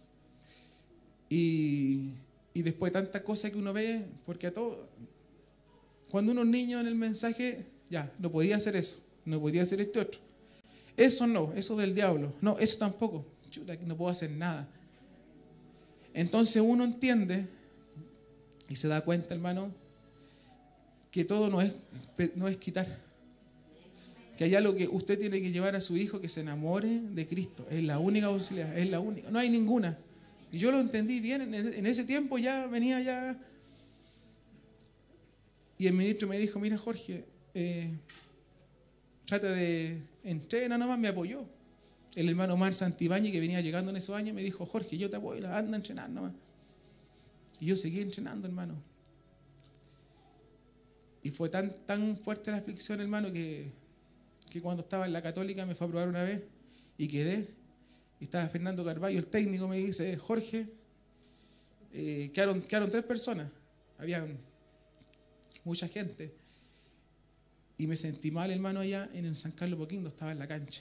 Y después tantas cosas que uno ve, porque a todos, cuando uno es niño en el mensaje, ya, no podía hacer eso, no podía hacer este otro. Eso no, eso del diablo, no, eso tampoco. Chuta, no puedo hacer nada. Entonces uno entiende y se da cuenta, hermano, que todo no es quitar. Que hay algo que usted tiene que llevar a su hijo que se enamore de Cristo. Es la única posibilidad, es la única, no hay ninguna. Y yo lo entendí bien, en ese tiempo ya venía ya. Y el ministro me dijo, mira Jorge, trata de entrenar nomás, me apoyó. El hermano Omar Santibáñez, que venía llegando en esos años, me dijo, Jorge, yo te apoyo, anda a entrenar nomás. Y yo seguí entrenando, hermano. Y fue tan fuerte la aflicción, hermano, que cuando estaba en la Católica me fue a probar una vez y quedé. Y estaba Fernando Carballo, el técnico, me dice, Jorge, quedaron 3 personas. Había mucha gente. Y me sentí mal, hermano, allá en el San Carlos Poquindo, estaba en la cancha.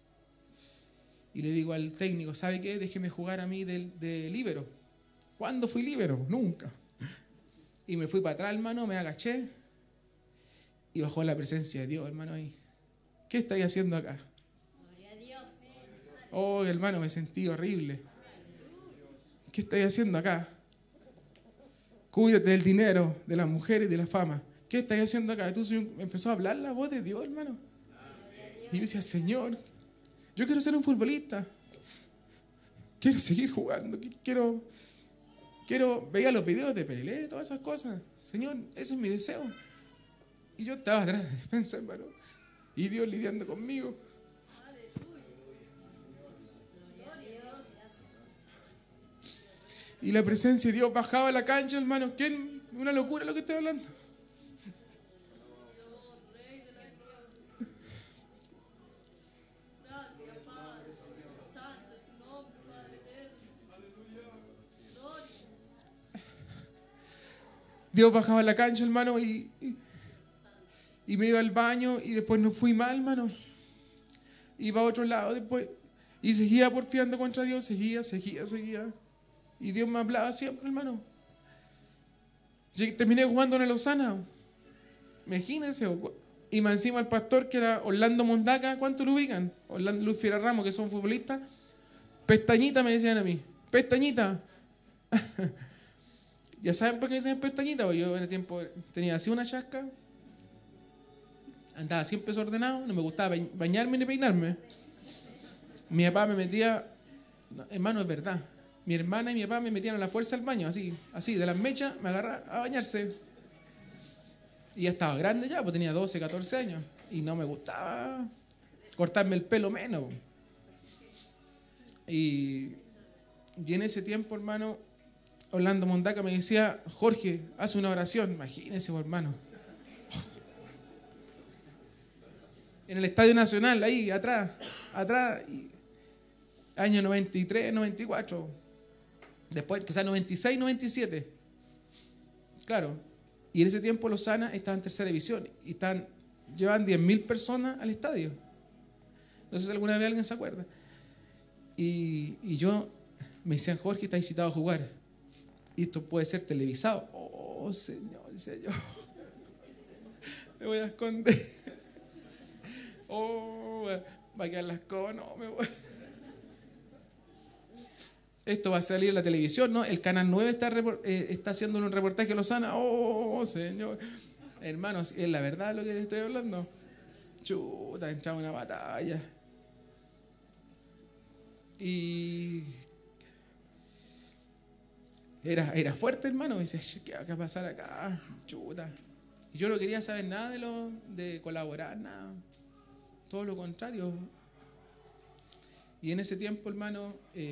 Y le digo al técnico, ¿sabe qué? Déjeme jugar a mí de líbero. ¿Cuándo fui líbero? Nunca. Y me fui para atrás, hermano, me agaché y bajó la presencia de Dios, hermano, ahí. ¿Qué estáis haciendo acá? Gloria a Dios. Oh, hermano, me sentí horrible. ¿Qué estáis haciendo acá? Cuídate del dinero, de las mujeres y de la fama. ¿Qué estáis haciendo acá? Entonces empezó a hablar la voz de Dios, hermano. Y yo decía, Señor, yo quiero ser un futbolista. Quiero seguir jugando. Veía los videos de Pelé, todas esas cosas. Señor, ese es mi deseo. Y yo estaba atrás de defensa, hermano. Y Dios lidiando conmigo. Y la presencia de Dios bajaba a la cancha, hermano. ¿Quién? Una locura lo que estoy hablando. Dios bajaba a la cancha, hermano, y me iba al baño y después no fui mal, hermano. Iba a otro lado después y seguía porfiando contra Dios, seguía. Y Dios me hablaba siempre, hermano. Terminé jugando en el Osana. Imagínense. Y más encima el pastor, que era Orlando Mondaca, ¿cuánto lo ubican? Orlando Luis Fiera Ramos, que son futbolistas. Pestañita me decían a mí. Pestañita. ¿Ya saben por qué me dicen pestañita? Porque yo en el tiempo tenía así una chasca. Andaba siempre desordenado. No me gustaba bañarme ni peinarme. Mi papá me metía... No, hermano, es verdad. Mi hermana y mi papá me metían a la fuerza al baño. Así, de las mechas, me agarraba a bañarse. Y ya estaba grande ya, pues tenía 12, 14 años. Y no me gustaba cortarme el pelo menos. Y en ese tiempo, hermano, Orlando Mondaca me decía, Jorge, haz una oración. Imagínense, hermano. En el Estadio Nacional, ahí, atrás. Año 93, 94. Después, quizás 96, 97. Claro. Y en ese tiempo Lozana estaba en tercera división. Y llevaban 10.000 personas al estadio. No sé si alguna vez alguien se acuerda. Y yo, me decían, Jorge, está citado a jugar. Y esto puede ser televisado. Oh, Señor, decía yo. Me voy a esconder. Oh, va a quedar las cosas. No, me voy. Esto va a salir en la televisión, ¿no? El Canal 9 está haciendo un reportaje de Lozana. Oh, Señor. Hermanos, es la verdad lo que les estoy hablando. Chuta, entraba una batalla. Y era fuerte, hermano. Y dice, ¿qué va a pasar acá? Chuta. Y yo no quería saber nada de colaborar, nada. Todo lo contrario. Y en ese tiempo, hermano,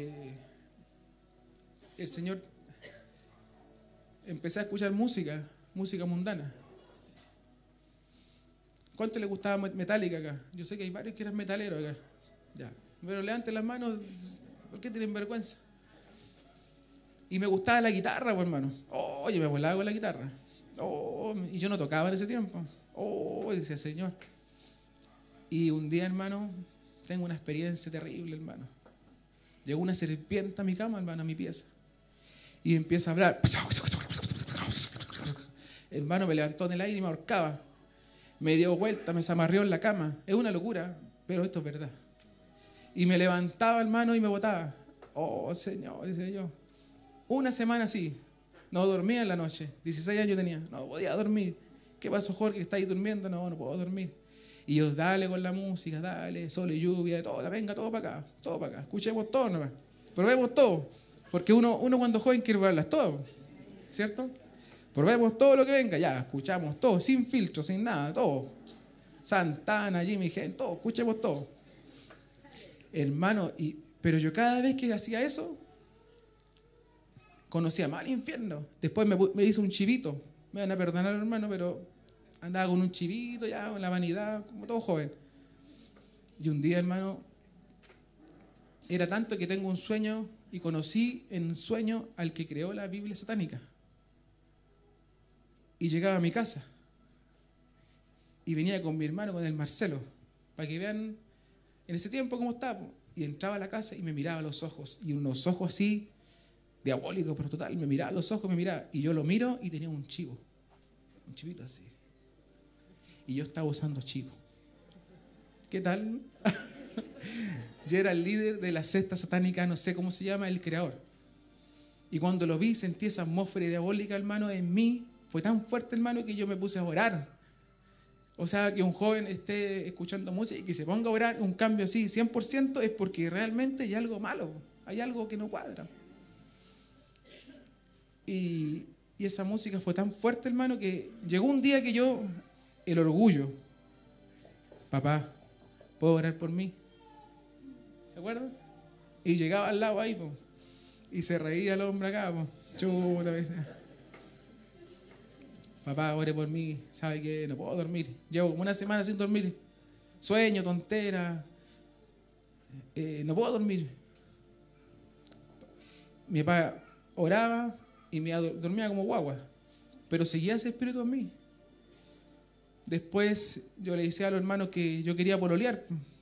el Señor, empecé a escuchar música mundana. ¿Cuánto le gustaba Metallica acá? Yo sé que hay varios que eran metaleros acá. Ya. Pero levanten las manos, ¿por qué tienen vergüenza? Y me gustaba la guitarra, pues, hermano. Oye, me volaba con la guitarra. Oh, y yo no tocaba en ese tiempo. Oh, decía Señor. Y un día, hermano, tengo una experiencia terrible, hermano. Llegó una serpiente a mi cama, hermano, a mi pieza. Y empieza a hablar. Hermano, me levantó en el aire y me ahorcaba. Me dio vuelta, me zamarrió en la cama. Es una locura, pero esto es verdad. Y me levantaba, hermano, y me botaba. Oh, Señor, decía yo. Una semana así. No dormía en la noche. 16 años tenía. No podía dormir. ¿Qué pasó, Jorge? ¿Está ahí durmiendo? No, no puedo dormir. Y yo, dale con la música, dale, sol y lluvia, todo, venga, todo para acá, todo para acá. Escuchemos todo nomás. Probemos todo. Porque uno cuando joven quiere probarlas todas, ¿cierto? Probemos todo lo que venga, ya, escuchamos todo, sin filtro, sin nada, todo. Santana, Jimmy Hendrix, todo, escuchemos todo. Hermano, pero yo cada vez que hacía eso, conocía más el infierno. Después me hizo un chivito. Me van a perdonar, hermano, pero andaba con un chivito ya, con la vanidad, como todo joven. Y un día, hermano, era tanto que tengo un sueño y conocí en sueño al que creó la Biblia satánica. Y llegaba a mi casa. Y venía con mi hermano, con el Marcelo, para que vean en ese tiempo cómo estaba. Y entraba a la casa y me miraba a los ojos. Y unos ojos así, diabólicos, pero total. Me miraba a los ojos, me miraba. Y yo lo miro y tenía un chivo. Un chivito así. Y yo estaba usando chivo. ¿Qué tal? Yo era el líder de la secta satánica, no sé cómo se llama, el creador. Y cuando lo vi, sentí esa atmósfera diabólica, hermano, en mí. Fue tan fuerte, hermano, que yo me puse a orar. O sea, que un joven esté escuchando música y que se ponga a orar, un cambio así, 100%, es porque realmente hay algo malo. Hay algo que no cuadra. Y esa música fue tan fuerte, hermano, que llegó un día que yo, el orgullo, papá, ¿puedo orar por mí? ¿Se acuerdan? Y llegaba al lado ahí, po, y se reía el hombre acá, po. Chuta, papá, ore por mí, sabe que no puedo dormir. Llevo como una semana sin dormir. Sueño, tontera, no puedo dormir. Mi papá oraba y me dormía como guagua, pero seguía ese espíritu en mí. Después yo le decía a los hermanos que yo quería pololear.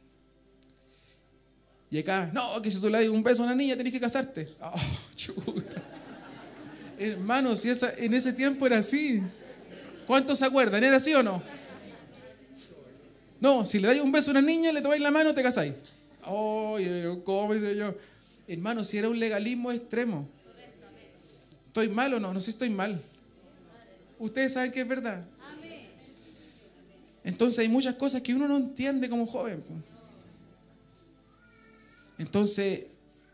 Y acá, no, que si tú le das un beso a una niña tenés que casarte. Oh, chuta. Hermano, si en ese tiempo era así. ¿Cuántos se acuerdan? ¿Era así o no? No, si le dais un beso a una niña, le tomáis la mano, te casáis. Oh, ¿cómo hice yo? Hermano, si era un legalismo extremo. ¿Estoy mal o no? No sé si estoy mal. Ustedes saben que es verdad. Entonces hay muchas cosas que uno no entiende como joven. Entonces,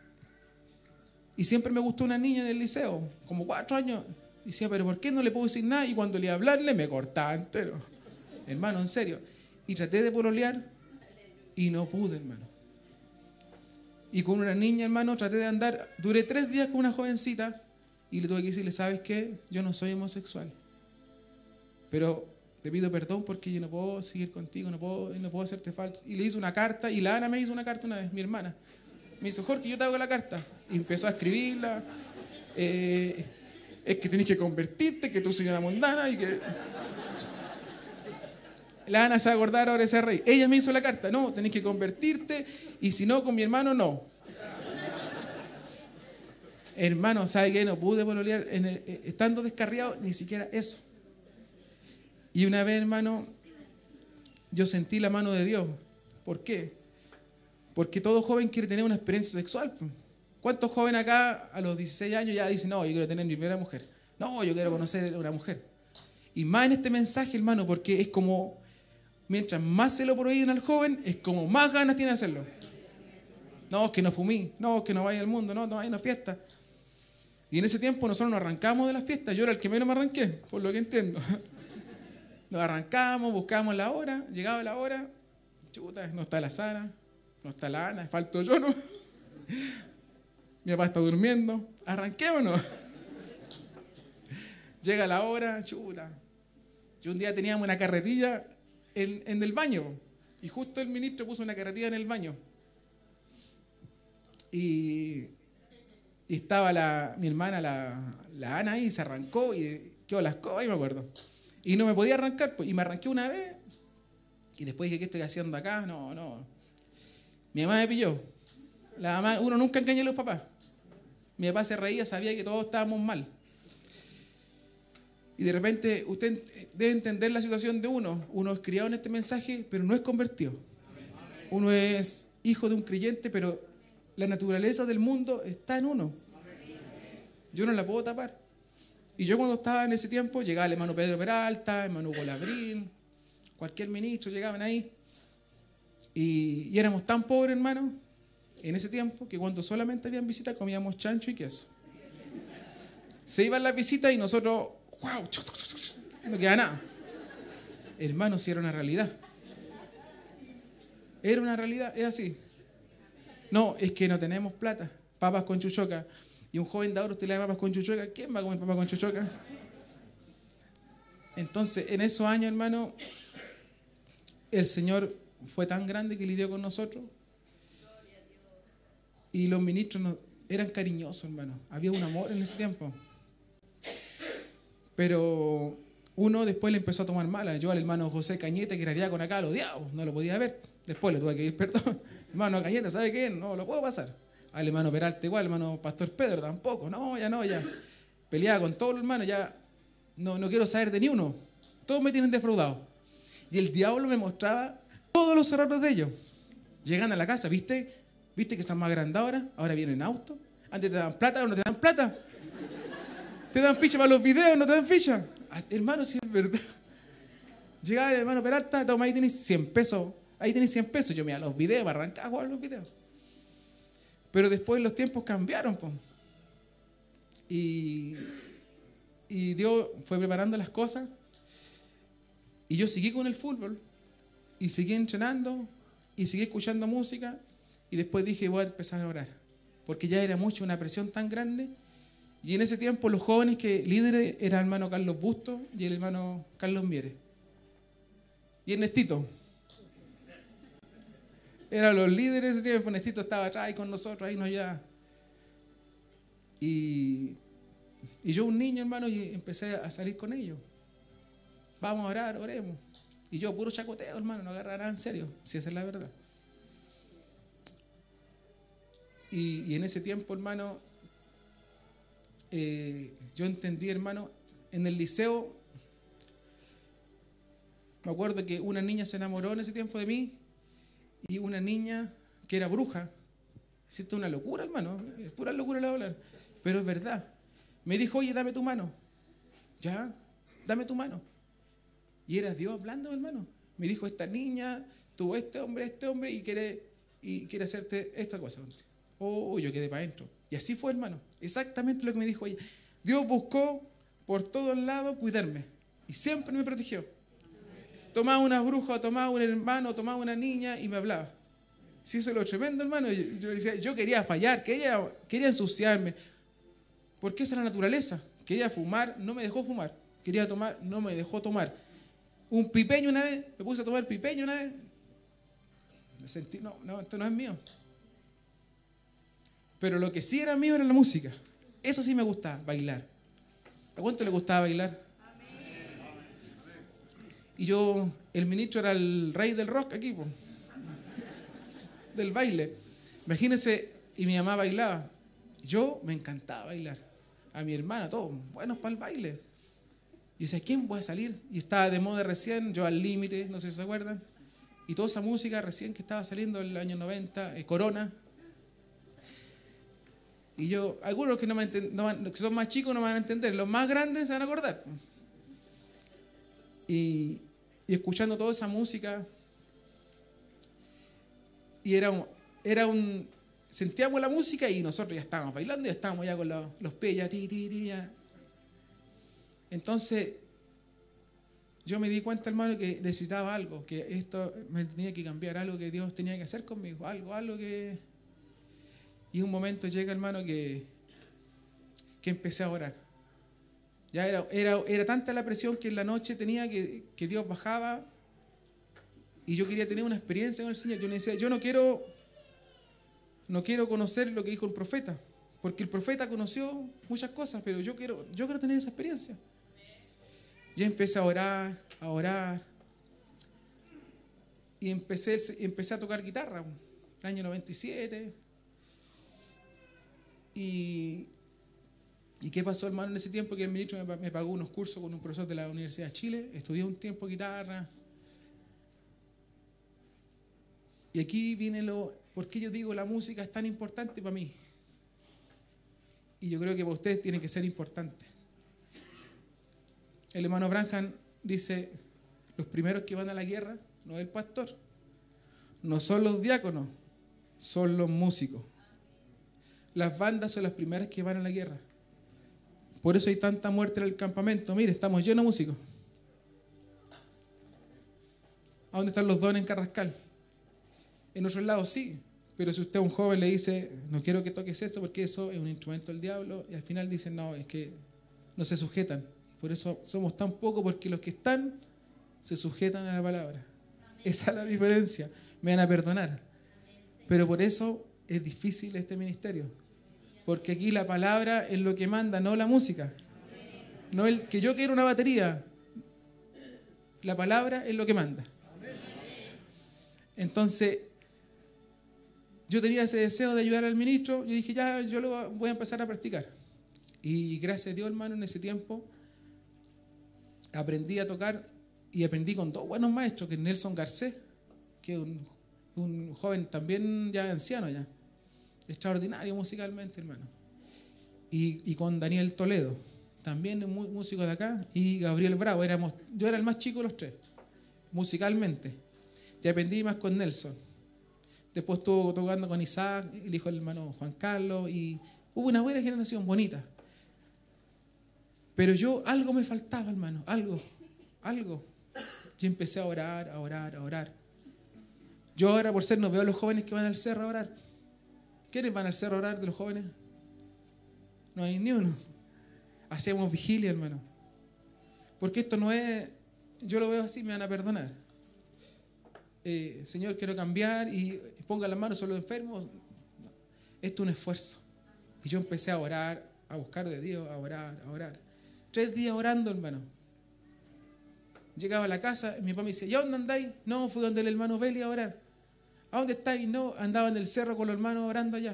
y siempre me gustó una niña del liceo, como 4 años. Y decía, pero ¿por qué no le puedo decir nada? Y cuando le iba a hablarle, me cortaba entero. Hermano, en serio. Y traté de pololear y no pude, hermano. Y con una niña, hermano, traté de andar. Duré 3 días con una jovencita y le tuve que decirle, ¿sabes qué? Yo no soy homosexual. Pero te pido perdón porque yo no puedo seguir contigo, no puedo hacerte falta. Y le hice una carta, y la Ana me hizo una carta una vez, mi hermana. Me dijo, Jorge, yo te hago la carta. Y empezó a escribirla. Es que tenés que convertirte, que tú soy una mundana y que... La Ana se va a acordar ahora de ese rey. Ella me hizo la carta. No, tenés que convertirte y si no, con mi hermano, no. Hermano, ¿sabe qué? No pude pololear estando descarriado, ni siquiera eso. Y una vez, hermano, yo sentí la mano de Dios. ¿Por qué? Porque todo joven quiere tener una experiencia sexual. ¿Cuántos jóvenes acá a los 16 años ya dicen, no, yo quiero tener mi primera mujer? No, yo quiero conocer a una mujer. Y más en este mensaje, hermano, porque es como, mientras más se lo prohíben al joven, es como más ganas tiene de hacerlo. No, es que no fumí, no, es que no vaya al mundo, no vaya a una fiesta. Y en ese tiempo nosotros nos arrancamos de las fiestas. Yo era el que menos me arranqué, por lo que entiendo. Nos arrancamos, buscamos la hora, llegaba la hora, chuta, no está la Sara, no está la Ana, falto yo, ¿no? Mi papá está durmiendo, arranquémonos. Llega la hora, chuta. Yo un día teníamos una carretilla en el baño, y justo el ministro puso una carretilla en el baño. Y estaba mi hermana, la Ana ahí, se arrancó, y quedó la escoba, y me acuerdo. Y no me podía arrancar, pues, y me arranqué una vez. Y después dije, ¿qué estoy haciendo acá? No. Mi mamá me pilló. La mamá, uno nunca engaña a los papás. Mi papá se reía, sabía que todos estábamos mal. Y de repente usted debe entender la situación de uno. Uno es criado en este mensaje, pero no es convertido. Uno es hijo de un creyente, pero la naturaleza del mundo está en uno. Yo no la puedo tapar. Y yo cuando estaba en ese tiempo, llegaba el hermano Pedro Peralta, el hermano Golabrín, cualquier ministro, llegaban ahí. Y éramos tan pobres, hermano, en ese tiempo, que cuando solamente habían visitas comíamos chancho y queso. Se iban las visitas y nosotros, ¡wow! No queda nada. Hermano, si era una realidad. Era una realidad, es así. No, es que no tenemos plata. Papas con chuchoca. Y un joven de ahora, usted le da papas con chuchoca. ¿Quién va a comer papas con chuchoca? Entonces, en esos años, hermano, el Señor fue tan grande que lidió con nosotros. Y los ministros eran cariñosos, hermano. Había un amor en ese tiempo. Pero uno después le empezó a tomar mala. Yo al hermano José Cañete, que era diácono acá, lo odiaba. No lo podía ver. Después le tuve que pedir perdón. Hermano Cañete, ¿sabe qué? No lo puedo pasar. Al hermano Peralta igual, hermano Pastor Pedro tampoco. No, ya. Peleaba con todos los hermanos, ya no quiero saber de ni uno. Todos me tienen defraudado. Y el diablo me mostraba todos los errores de ellos. Llegan a la casa, ¿viste que están más grandes ahora? Ahora vienen en auto. Antes te dan plata, ahora no te dan plata. Te dan ficha para los videos, no te dan ficha. Hermano, si es verdad. Llegaba el hermano Peralta, toma, ahí tenés 100 pesos. Ahí tenés 100 pesos. Yo, mira, los videos, me arrancaba a jugar los videos. Pero después los tiempos cambiaron, pues. Y Dios fue preparando las cosas. Y yo seguí con el fútbol. Y seguí entrenando. Y seguí escuchando música. Y después dije, voy a empezar a orar. Porque ya era mucho, una presión tan grande. Y en ese tiempo los jóvenes líderes eran el hermano Carlos Busto y el hermano Carlos Mieres. Y Ernestito. Eran los líderes de ese tiempo. Ernestito estaba atrás ahí con nosotros, ahí nos ayudaba. Y yo, un niño, hermano, y empecé a salir con ellos. Vamos a orar, oremos. Y yo, puro chacoteo, hermano, no agarra nada en serio, si esa es la verdad. Y en ese tiempo, hermano, yo entendí, hermano, en el liceo, me acuerdo que una niña se enamoró en ese tiempo de mí, y una niña que era bruja. Esto es una locura, hermano, es pura locura la hablar, pero es verdad. Me dijo, oye, dame tu mano. Ya, dame tu mano. Y era Dios hablando, hermano. Me dijo, esta niña tuvo este hombre, y quiere hacerte esta cosa. Oh, yo quedé para adentro. Y así fue, hermano. Exactamente lo que me dijo ella. Dios buscó por todos lados cuidarme. Y siempre me protegió. Tomaba una bruja, tomaba un hermano, tomaba una niña y me hablaba. Sí, eso es lo tremendo, hermano. Yo decía, yo quería fallar, quería ensuciarme. Porque esa es la naturaleza. Quería fumar, no me dejó fumar. Quería tomar, no me dejó tomar. Un pipeño una vez, me puse a tomar pipeño una vez. Me sentí, no, esto no es mío. Pero lo que sí era mío era la música. Eso sí me gustaba, bailar. ¿A cuánto le gustaba bailar? Y yo, el ministro era el rey del rock aquí, pues, del baile. Imagínense, y mi mamá bailaba. Yo me encantaba bailar. A mi hermana, todos buenos para el baile. Y yo decía, ¿quién puede salir? Y estaba de moda recién, yo Al Límite, no sé si se acuerdan. Y toda esa música recién que estaba saliendo en el año 90, Corona. Y yo, algunos que que son más chicos no van a entender, los más grandes se van a acordar. Y escuchando toda esa música, y sentíamos la música y nosotros ya estábamos bailando, ya estábamos ya con los pies, ya. Entonces, yo me di cuenta, hermano, que necesitaba algo, que esto me tenía que cambiar, algo que Dios tenía que hacer conmigo, algo que... Y un momento llega, hermano, que empecé a orar. Ya era tanta la presión que en la noche tenía que Dios bajaba y yo quería tener una experiencia con el Señor. Yo le decía, yo no quiero conocer lo que dijo el profeta, porque el profeta conoció muchas cosas, pero yo quiero tener esa experiencia. Yo empecé a orar. Y empecé a tocar guitarra, el año 97. ¿Y qué pasó, hermano, en ese tiempo? Que el ministro me pagó unos cursos con un profesor de la Universidad de Chile. Estudié un tiempo guitarra. Y aquí viene por qué yo digo la música es tan importante para mí. Y yo creo que para ustedes tiene que ser importante. El hermano Branham dice, los primeros que van a la guerra no es el pastor, no son los diáconos, son los músicos. Las bandas son las primeras que van a la guerra. Por eso hay tanta muerte en el campamento. Mire, estamos llenos de músicos. ¿A dónde están los dones en Carrascal? En otros lados sí, pero si usted a un joven le dice, no quiero que toques esto porque eso es un instrumento del diablo, y al final dicen, no, es que no se sujetan. Por eso somos tan pocos, porque los que están se sujetan a la palabra. Esa es la diferencia. Me van a perdonar. Pero por eso es difícil este ministerio. Porque aquí la palabra es lo que manda, no la música. No el que yo quiero una batería. La palabra es lo que manda. Entonces, yo tenía ese deseo de ayudar al ministro. Yo dije, ya, yo lo voy a empezar a practicar. Y gracias a Dios, hermano, en ese tiempo aprendí a tocar y aprendí con dos buenos maestros, que es Nelson Garcés, que es un joven también ya anciano ya, extraordinario musicalmente, hermano. Y con Daniel Toledo, también un músico de acá, y Gabriel Bravo. Yo era el más chico de los tres, musicalmente. Y aprendí más con Nelson. Después estuvo tocando con Isaac, el hijo del hermano Juan Carlos, y hubo una buena generación, bonita. Pero algo me faltaba, hermano, algo. Yo empecé a orar. Yo ahora, por ser, no veo a los jóvenes que van al cerro a orar. ¿Quiénes van al cerro a orar de los jóvenes? No hay ni uno. Hacemos vigilia, hermano. Porque esto no es, yo lo veo así, me van a perdonar. Señor, quiero cambiar y ponga las manos sobre los enfermos. No. Esto es un esfuerzo. Y yo empecé a orar, a buscar de Dios, a orar. 3 días orando, hermano. Llegaba a la casa y mi papá me dice, ¿y a dónde andáis? No, fui donde el hermano Beli a orar. ¿A dónde estáis? No, andaba en el cerro con los hermanos orando allá.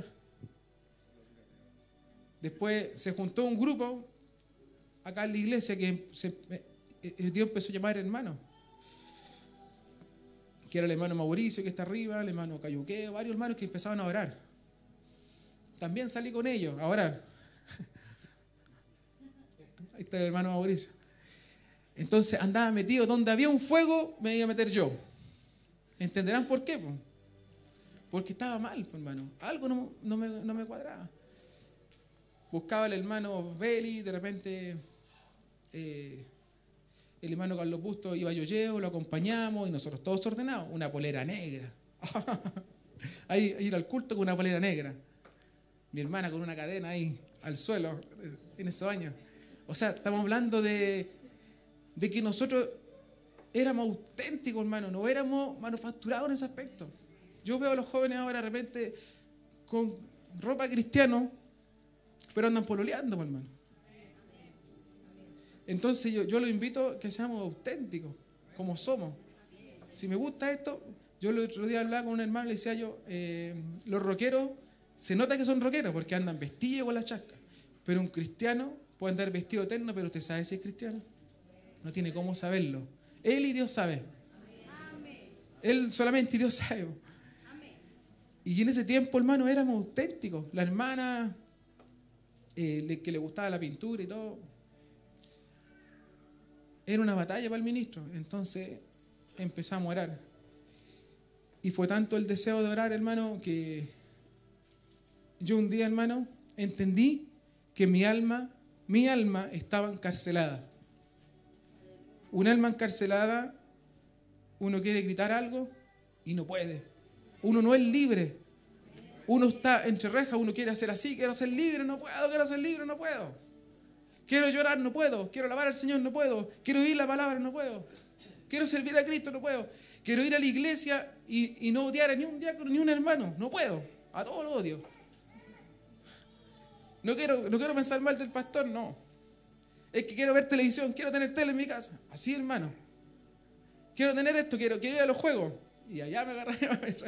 Después se juntó un grupo acá en la iglesia que Dios empezó a llamar hermano. Que era el hermano Mauricio que está arriba, el hermano Cayuqueo, varios hermanos que empezaban a orar. También salí con ellos a orar. Ahí está el hermano Mauricio. Entonces andaba metido, donde había un fuego me iba a meter yo. ¿Entenderán por qué? Porque estaba mal, hermano. Algo no me cuadraba. Buscaba al hermano Beli, de repente el hermano Carlos Busto iba a Yoyeo, lo acompañamos y nosotros todos ordenados. Una polera negra. Ahí ir al culto con una polera negra. Mi hermana con una cadena ahí al suelo en esos años. O sea, estamos hablando de que nosotros éramos auténticos, hermano, no éramos manufacturados en ese aspecto. Yo veo a los jóvenes ahora de repente con ropa cristiana, pero andan pololeando, hermano. Entonces yo los invito a que seamos auténticos, como somos. Si me gusta esto, yo el otro día hablaba con un hermano y le decía yo, los rockeros, se nota que son rockeros porque andan vestidos con la chasca, pero un cristiano puede andar vestido eterno, pero usted sabe si es cristiano. No tiene cómo saberlo. Él y Dios sabe. Él solamente y Dios sabe. Y en ese tiempo, hermano, éramos auténticos. La hermana que le gustaba la pintura y todo, era una batalla para el ministro. Entonces empezamos a orar. Y fue tanto el deseo de orar, hermano, que yo un día, hermano, entendí que mi alma estaba encarcelada. Un alma encarcelada, uno quiere gritar algo y no puede. Uno no es libre. Uno está entre rejas, uno quiere hacer así, quiero ser libre, no puedo, quiero ser libre, no puedo. Quiero llorar, no puedo. Quiero alabar al Señor, no puedo. Quiero oír la palabra, no puedo. Quiero servir a Cristo, no puedo. Quiero ir a la iglesia y no odiar a ni un diácono ni un hermano, no puedo. A todos los odio. No quiero pensar mal del pastor, no. Es que quiero ver televisión, quiero tener tele en mi casa. Así, hermano. Quiero tener esto, quiero ir a los juegos. Y allá me agarré.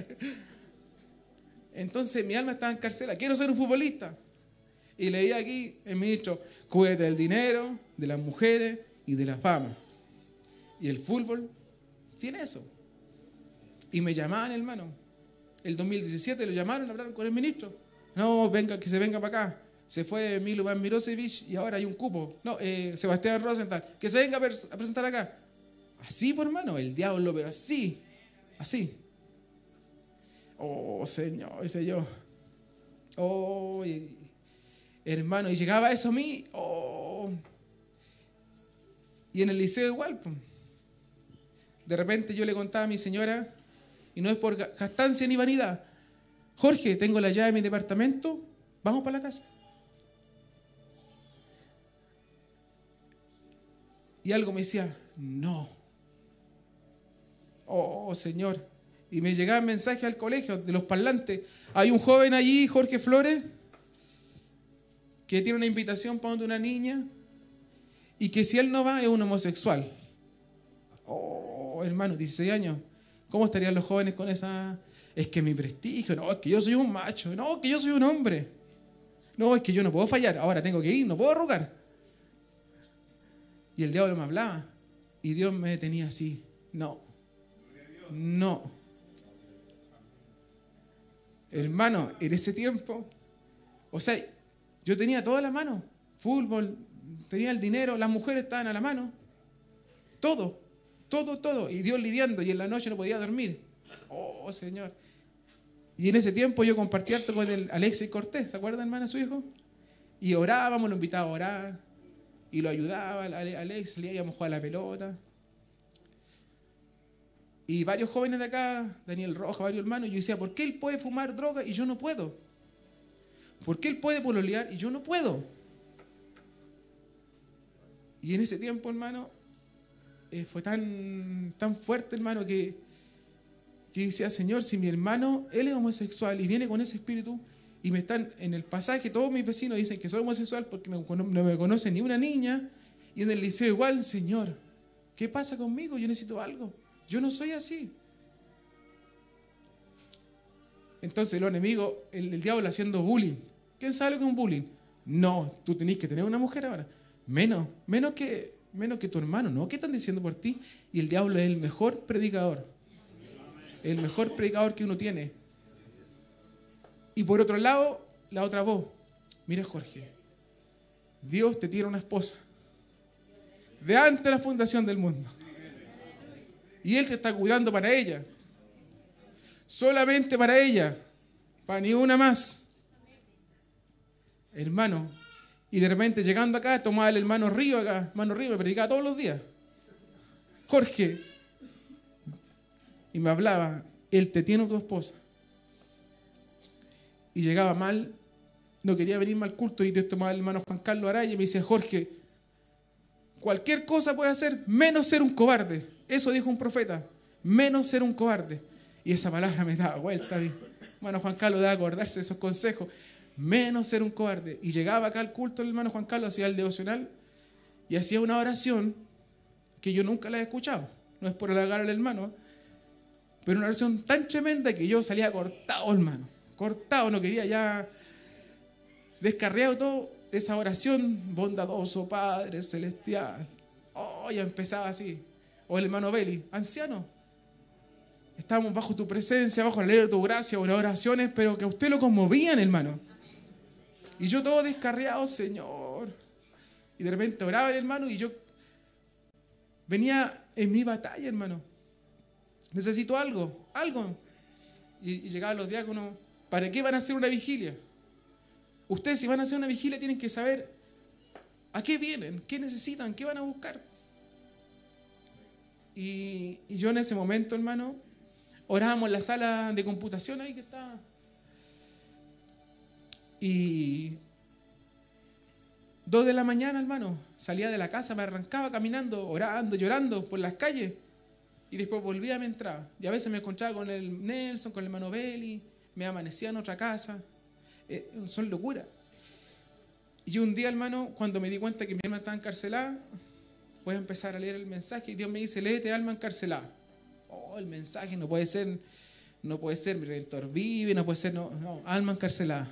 Entonces mi alma estaba encarcelada. Quiero ser un futbolista. Y leí aquí el ministro, cuídate del dinero, de las mujeres y de la fama. Y el fútbol tiene eso. Y me llamaban, hermano. El 2017 lo llamaron, hablaron con el ministro. No, venga, que se venga para acá. Se fue Milo Van Mirosevic y ahora hay un cupo. No, Sebastián Rosenthal, que se venga a presentar acá. Así, por hermano, el diablo, pero así. Así. Oh, Señor, ese yo. Oh, hermano, y llegaba eso a mí. Oh. Y en el liceo igual. Pues. De repente yo le contaba a mi señora, y no es por gastancia ni vanidad. Jorge, tengo la llave de mi departamento, vamos para la casa. Y algo me decía, no. Oh, Señor. Y me llegaban mensajes al colegio de los parlantes. Hay un joven allí, Jorge Flores, que tiene una invitación para una niña y que si él no va es un homosexual. Oh, hermano, 16 años. ¿Cómo estarían los jóvenes con esa? Es que mi prestigio, no, es que yo soy un macho, no, es que yo soy un hombre. No, es que yo no puedo fallar, ahora tengo que ir, no puedo rogar. Y el diablo me hablaba y Dios me detenía así. No, no. Hermano, en ese tiempo, o sea, yo tenía toda la mano, fútbol, tenía el dinero, las mujeres estaban a la mano, todo, todo, todo, y Dios lidiando, y en la noche no podía dormir. Oh, Señor. Y en ese tiempo yo compartí harto con el Alexis Cortés, ¿se acuerdan, hermana, su hijo? Y orábamos, lo invitaba a orar, y lo ayudaba, Alex, le íbamos a jugar a la pelota. Y varios jóvenes de acá, Daniel Roja, varios hermanos, yo decía, ¿por qué él puede fumar droga y yo no puedo? ¿Por qué él puede pololear y yo no puedo? Y en ese tiempo, hermano, fue tan fuerte, hermano, que decía, Señor, si mi hermano, él es homosexual y viene con ese espíritu, y me están, en el pasaje, todos mis vecinos dicen que soy homosexual porque no me conoce ni una niña, y en el liceo igual, Señor, ¿qué pasa conmigo? Yo necesito algo. Yo no soy así. Entonces los enemigos, el diablo haciendo bullying. ¿Quién sabe lo que es un bullying? No, tú tenés que tener una mujer ahora. Menos que tu hermano. ¿No? ¿Qué están diciendo por ti? Y el diablo es el mejor predicador. El mejor predicador que uno tiene. Y por otro lado, la otra voz. Mira, Jorge, Dios te tiene una esposa. De antes de la fundación del mundo. Y Él te está cuidando para ella. Solamente para ella. Para ni una más. Hermano. Y de repente llegando acá, tomaba el hermano Río acá. Hermano Río me predicaba todos los días. Jorge. Y me hablaba. Él te tiene tu esposa. Y llegaba mal. No quería venir mal culto. Y Dios tomaba el hermano Juan Carlos Araya y me dice, Jorge, cualquier cosa puede hacer menos ser un cobarde. Eso dijo un profeta, menos ser un cobarde. Y esa palabra me daba vuelta. Hermano Juan Carlos debe acordarse de esos consejos. Menos ser un cobarde. Y llegaba acá al culto el hermano Juan Carlos, hacía el devocional y hacía una oración que yo nunca la he escuchado. No es por halagar al hermano, pero una oración tan tremenda que yo salía cortado, hermano. Cortado, no quería ya, descarriado todo. Esa oración, bondadoso Padre Celestial. Oh, ya empezaba así. O el hermano Beli, anciano. Estábamos bajo tu presencia, bajo la ley de tu gracia, oraciones, pero que a usted lo conmovían, hermano. Y yo todo descarriado, Señor. Y de repente oraba el hermano y yo venía en mi batalla, hermano. Necesito algo. Y llegaban los diáconos, ¿para qué van a hacer una vigilia? Ustedes si van a hacer una vigilia tienen que saber a qué vienen, qué necesitan, qué van a buscar. Y yo en ese momento, hermano, orábamos en la sala de computación ahí que estaba. Y 2 de la mañana, hermano, salía de la casa, me arrancaba caminando, orando, llorando por las calles. Y después volvía, me entraba. Y a veces me encontraba con el Nelson, con el hermano Beli, me amanecía en otra casa. Son locuras. Y un día, hermano, cuando me di cuenta que mi alma estaba encarcelada, voy a empezar a leer el mensaje y Dios me dice, léete alma encarcelada. Oh, el mensaje no puede ser, mi Redentor vive, no puede ser, no, alma encarcelada.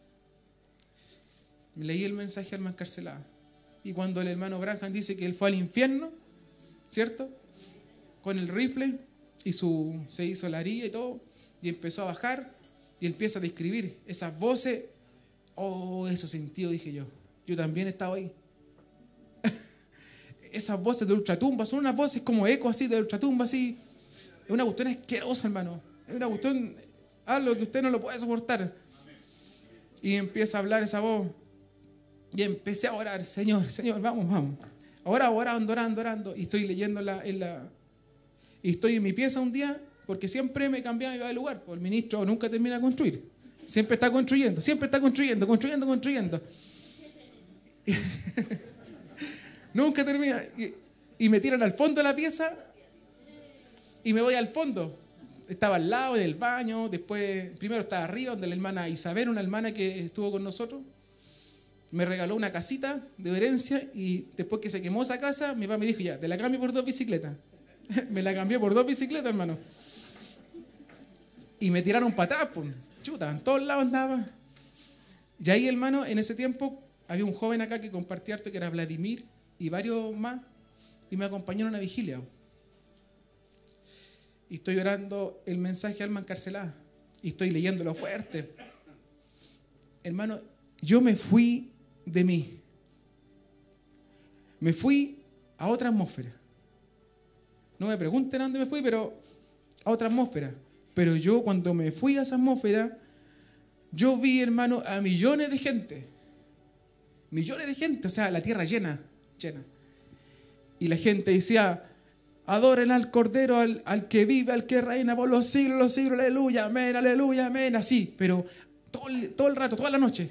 Me leí el mensaje alma encarcelada. Y cuando el hermano Branham dice que él fue al infierno, ¿cierto? Con el rifle y se hizo la herida y todo, y empezó a bajar y empieza a describir esas voces. Oh, eso sentido, dije yo. Yo también estaba ahí. Esas voces de ultratumba, son unas voces como eco así de ultratumba, así. Es una cuestión asquerosa, hermano. Es una cuestión, algo que usted no lo puede soportar. Y empieza a hablar esa voz. Y empecé a orar, Señor, vamos. Ahora orando. Y estoy leyendo y estoy en mi pieza un día, porque siempre me cambiaba y iba de lugar. Porque el ministro nunca termina de construir. Siempre está construyendo. Nunca termina. Y me tiran al fondo de la pieza y me voy al fondo. Estaba al lado del baño, después, primero estaba arriba, donde la hermana Isabel, una hermana que estuvo con nosotros, me regaló una casita de herencia y después que se quemó esa casa, mi papá me dijo, ya, te la cambio por 2 bicicletas. Me la cambié por 2 bicicletas, hermano. Y me tiraron para atrás, pues. Chuta, en todos lados andaba. Y ahí, hermano, en ese tiempo había un joven acá que compartía harto, que era Vladimir, y varios más, y me acompañaron a una vigilia. Y estoy orando el mensaje alma encarcelada, y estoy leyéndolo fuerte. Hermano, yo me fui de mí. Me fui a otra atmósfera. No me pregunten a dónde me fui, pero a otra atmósfera. Pero yo cuando me fui a esa atmósfera, yo vi, hermano, a millones de gente. O sea, la tierra llena. Y la gente decía, adoren al Cordero, al que vive, al que reina por los siglos, aleluya, amén, así. Pero todo el rato, toda la noche.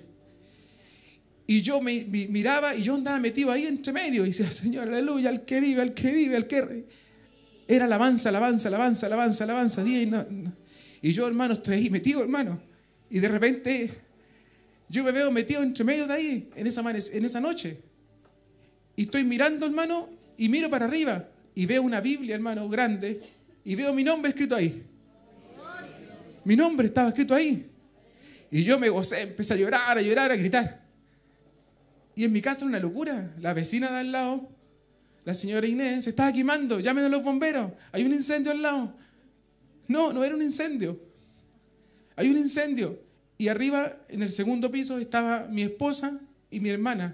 Y yo me miraba y yo andaba metido ahí entre medio. Y decía, Señor, aleluya, al que vive, al que reina. Era alabanza, día y no. Y yo, hermano, estoy ahí metido, hermano. Y de repente yo me veo metido entre medio de ahí, en esa noche. Y estoy mirando, hermano, y miro para arriba. Y veo una Biblia, hermano, grande. Y veo mi nombre escrito ahí. Mi nombre estaba escrito ahí. Y yo me gocé, empecé a llorar, a gritar. Y en mi casa era una locura. La vecina de al lado, la señora Inés, se estaba quemando. Llamen a los bomberos. Hay un incendio al lado. No era un incendio. Hay un incendio. Y arriba, en el segundo piso, estaba mi esposa y mi hermana,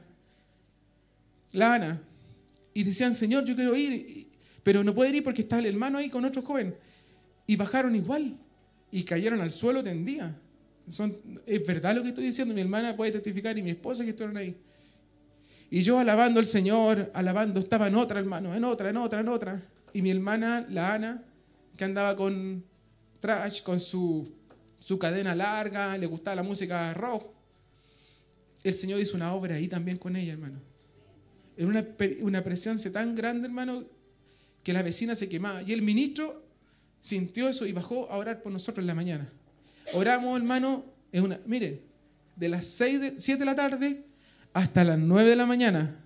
la Ana. Y decían, Señor, yo quiero ir. Pero no pueden ir porque está el hermano ahí con otro joven. Y bajaron igual. Y cayeron al suelo tendidas. Es verdad lo que estoy diciendo. Mi hermana puede testificar y mi esposa que estuvieron ahí. Y yo alabando al Señor, estaba en otra, hermano, en otra. Y mi hermana, la Ana, que andaba con trash, con su cadena larga, le gustaba la música rock. El Señor hizo una obra ahí también con ella, hermano. Era una presencia tan grande, hermano, que la vecina se quemaba. Y el ministro sintió eso y bajó a orar por nosotros en la mañana. Oramos, hermano, mire, de las 7 de la tarde hasta las 9 de la mañana.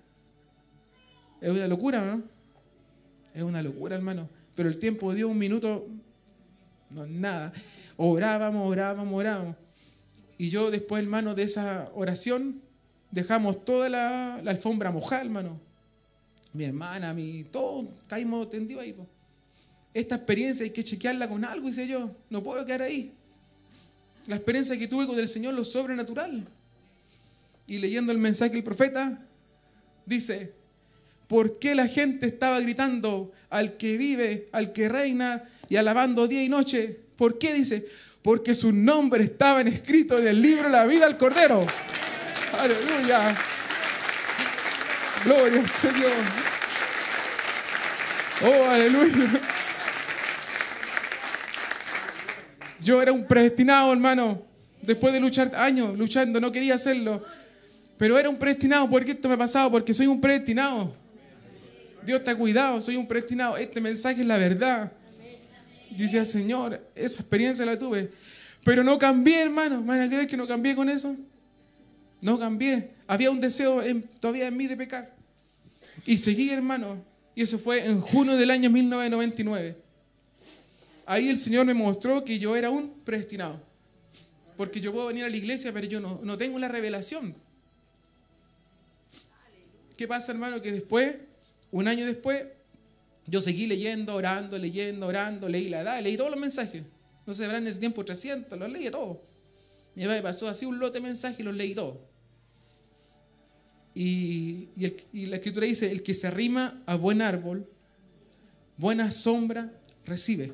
Es una locura, ¿no? Es una locura, hermano. Pero el tiempo dio 1 minuto, no nada. Orábamos. Y yo después, hermano, de esa oración, dejamos toda la alfombra mojada, hermano. Mi hermana, todos caímos tendidos ahí. Esta experiencia hay que chequearla con algo, dice yo. No puedo quedar ahí. La experiencia que tuve con el Señor, lo sobrenatural. Y leyendo el mensaje del profeta, dice, ¿por qué la gente estaba gritando al que vive, al que reina y alabando día y noche? ¿Por qué? Dice, porque sus nombres estaban escritos en el libro de la vida del Cordero. Aleluya. Gloria al Señor. Oh, aleluya. Yo era un predestinado, hermano. Después de luchar años, luchando, no quería hacerlo. Pero era un predestinado. ¿Por qué esto me ha pasado? Porque soy un predestinado. Dios te ha cuidado, soy un predestinado. Este mensaje es la verdad. Yo decía, Señor, esa experiencia la tuve. Pero no cambié, hermano. ¿Van a creer que no cambié con eso? No cambié. Había un deseo todavía en mí de pecar. Y seguí, hermano. Y eso fue en junio del año 1999. Ahí el Señor me mostró que yo era un predestinado. Porque yo puedo venir a la iglesia, pero yo no tengo la revelación. ¿Qué pasa, hermano? Que después, un año después, yo seguí leyendo, orando, leí la edad, leí todos los mensajes. No sé, habrán en ese tiempo 300, los leí todos. Mi papá me pasó así un lote de mensajes y los leí todos. Y la Escritura dice, el que se arrima a buen árbol, buena sombra recibe.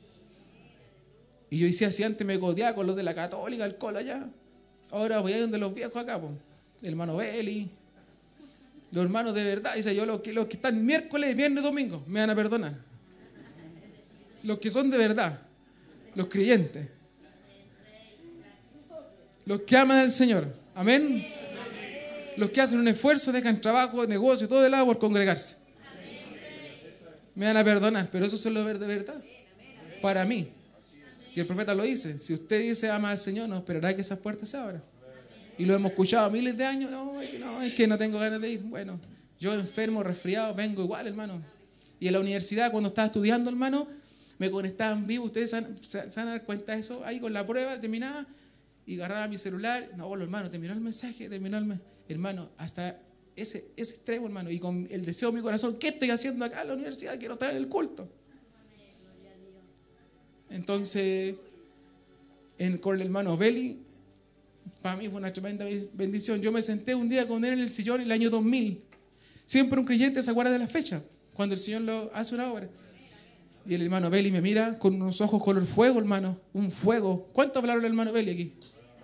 Y yo decía, si antes me codiaba con los de la Católica, el colo allá, ahora voy a ir donde los viejos acá, po. El hermano Beli, los hermanos de verdad. Dice, yo los que están miércoles, viernes, domingo, me van a perdonar. Los que son de verdad, los creyentes, los que aman al Señor, amén. Los que hacen un esfuerzo, dejan trabajo, negocio, todo de lado por congregarse. Me van a perdonar, pero eso es lo de verdad. Para mí. Y el profeta lo dice. Si usted dice ama al Señor, no esperará que esas puertas se abran. Y lo hemos escuchado miles de años. Es que no tengo ganas de ir. Bueno, yo enfermo, resfriado, vengo igual, hermano. Y en la universidad, cuando estaba estudiando, hermano, me conectaba en vivo. Ustedes se van a dar cuenta de eso. Ahí con la prueba terminaba y agarraba mi celular. No, hermano, terminó el mensaje, hermano, hasta ese extremo, hermano. Y con el deseo de mi corazón, ¿qué estoy haciendo acá en la universidad? Quiero estar en el culto. Entonces, con el hermano Beli, para mí fue una tremenda bendición. Yo me senté un día con él en el sillón en el año 2000. Siempre un creyente se acuerda de la fecha, cuando el Señor lo hace una obra. Y el hermano Beli me mira con unos ojos color fuego, hermano. Un fuego. ¿Cuánto hablaron el hermano Beli aquí?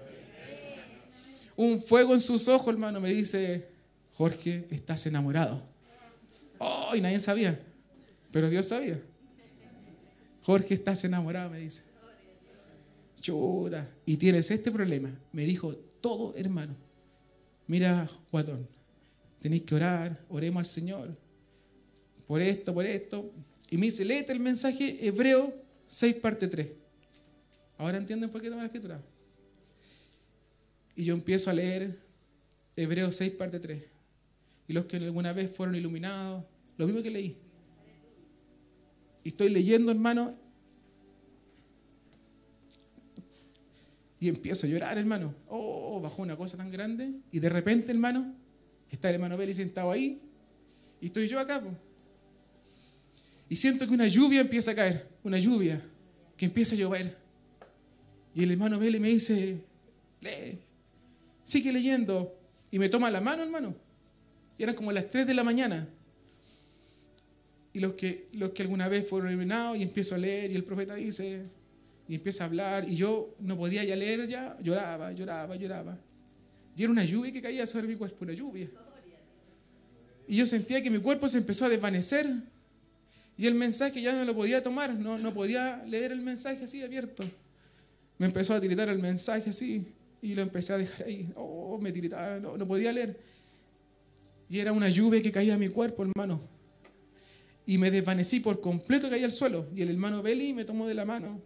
Un fuego en sus ojos, hermano. Me dice, Jorge, estás enamorado. Oh, y nadie sabía. Pero Dios sabía. Jorge, estás enamorado, me dice. Chuta. Y tienes este problema. Me dijo todo, hermano. Mira, guatón, tenéis que orar. Oremos al Señor. Por esto, por esto. Y me dice, léete el mensaje Hebreo 6, parte 3. ¿Ahora entienden por qué toma la Escritura? Y yo empiezo a leer Hebreo 6, parte 3. Y los que alguna vez fueron iluminados, lo mismo que leí. Y estoy leyendo, hermano. Y empiezo a llorar, hermano. Oh, bajó una cosa tan grande. Y de repente, hermano, está el hermano Beli sentado ahí. Y estoy yo acá, pues. Y siento que una lluvia empieza a caer. Una lluvia que empieza a llover. Y el hermano Beli me dice, lee, sigue leyendo. Y me toma la mano, hermano. Y eran como las 3 de la mañana. Y los que alguna vez fueron iluminados, y empiezo a leer, y el profeta dice, y empieza a hablar, y yo no podía ya leer, ya lloraba. Y era una lluvia que caía sobre mi cuerpo, una lluvia. Y yo sentía que mi cuerpo se empezó a desvanecer, y el mensaje ya no lo podía tomar, no podía leer el mensaje así abierto. Me empezó a tiritar el mensaje así, y lo empecé a dejar ahí. Oh, me tiritaba, no podía leer. Y era una lluvia que caía a mi cuerpo, hermano. Y me desvanecí por completo, caí al suelo. Y el hermano Beli me tomó de la mano.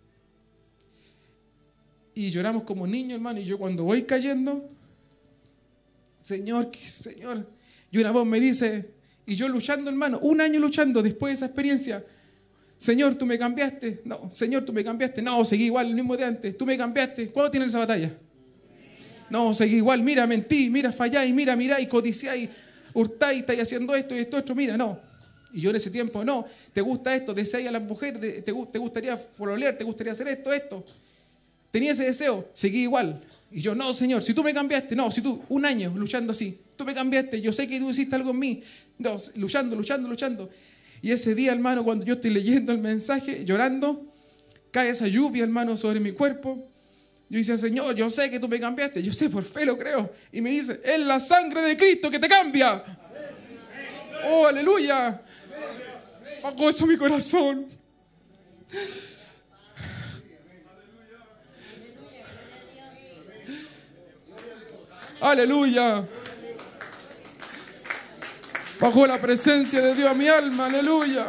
Y lloramos como niños, hermano. Y yo cuando voy cayendo, Señor. Y una voz me dice, y yo luchando, hermano, 1 año luchando después de esa experiencia. Señor, tú me cambiaste. No, Señor, tú me cambiaste. No, seguí igual, el mismo de antes. Tú me cambiaste. ¿Cuándo tienes esa batalla? No, seguí igual. Mira, mentí, mira, falláis, mira, y codiciáis, hurtáis, estáis haciendo esto y esto, mira, no. Y yo en ese tiempo, no, te gusta esto, deseáis a las mujeres, te gustaría pololear, te gustaría hacer esto. Tenía ese deseo, seguí igual. Y yo, no, Señor, si tú me cambiaste, no, si tú, 1 año luchando así, tú me cambiaste, yo sé que tú hiciste algo en mí. No, luchando. Y ese día, hermano, cuando yo estoy leyendo el mensaje, llorando, cae esa lluvia, hermano, sobre mi cuerpo. Yo decía, Señor, yo sé que tú me cambiaste, yo sé, por fe lo creo. Y me dice, es la sangre de Cristo que te cambia. Oh, aleluya. Hago eso en mi corazón. Aleluya. Bajo la presencia de Dios a mi alma, aleluya.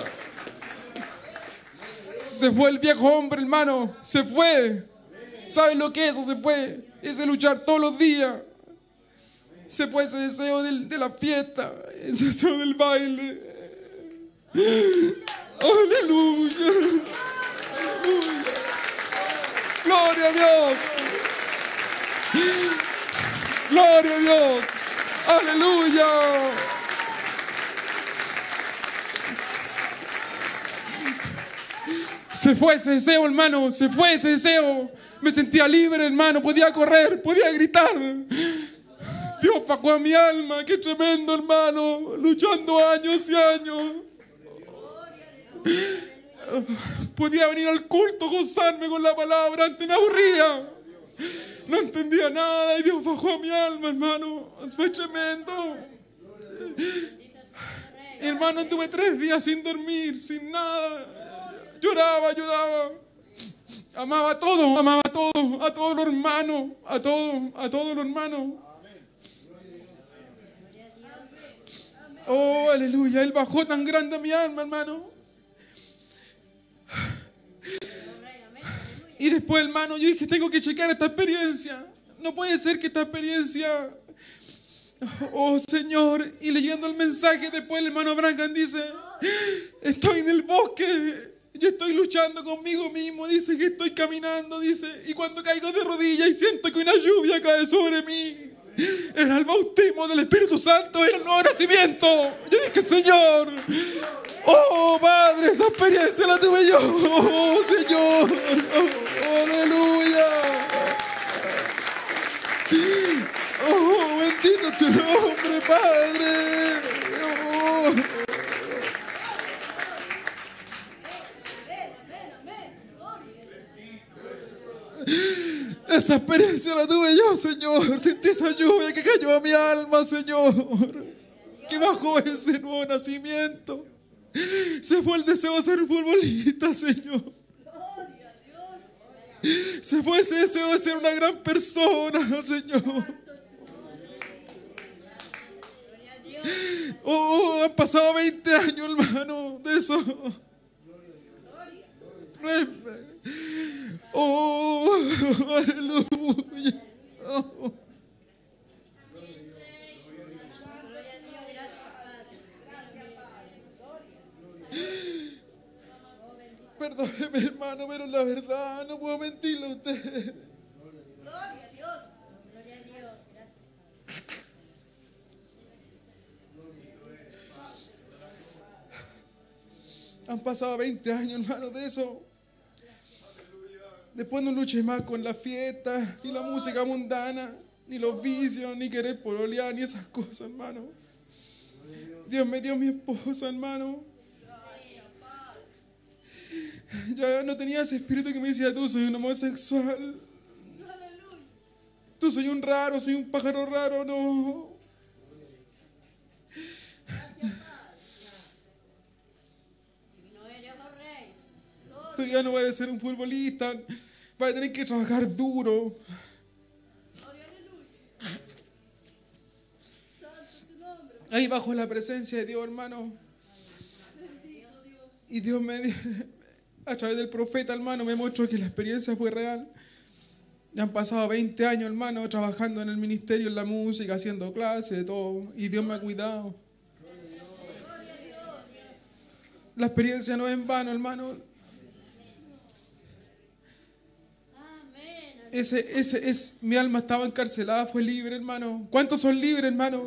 Se fue el viejo hombre, hermano, se fue. ¿Saben lo que es eso? Se fue. Ese luchar todos los días. Se fue ese deseo de la fiesta, ese deseo del baile. Aleluya. Aleluya. Gloria a Dios. Gloria a Dios. Aleluya. Se fue ese deseo, hermano. Se fue ese deseo. Me sentía libre, hermano. Podía correr, podía gritar. Dios bajó a mi alma. Qué tremendo, hermano. Luchando años y años. Podía venir al culto, gozarme con la palabra. Antes me aburría. No entendía nada y Dios bajó a mi alma, hermano. Fue tremendo. Hermano, anduve 3 días sin dormir, sin nada. Lloraba. Amaba a todos los hermanos, a todos los hermanos. Oh, aleluya, Él bajó tan grande a mi alma, hermano. Y después, hermano, yo dije, tengo que chequear esta experiencia. No puede ser que esta experiencia... Oh, Señor. Y leyendo el mensaje, después el hermano Branham dice, estoy en el bosque. Yo estoy luchando conmigo mismo. Dice que estoy caminando, dice. Y cuando caigo de rodillas y siento que una lluvia cae sobre mí. Era el bautismo del Espíritu Santo. Era el nuevo nacimiento. Yo dije, Señor... Oh, Padre, esa experiencia la tuve yo. Oh, Señor. Oh, aleluya. Oh, bendito tu nombre, Padre. Oh. Esa experiencia la tuve yo, Señor. Sentí esa lluvia que cayó a mi alma, Señor. Que bajó ese nuevo nacimiento. Se fue el deseo de ser futbolista, Señor. Se fue ese deseo de ser una gran persona, Señor. Oh, han pasado 20 años, hermano, de eso. Oh, aleluya. Oh. Perdóneme, hermano, pero la verdad no puedo mentirle a usted. Gloria a Dios. Gloria a Dios. Gracias. Han pasado 20 años, hermano, de eso. Después no luché más con la fiesta, ni la música mundana, ni los vicios, ni querer pololear, ni esas cosas, hermano. Dios me dio mi esposa, hermano. Ya no tenía ese espíritu que me decía, tú soy un homosexual. Tú soy un raro, soy un pájaro raro, no. Tú ya no vas a ser un futbolista, vas a tener que trabajar duro. Ahí bajo la presencia de Dios, hermano. Y Dios a través del profeta, hermano, me mostró que la experiencia fue real. Ya han pasado 20 años, hermano, trabajando en el ministerio, en la música, haciendo clases, de todo. Y Dios me ha cuidado. La experiencia no es en vano, hermano. Mi alma estaba encarcelada, fue libre, hermano. ¿Cuántos son libres, hermano?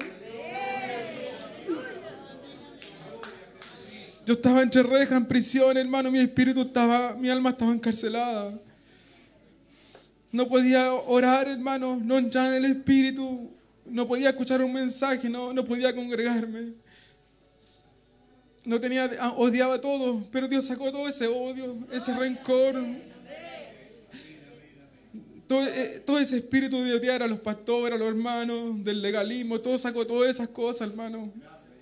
Yo estaba entre rejas, en prisión, hermano. Mi alma estaba encarcelada. No podía orar, hermano. No entraba en el espíritu. No podía escuchar un mensaje. No podía congregarme. Odiaba todo. Pero Dios sacó todo ese odio, ese rencor. Todo ese espíritu de odiar a los pastores, a los hermanos, del legalismo. Todo sacó todas esas cosas, hermano.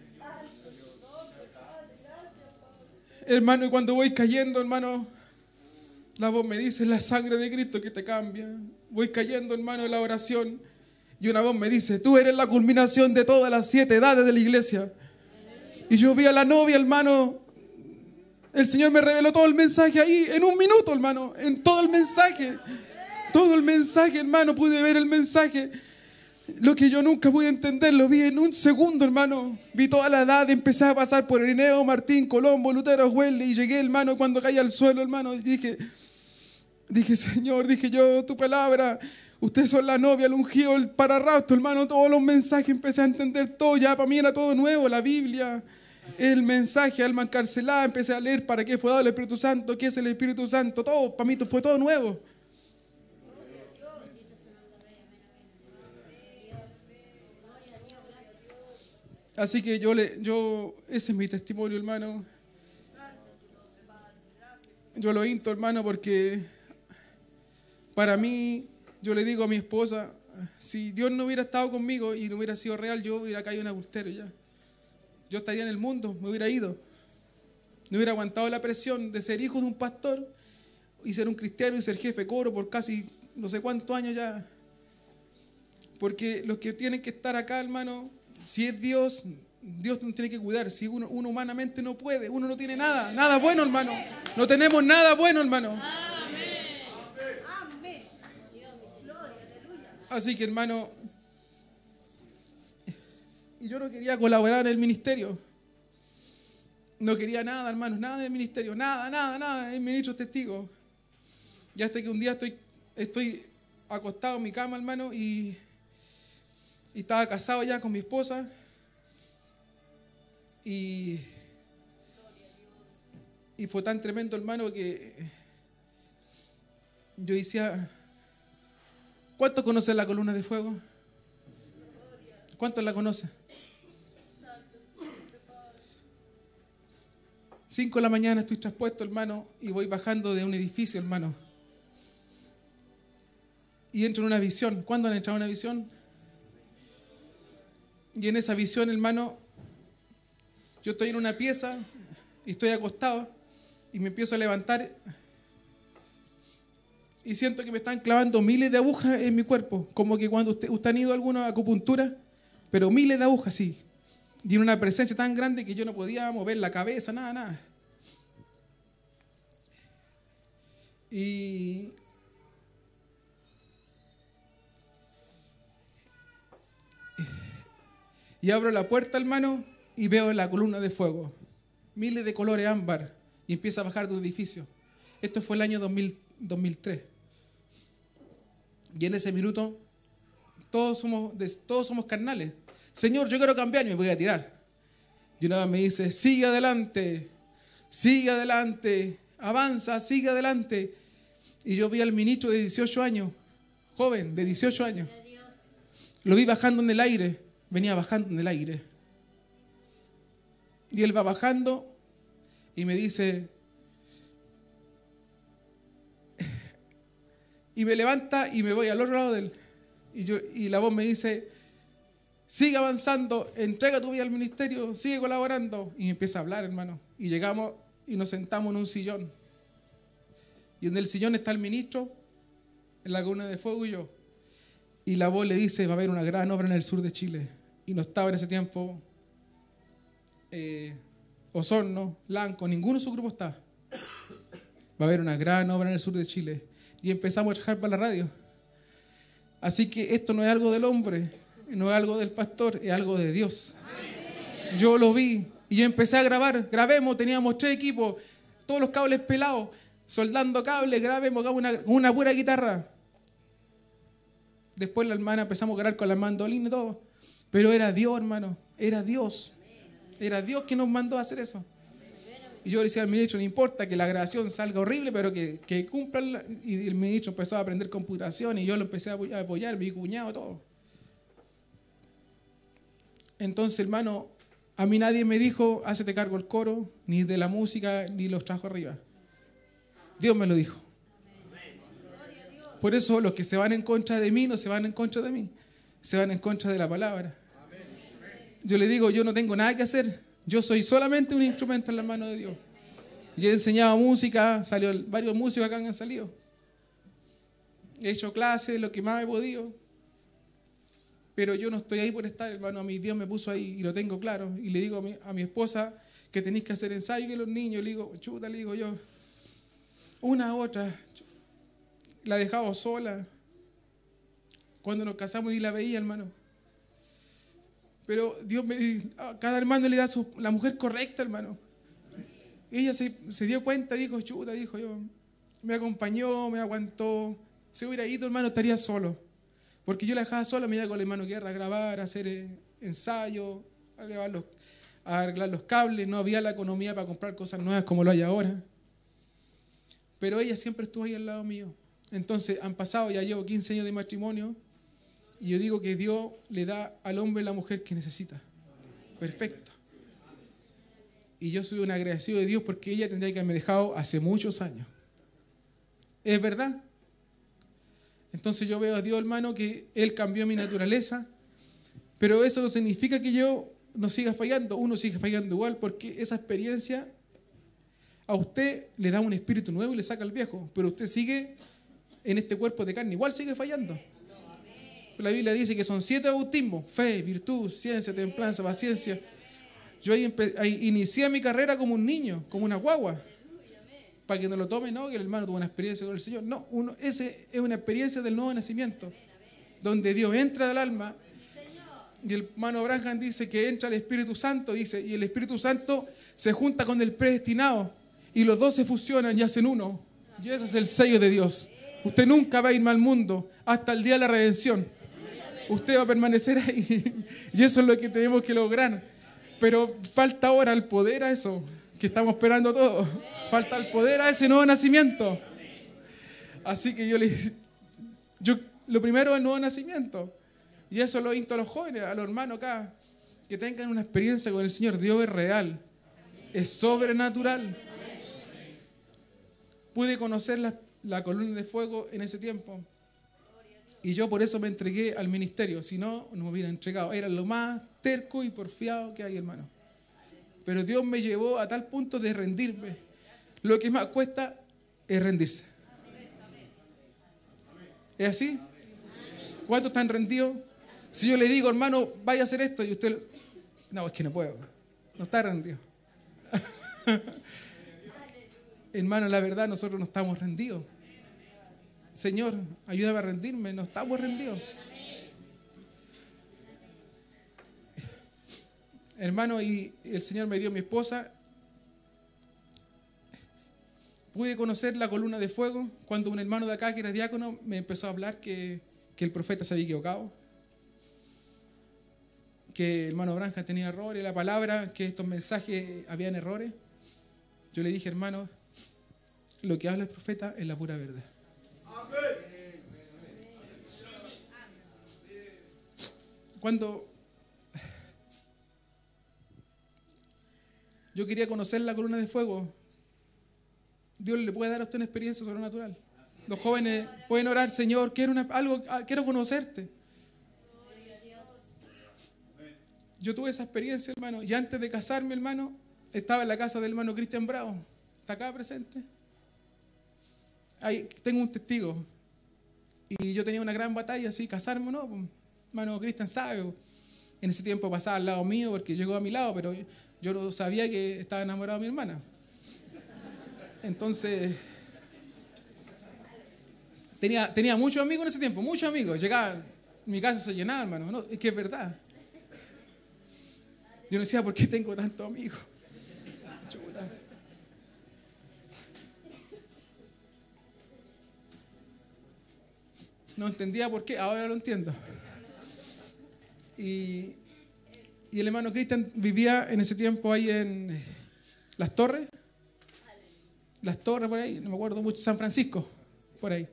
Hermano, y cuando voy cayendo, hermano, la voz me dice, la sangre de Cristo que te cambia. Voy cayendo, hermano, en la oración, y una voz me dice, tú eres la culminación de todas las 7 edades de la iglesia. Y yo vi a la novia, hermano. El Señor me reveló todo el mensaje ahí, en un minuto, hermano, en todo el mensaje. Todo el mensaje, hermano, pude ver el mensaje. Lo que yo nunca pude entender, lo vi en un segundo, hermano. Vi toda la edad, empecé a pasar por Irineo, Martín, Colombo, Lutero, Wesley, y llegué, hermano, cuando caí al suelo, hermano, y dije, Señor, dije yo, tu palabra, ustedes son la novia, el ungido, el pararrastro, hermano, todos los mensajes, empecé a entender todo, ya para mí era todo nuevo, la Biblia, el mensaje, alma encarcelada, empecé a leer para qué fue dado el Espíritu Santo, qué es el Espíritu Santo, todo, para mí fue todo nuevo. Así que ese es mi testimonio, hermano. Yo lo insto, hermano, porque para mí, yo le digo a mi esposa, si Dios no hubiera estado conmigo y no hubiera sido real, yo hubiera caído en adulterio ya. Yo estaría en el mundo, me hubiera ido. No hubiera aguantado la presión de ser hijo de un pastor y ser un cristiano y ser jefe de coro por casi no sé cuántos años ya. Porque los que tienen que estar acá, hermano, si es Dios, Dios nos tiene que cuidar. Si uno humanamente no puede, uno no tiene nada bueno, hermano. No tenemos nada bueno, hermano. Así que, hermano, y yo no quería colaborar en el ministerio. No quería nada, hermanos, nada del ministerio, nada. El ministro es testigo. Y hasta que un día estoy acostado en mi cama, hermano, y estaba casado ya con mi esposa. Y fue tan tremendo, hermano, que yo decía, ¿cuántos conocen la columna de fuego? ¿Cuántos la conocen? 5 de la mañana estoy traspuesto, hermano, y voy bajando de un edificio, hermano. Y entro en una visión. ¿Cuándo han entrado en una visión? Y en esa visión, hermano, yo estoy en una pieza y estoy acostado y me empiezo a levantar y siento que me están clavando miles de agujas en mi cuerpo, como que cuando usted han ido a alguna acupuntura, pero miles de agujas, sí. Y en una presencia tan grande que yo no podía mover la cabeza, nada. Y abro la puerta, hermano, y veo la columna de fuego, miles de colores ámbar, y empieza a bajar de un edificio. Esto fue el año 2003. Y en ese minuto, todos somos carnales. Señor, yo quiero cambiar y me voy a tirar. Y una vez me dice, sigue adelante, avanza, sigue adelante. Y yo vi al ministro de 18 años, joven, de 18 años. Lo vi bajando en el aire, venía bajando en el aire. Y él va bajando y me dice, y me levanta y me voy al otro lado de él. Y la voz me dice, sigue avanzando, entrega tu vida al ministerio, sigue colaborando. Y empieza a hablar, hermano. Y llegamos y nos sentamos en un sillón. Y en el sillón está el ministro, en la columna de fuego y yo. Y la voz le dice, va a haber una gran obra en el sur de Chile. Y no estaba en ese tiempo Osorno, Lanco, ninguno de su grupo estaba. Va a haber una gran obra en el sur de Chile. Y empezamos a trabajar para la radio. Así que esto no es algo del hombre, no es algo del pastor, es algo de Dios. Yo lo vi y yo empecé a grabar. Grabemos, teníamos 3 equipos, todos los cables pelados, soldando cables, grabemos una pura guitarra. Después la hermana empezamos a grabar con la mandolina y todo. Pero era Dios, hermano, era Dios. Era Dios que nos mandó a hacer eso. Y yo le decía al ministro, no importa que la grabación salga horrible, pero que cumplan. Y el ministro empezó a aprender computación y yo lo empecé a apoyar, mi cuñado, todo. Entonces, hermano, a mí nadie me dijo, hácete cargo el coro, ni de la música, ni los trajo arriba. Dios me lo dijo. Por eso los que se van en contra de mí, no se van en contra de mí, se van en contra de la palabra. Yo le digo, yo no tengo nada que hacer. Yo soy solamente un instrumento en la mano de Dios. Yo he enseñado música, varios músicos acá han salido. He hecho clases, lo que más he podido. Pero yo no estoy ahí por estar, hermano. A mí Dios me puso ahí y lo tengo claro. Y le digo a mi esposa que tenéis que hacer ensayo que los niños. Le digo, chuta, le digo yo. Una otra. La dejaba sola. Cuando nos casamos y la veía, hermano. Pero Dios a cada hermano le da la mujer correcta, hermano. Ella se dio cuenta, dijo, chuta, dijo yo, me acompañó, me aguantó. Si hubiera ido, hermano, estaría solo. Porque yo la dejaba sola, me iba con el hermano Guerra a grabar, a hacer ensayos, a arreglar los cables. No había la economía para comprar cosas nuevas como lo hay ahora. Pero ella siempre estuvo ahí al lado mío. Entonces, han pasado, ya llevo 15 años de matrimonio, y yo digo que Dios le da al hombre la mujer que necesita. Perfecta. Y yo soy un agradecido de Dios porque ella tendría que haberme dejado hace muchos años. ¿Es verdad? Entonces yo veo a Dios, hermano, que Él cambió mi naturaleza, pero eso no significa que yo no siga fallando. Uno sigue fallando igual porque esa experiencia a usted le da un espíritu nuevo y le saca el viejo, pero usted sigue en este cuerpo de carne, igual sigue fallando. La Biblia dice que son 7 bautismos: fe, virtud, ciencia, templanza, paciencia. Yo ahí inicié mi carrera como un niño, como una guagua. Para que no lo tome, no, que el hermano tuvo una experiencia con el Señor. No, ese es una experiencia del nuevo nacimiento, donde Dios entra al alma. Y el hermano Branham dice que entra el Espíritu Santo, dice, y el Espíritu Santo se junta con el predestinado, y los dos se fusionan y hacen uno. Y ese es el sello de Dios. Usted nunca va a ir mal al mundo hasta el día de la redención. Usted va a permanecer ahí. Y eso es lo que tenemos que lograr. Pero falta ahora el poder a eso, que estamos esperando todos. Falta el poder a ese nuevo nacimiento. Así que lo primero es el nuevo nacimiento. Y eso lo insto a los jóvenes, a los hermanos acá, que tengan una experiencia con el Señor. Dios es real, es sobrenatural. Pude conocer la columna de fuego en ese tiempo. Y yo por eso me entregué al ministerio. Si no, no me hubiera entregado. Era lo más terco y porfiado que hay, hermano. Pero Dios me llevó a tal punto de rendirme. Lo que más cuesta es rendirse. ¿Es así? ¿Cuántos están rendidos? Si yo le digo, hermano, vaya a hacer esto, y usted... No, es que no puedo. No está rendido. Hermano, la verdad, nosotros no estamos rendidos. Señor, ayúdame a rendirme. No estamos rendidos. Hermano, y el Señor me dio mi esposa. Pude conocer la columna de fuego cuando un hermano de acá, que era diácono, me empezó a hablar que el profeta se había equivocado, que el hermano Branham tenía errores, la palabra, que estos mensajes habían errores. Yo le dije, hermano, lo que habla el profeta es la pura verdad. Cuando yo quería conocer la columna de fuego, Dios le puede dar a usted una experiencia sobrenatural. Los jóvenes pueden orar, Señor, quiero conocerte. Yo tuve esa experiencia, hermano, y antes de casarme, hermano, estaba en la casa del hermano Cristian Bravo. ¿Está acá presente? Ahí tengo un testigo. Y yo tenía una gran batalla, así, casarme o no. Hermano Cristian sabe. En ese tiempo pasaba al lado mío porque llegó a mi lado, pero yo no sabía que estaba enamorado de mi hermana. Entonces, tenía muchos amigos en ese tiempo, muchos amigos. Llegaba, mi casa se llenaba, hermano. No, es que es verdad. Yo no decía, ¿por qué tengo tantos amigos? Chuta. No entendía por qué, ahora lo entiendo. Y el hermano Cristian vivía en ese tiempo ahí en Las Torres. Las Torres por ahí, no me acuerdo mucho, San Francisco, por ahí.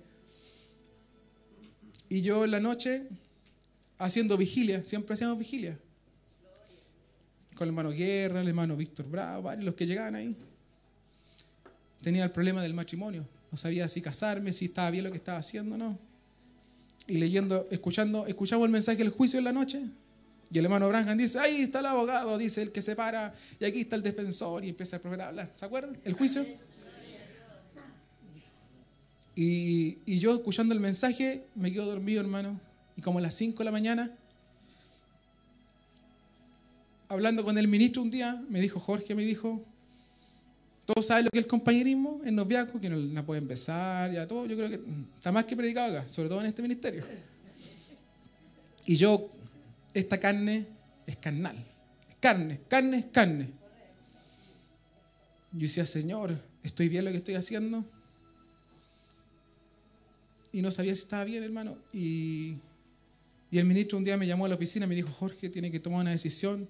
Y yo en la noche, haciendo vigilia, siempre hacíamos vigilia. Con el hermano Guerra, el hermano Víctor Bravo, varios los que llegaban ahí. Tenía el problema del matrimonio. No sabía si casarme, si estaba bien lo que estaba haciendo o no. Y escuchamos el mensaje del juicio en la noche. Y el hermano Branham dice, ahí está el abogado, dice el que se para, y aquí está el defensor, y empieza el profeta a hablar. ¿Se acuerdan? El juicio. Y yo escuchando el mensaje, me quedo dormido, hermano. Y como a las 5 de la mañana, hablando con el ministro un día, me dijo, Jorge, ¿todos saben lo que es el compañerismo, el noviazgo? Que no pueden besar, ya todo. Yo creo que está más que predicado acá, sobre todo en este ministerio. Y yo, esta carne, es carnal. Carne, carne es carne. Yo decía, Señor, ¿estoy bien lo que estoy haciendo? Y no sabía si estaba bien, hermano. Y el ministro un día me llamó a la oficina y me dijo, Jorge, tiene que tomar una decisión.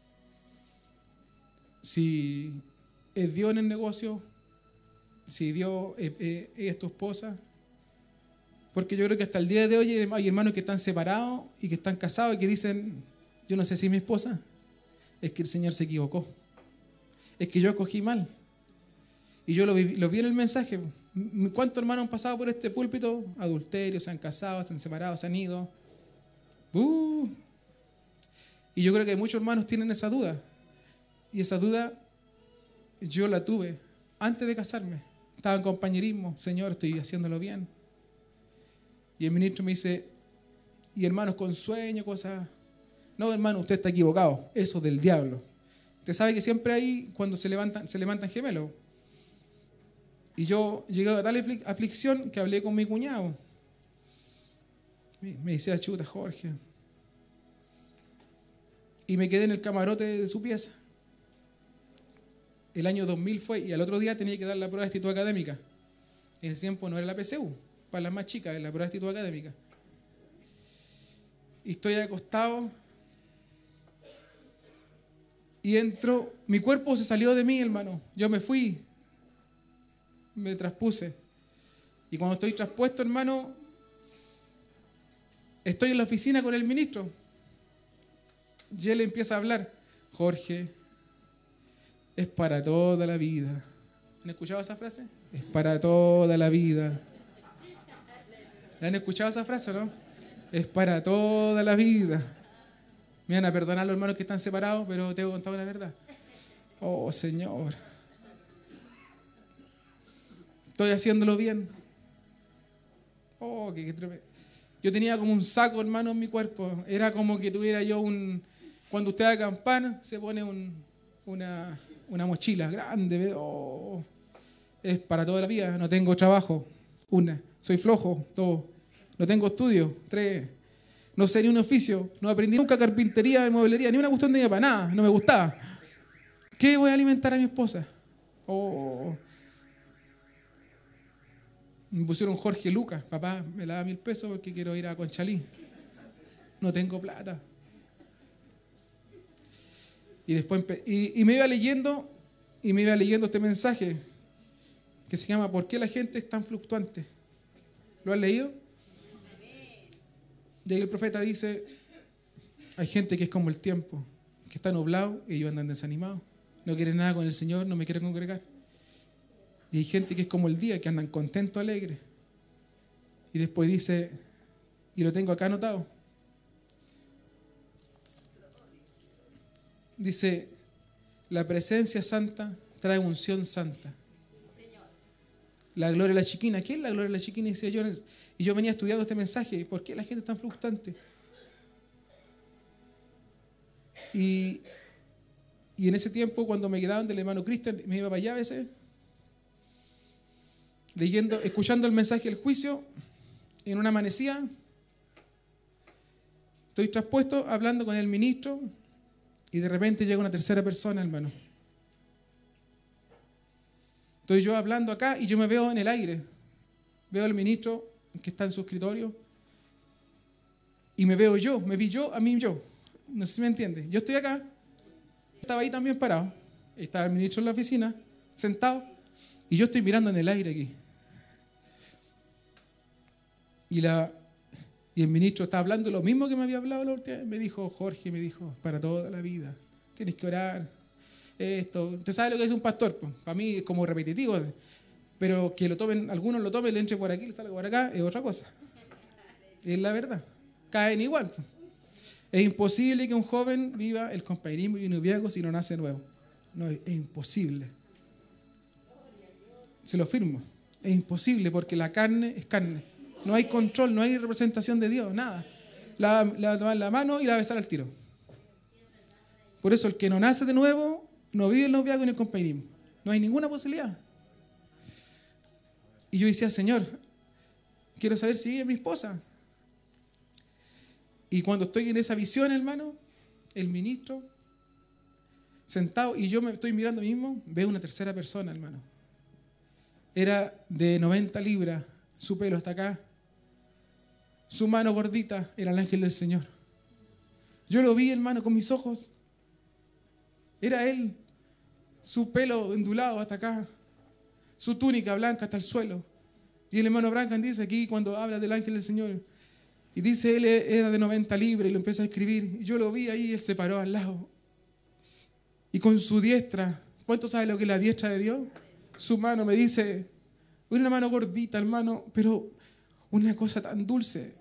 Si es Dios en el negocio, si Dios es tu esposa. Porque yo creo que hasta el día de hoy hay hermanos que están separados y que están casados y que dicen, yo no sé si es mi esposa. Es que el Señor se equivocó. Es que yo escogí mal. Y yo lo vi en el mensaje. ¿Cuántos hermanos han pasado por este púlpito? Adulterio, se han casado, se han separado, se han ido. Y yo creo que muchos hermanos tienen esa duda. Y esa duda yo la tuve antes de casarme. Estaba en compañerismo. Señor, estoy haciéndolo bien. Y el ministro me dice, y hermanos con sueño, cosas. No, hermano, usted está equivocado. Eso del diablo. Usted sabe que siempre hay, cuando se levantan gemelos. Y yo llegué a tal aflicción que hablé con mi cuñado. Me decía, chuta, Jorge. Y me quedé en el camarote de su pieza. El año 2000 fue, y al otro día tenía que dar la prueba de actitud académica. En ese tiempo no era la PSU, para las más chicas, era la prueba de actitud académica. Y estoy acostado. Y entro, mi cuerpo se salió de mí, hermano. Yo me fui, me traspuse. Y cuando estoy traspuesto, hermano, estoy en la oficina con el ministro. Y él empieza a hablar. Jorge, es para toda la vida. ¿Han escuchado esa frase? Es para toda la vida. ¿La han escuchado esa frase o no? Es para toda la vida. Me van a perdonar los hermanos que están separados, pero tengo que contar la verdad. Oh, Señor. Estoy haciéndolo bien. Oh, qué tremendo. Yo tenía como un saco, hermano, en mi cuerpo. Era como que tuviera yo un... Cuando usted va a acampar, se pone una mochila grande. Oh, es para toda la vida. No tengo trabajo. 1. Soy flojo. 2. No tengo estudio. 3. No sé ni un oficio. No aprendí nunca carpintería, mueblería, ni una cuestión de para nada. No me gustaba. ¿Qué voy a alimentar a mi esposa? Oh. Me pusieron Jorge Lucas. Papá, me la da 1.000 pesos porque quiero ir a Conchalí. No tengo plata. Y después me iba leyendo este mensaje que se llama ¿Por qué la gente es tan fluctuante? ¿Lo has leído? Y ahí el profeta dice, hay gente que es como el tiempo, que está nublado y ellos andan desanimados. No quieren nada con el Señor, no me quieren congregar. Y hay gente que es como el día, que andan contentos, alegres. Y después dice, y lo tengo acá anotado, dice, la presencia santa trae unción santa. La gloria de la chiquina. ¿Qué es la gloria de la chiquina? Y yo venía estudiando este mensaje. ¿Por qué la gente es tan fluctuante? Y en ese tiempo, cuando me quedaban del hermano Cristian, me iba para allá a veces, escuchando el mensaje del juicio, en una amanecida, estoy traspuesto, hablando con el ministro, y de repente llega una tercera persona, hermano. Estoy yo hablando acá y yo me veo en el aire. Veo al ministro que está en su escritorio y me vi yo, a mí yo. No sé si me entiende. Yo estoy acá, estaba ahí también parado. Estaba el ministro en la oficina, sentado, y yo estoy mirando en el aire aquí. Y el ministro está hablando lo mismo que me había hablado la última vez. Me dijo, Jorge, para toda la vida. Tienes que orar. Esto. Usted sabe lo que es un pastor. Pues. Para mí es como repetitivo. Pero que algunos lo tomen, le entre por aquí, le salga por acá, es otra cosa. Es la verdad. Caen igual. Pues. Es imposible que un joven viva el compañerismo y un noviazgo si no nace nuevo. No, es imposible. Se lo firmo. Es imposible porque la carne es carne. No hay control, no hay representación de Dios, nada. La toma en la mano y la besar al tiro. Por eso el que no nace de nuevo no vive el noviazgo ni el compañerismo. No hay ninguna posibilidad. Y yo decía, Señor, quiero saber si ella es mi esposa. Y cuando estoy en esa visión, hermano, el ministro, sentado, y yo me estoy mirando a mí mismo, veo una tercera persona, hermano. Era de 90 libras, su pelo hasta acá, su mano gordita, era el ángel del Señor. Yo lo vi, hermano, con mis ojos. Era él, su pelo ondulado hasta acá, su túnica blanca hasta el suelo. Y el hermano Branham dice aquí, cuando habla del ángel del Señor, y dice, él era de 90 libras, y lo empieza a escribir. Y yo lo vi ahí, él se paró al lado. Y con su diestra, ¿cuánto sabe lo que es la diestra de Dios? Su mano me dice, una mano gordita, hermano, pero una cosa tan dulce.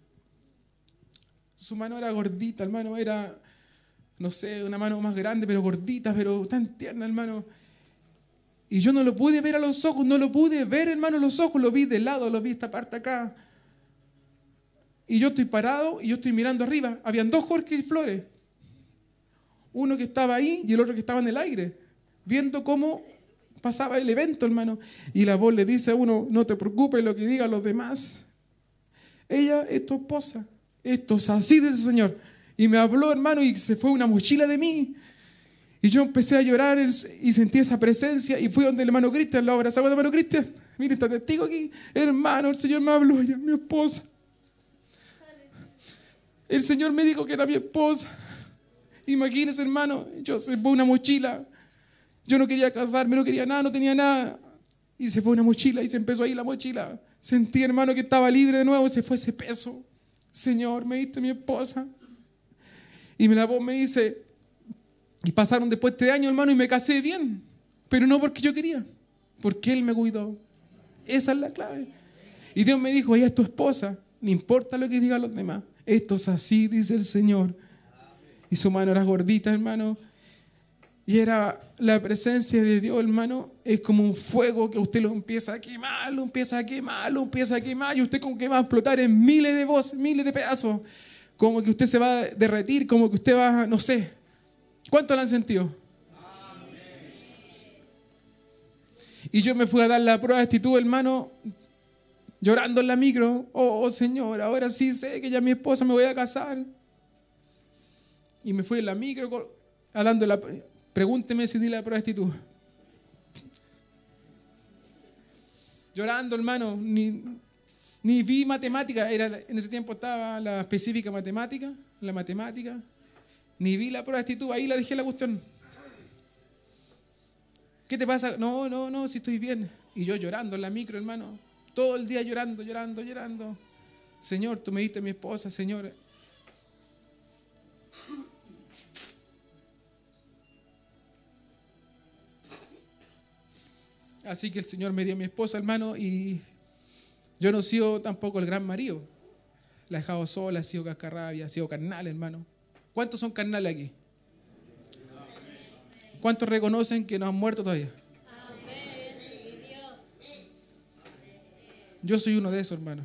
Su mano era gordita, hermano, era, no sé, una mano más grande, pero gordita, pero tan tierna, hermano. Y yo no lo pude ver a los ojos, no lo pude ver, hermano, a los ojos, lo vi de lado, lo vi esta parte acá. Y yo estoy parado y yo estoy mirando arriba. Habían dos Jorge Flores. Uno que estaba ahí y el otro que estaba en el aire, viendo cómo pasaba el evento, hermano. Y la voz le dice a uno, no te preocupes lo que digan los demás. Ella es tu esposa. Esto es así del Señor. Y me habló, hermano, y se fue una mochila de mí. Y yo empecé a llorar y sentí esa presencia. Y fui donde el hermano Cristian, lo abrazaba, hermano Cristian. Mire, está testigo aquí. Hermano, el Señor me habló, ella es mi esposa. El Señor me dijo que era mi esposa. Imagínense, hermano, yo se fue una mochila. Yo no quería casarme, no quería nada, no tenía nada. Y se fue una mochila y se empezó ahí la mochila. Sentí, hermano, que estaba libre de nuevo. Se fue ese peso. Señor, me diste mi esposa. Y la voz me dice, y pasaron después 3 años, hermano, y me casé bien. Pero no porque yo quería, porque Él me cuidó. Esa es la clave. Y Dios me dijo, ella es tu esposa. No importa lo que digan los demás. Esto es así, dice el Señor. Y su mano era gordita, hermano. Y era la presencia de Dios, hermano. Es como un fuego que usted lo empieza a quemar, lo empieza a quemar, lo empieza a quemar. Y usted como que va a explotar en miles de pedazos. Como que usted se va a derretir, como que usted va, no sé. ¿Cuánto lo han sentido? Y yo me fui a dar la prueba de actitud, hermano, llorando en la micro. Oh, Señor, ahora sí sé que ya mi esposa me voy a casar. Y me fui en la micro hablando la... Pregúnteme si di la prueba de actitud. Llorando, hermano, ni vi matemática. En ese tiempo estaba la específica matemática, la matemática. Ni vi la prueba de actitud, ahí la dejé la cuestión. ¿Qué te pasa? No, si estoy bien. Y yo llorando en la micro, hermano. Todo el día llorando. Señor, tú me diste a mi esposa, Señor. Así que el Señor me dio a mi esposa, hermano, y yo no he sido tampoco el gran marido. La he dejado sola, he sido cascarrabia, he sido carnal, hermano. ¿Cuántos son carnales aquí? ¿Cuántos reconocen que no han muerto todavía? Yo soy uno de esos, hermano.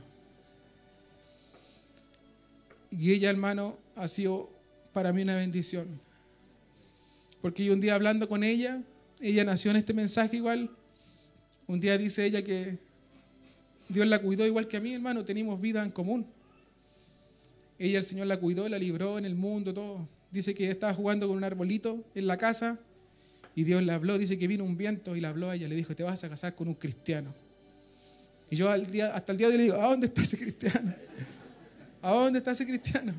Y ella, hermano, ha sido para mí una bendición. Porque yo un día hablando con ella nació en este mensaje igual. Un día dice ella que Dios la cuidó igual que a mí, hermano. Tenemos vida en común. Ella, el Señor la cuidó, la libró en el mundo, todo. Dice que estaba jugando con un arbolito en la casa y Dios le habló. Dice que vino un viento y le habló a ella. Le dijo, te vas a casar con un cristiano. Y yo hasta el día de hoy le digo, ¿a dónde está ese cristiano? ¿A dónde está ese cristiano?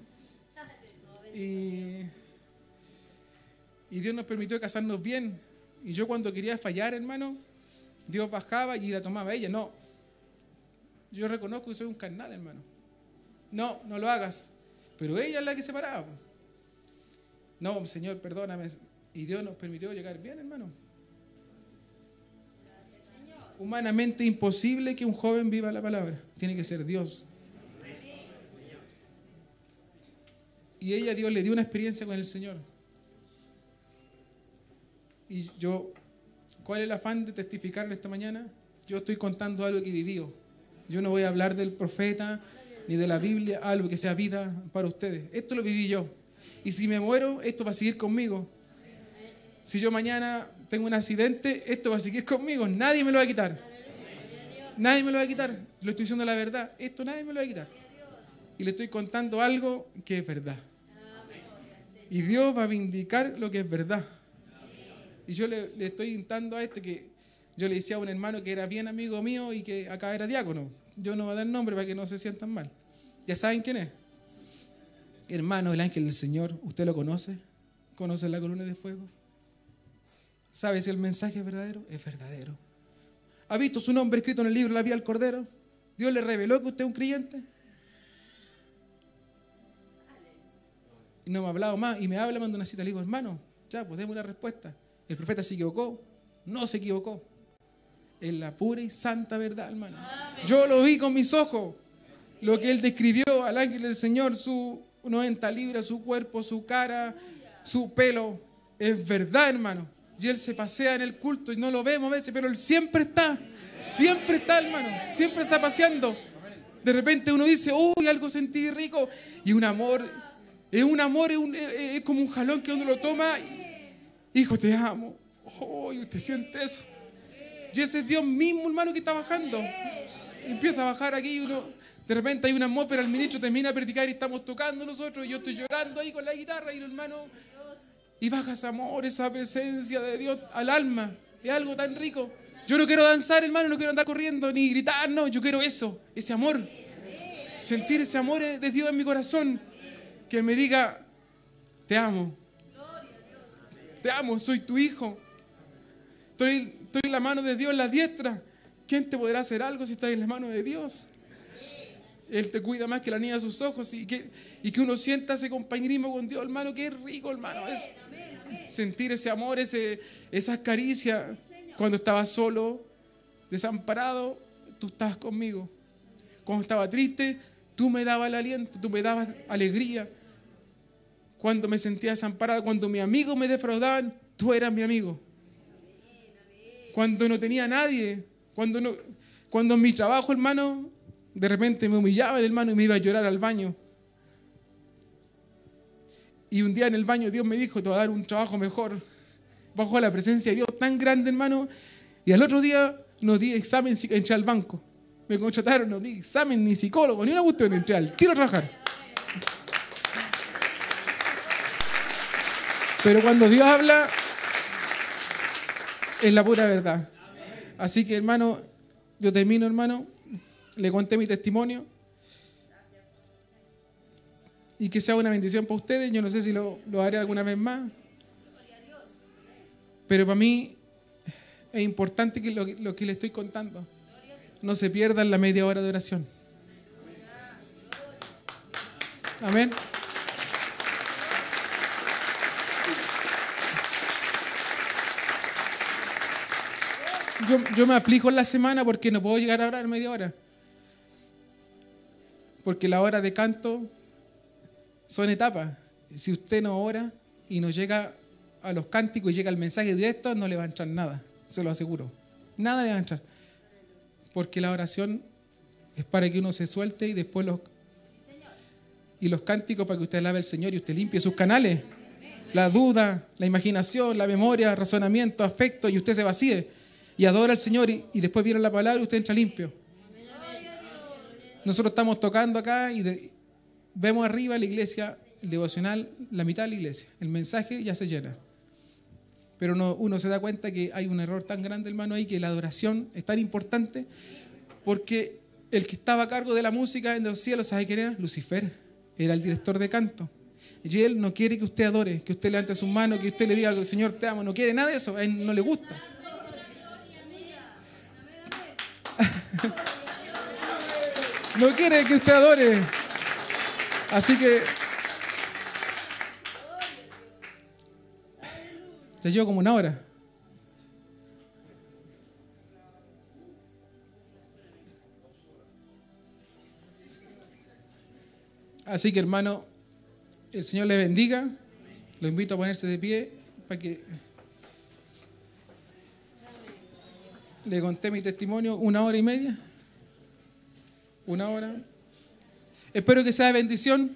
Y Dios nos permitió casarnos bien. Y yo cuando quería fallar, hermano, Dios bajaba y la tomaba ella. No, yo reconozco que soy un carnal, hermano. No lo hagas. Pero ella es la que se paraba. No, Señor, perdóname. Y Dios nos permitió llegar bien, hermano. Humanamente imposible que un joven viva la palabra. Tiene que ser Dios. Y ella, Dios le dio una experiencia con el Señor. Y yo, ¿cuál es el afán de testificarlo esta mañana? Yo estoy contando algo que he vivido. Yo no voy a hablar del profeta ni de la Biblia, algo que sea vida para ustedes. Esto lo viví yo. Y si me muero, esto va a seguir conmigo. Si yo mañana tengo un accidente, esto va a seguir conmigo. Nadie me lo va a quitar. Nadie me lo va a quitar. Lo estoy diciendo la verdad. Esto nadie me lo va a quitar. Y le estoy contando algo que es verdad. Y Dios va a vindicar lo que es verdad. Y yo le estoy instando a que yo le decía a un hermano que era bien amigo mío y que acá era diácono. Yo no voy a dar nombre para que no se sientan mal. ¿Ya saben quién es? Hermano, el ángel del Señor. ¿Usted lo conoce? ¿Conoce la columna de fuego? ¿Sabe si el mensaje es verdadero? Es verdadero. ¿Ha visto su nombre escrito en el libro La vida del Cordero? ¿Dios le reveló que usted es un creyente? Y no me ha hablado más. Y me habla, manda una cita. Le digo, hermano, ya, pues demos una respuesta. ¿El profeta se equivocó? No se equivocó. Es la pura y santa verdad, hermano. Yo lo vi con mis ojos. Lo que él describió al ángel del Señor, su 90 libras, su cuerpo, su cara, su pelo. Es verdad, hermano. Y él se pasea en el culto y no lo vemos a veces, pero él siempre está, hermano. Siempre está paseando. De repente uno dice, uy, algo sentí rico. Y un amor, es como un jalón que uno lo toma. Hijo, te amo. Oh, y usted siente eso. Y ese es Dios mismo, hermano, que está bajando. Y empieza a bajar aquí y uno, de repente hay una atmósfera, el ministro termina de predicar y estamos tocando nosotros y yo estoy llorando ahí con la guitarra y el hermano, y baja ese amor, esa presencia de Dios al alma. Es algo tan rico. Yo no quiero danzar, hermano, no quiero andar corriendo ni gritar, no, yo quiero eso, ese amor. Sentir ese amor de Dios en mi corazón. Que me diga, te amo. Te amo, soy tu hijo. Estoy en la mano de Dios, en la diestra. ¿Quién te podrá hacer algo si estás en la mano de Dios? Él te cuida más que la niña de sus ojos. Y que uno sienta ese compañerismo con Dios, hermano, que es rico, hermano. Es sentir ese amor, esas caricias. Cuando estaba solo, desamparado, tú estabas conmigo. Cuando estaba triste, tú me dabas el aliento, tú me dabas alegría. Cuando me sentía desamparado, cuando mis amigos me defraudaban, tú eras mi amigo. Cuando no tenía nadie, cuando en mi trabajo, hermano, de repente me humillaban, hermano, y me iba a llorar al baño. Y un día en el baño Dios me dijo, te voy a dar un trabajo mejor. Bajo la presencia de Dios tan grande, hermano. Y al otro día no di examen, entré al banco. Me contrataron, no di examen, ni psicólogo, ni una cuestión, entré al tiro a trabajar. Pero cuando Dios habla, es la pura verdad. Así que, hermano, yo termino, hermano. Le conté mi testimonio. Y que sea una bendición para ustedes. Yo no sé si lo haré alguna vez más. Pero para mí es importante que lo que le estoy contando no se pierda en la media hora de oración. Amén. Yo me aflijo en la semana porque no puedo llegar a orar media hora. Porque la hora de canto son etapas. Si usted no ora y no llega a los cánticos y llega el mensaje directo, no le va a entrar nada. Se lo aseguro. Nada le va a entrar. Porque la oración es para que uno se suelte y después los cánticos para que usted alabe al Señor y usted limpie sus canales. La duda, la imaginación, la memoria, razonamiento, afecto, y usted se vacíe y adora al Señor y después viene la palabra y usted entra limpio. Nosotros estamos tocando acá y vemos arriba la iglesia, el devocional, la mitad de la iglesia. El mensaje ya se llena. Pero uno se da cuenta que hay un error tan grande, hermano, ahí, que la adoración es tan importante, porque el que estaba a cargo de la música en los cielos, ¿sabe quién era? Lucifer, era el director de canto. Y él no quiere que usted adore, que usted levante sus manos, que usted le diga, Señor, te amo. No quiere nada de eso, a él no le gusta. No quiere que usted adore. Así que ya llevo como una hora. Así que, hermano, el Señor le bendiga. Lo invito a ponerse de pie para que le conté mi testimonio. 1 hora y media. 1 hora. Espero que sea de bendición.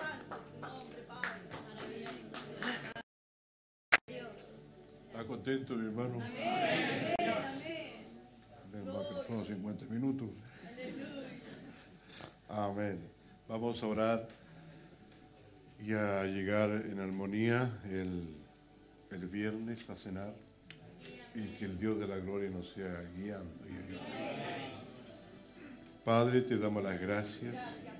¿Está contento, cuántos minutos. Amén. Vamos a orar y a llegar en armonía el viernes a cenar y que el Dios de la gloria nos sea guiando y ayudando. Padre, te damos las gracias.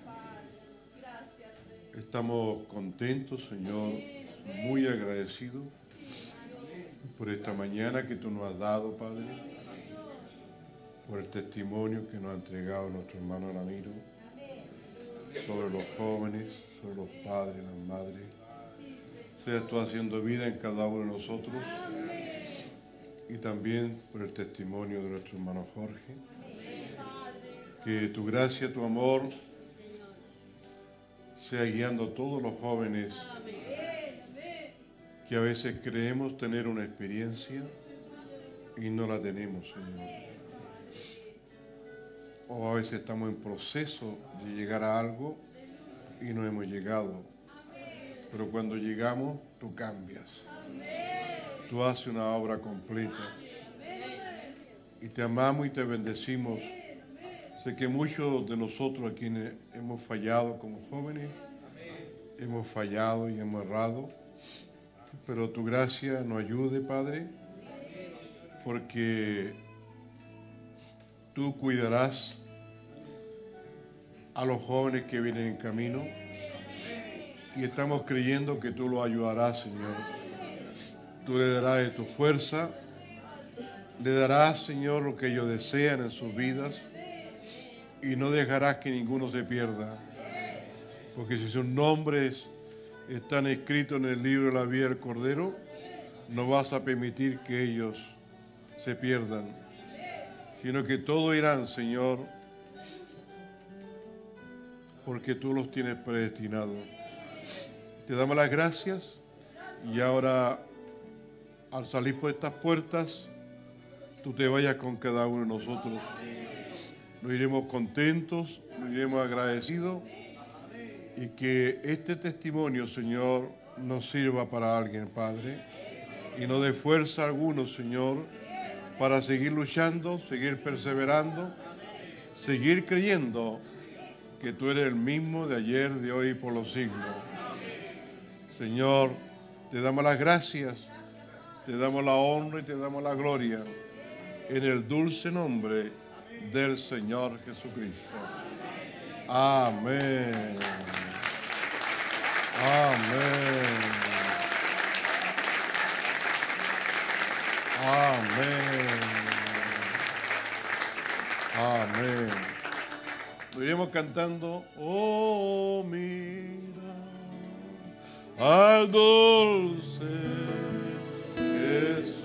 Estamos contentos, Señor, muy agradecidos por esta mañana que tú nos has dado, Padre, por el testimonio que nos ha entregado nuestro hermano Ramiro sobre los jóvenes, sobre los padres, las madres. Seas tú haciendo vida en cada uno de nosotros y también por el testimonio de nuestro hermano Jorge. Que tu gracia, tu amor sea guiando a todos los jóvenes que a veces creemos tener una experiencia y no la tenemos, Señor. O a veces estamos en proceso de llegar a algo y no hemos llegado. Pero cuando llegamos, tú cambias. Tú haces una obra completa. Y te amamos y te bendecimos. Sé que muchos de nosotros a quienes hemos fallado como jóvenes, hemos fallado y hemos errado. Pero tu gracia nos ayude, Padre, porque tú cuidarás a los jóvenes que vienen en camino y estamos creyendo que tú los ayudarás, Señor. Tú le darás de tu fuerza, le darás, Señor, lo que ellos desean en sus vidas y no dejarás que ninguno se pierda, porque si sus nombres están escritos en el libro de la vida del Cordero, no vas a permitir que ellos se pierdan, sino que todos irán, Señor, porque tú los tienes predestinados. Te damos las gracias y ahora, al salir por estas puertas, tú te vayas con cada uno de nosotros. Nos iremos contentos, nos iremos agradecidos y que este testimonio, Señor, nos sirva para alguien, Padre, y nos dé fuerza a algunos, Señor, para seguir luchando, seguir perseverando, seguir creyendo que tú eres el mismo de ayer, de hoy y por los siglos. Señor, te damos las gracias, te damos la honra y te damos la gloria en el dulce nombre del Señor Jesucristo. Amén. Amén. Amén. Amén. Lo iremos cantando. Oh, mira al dulce Jesús.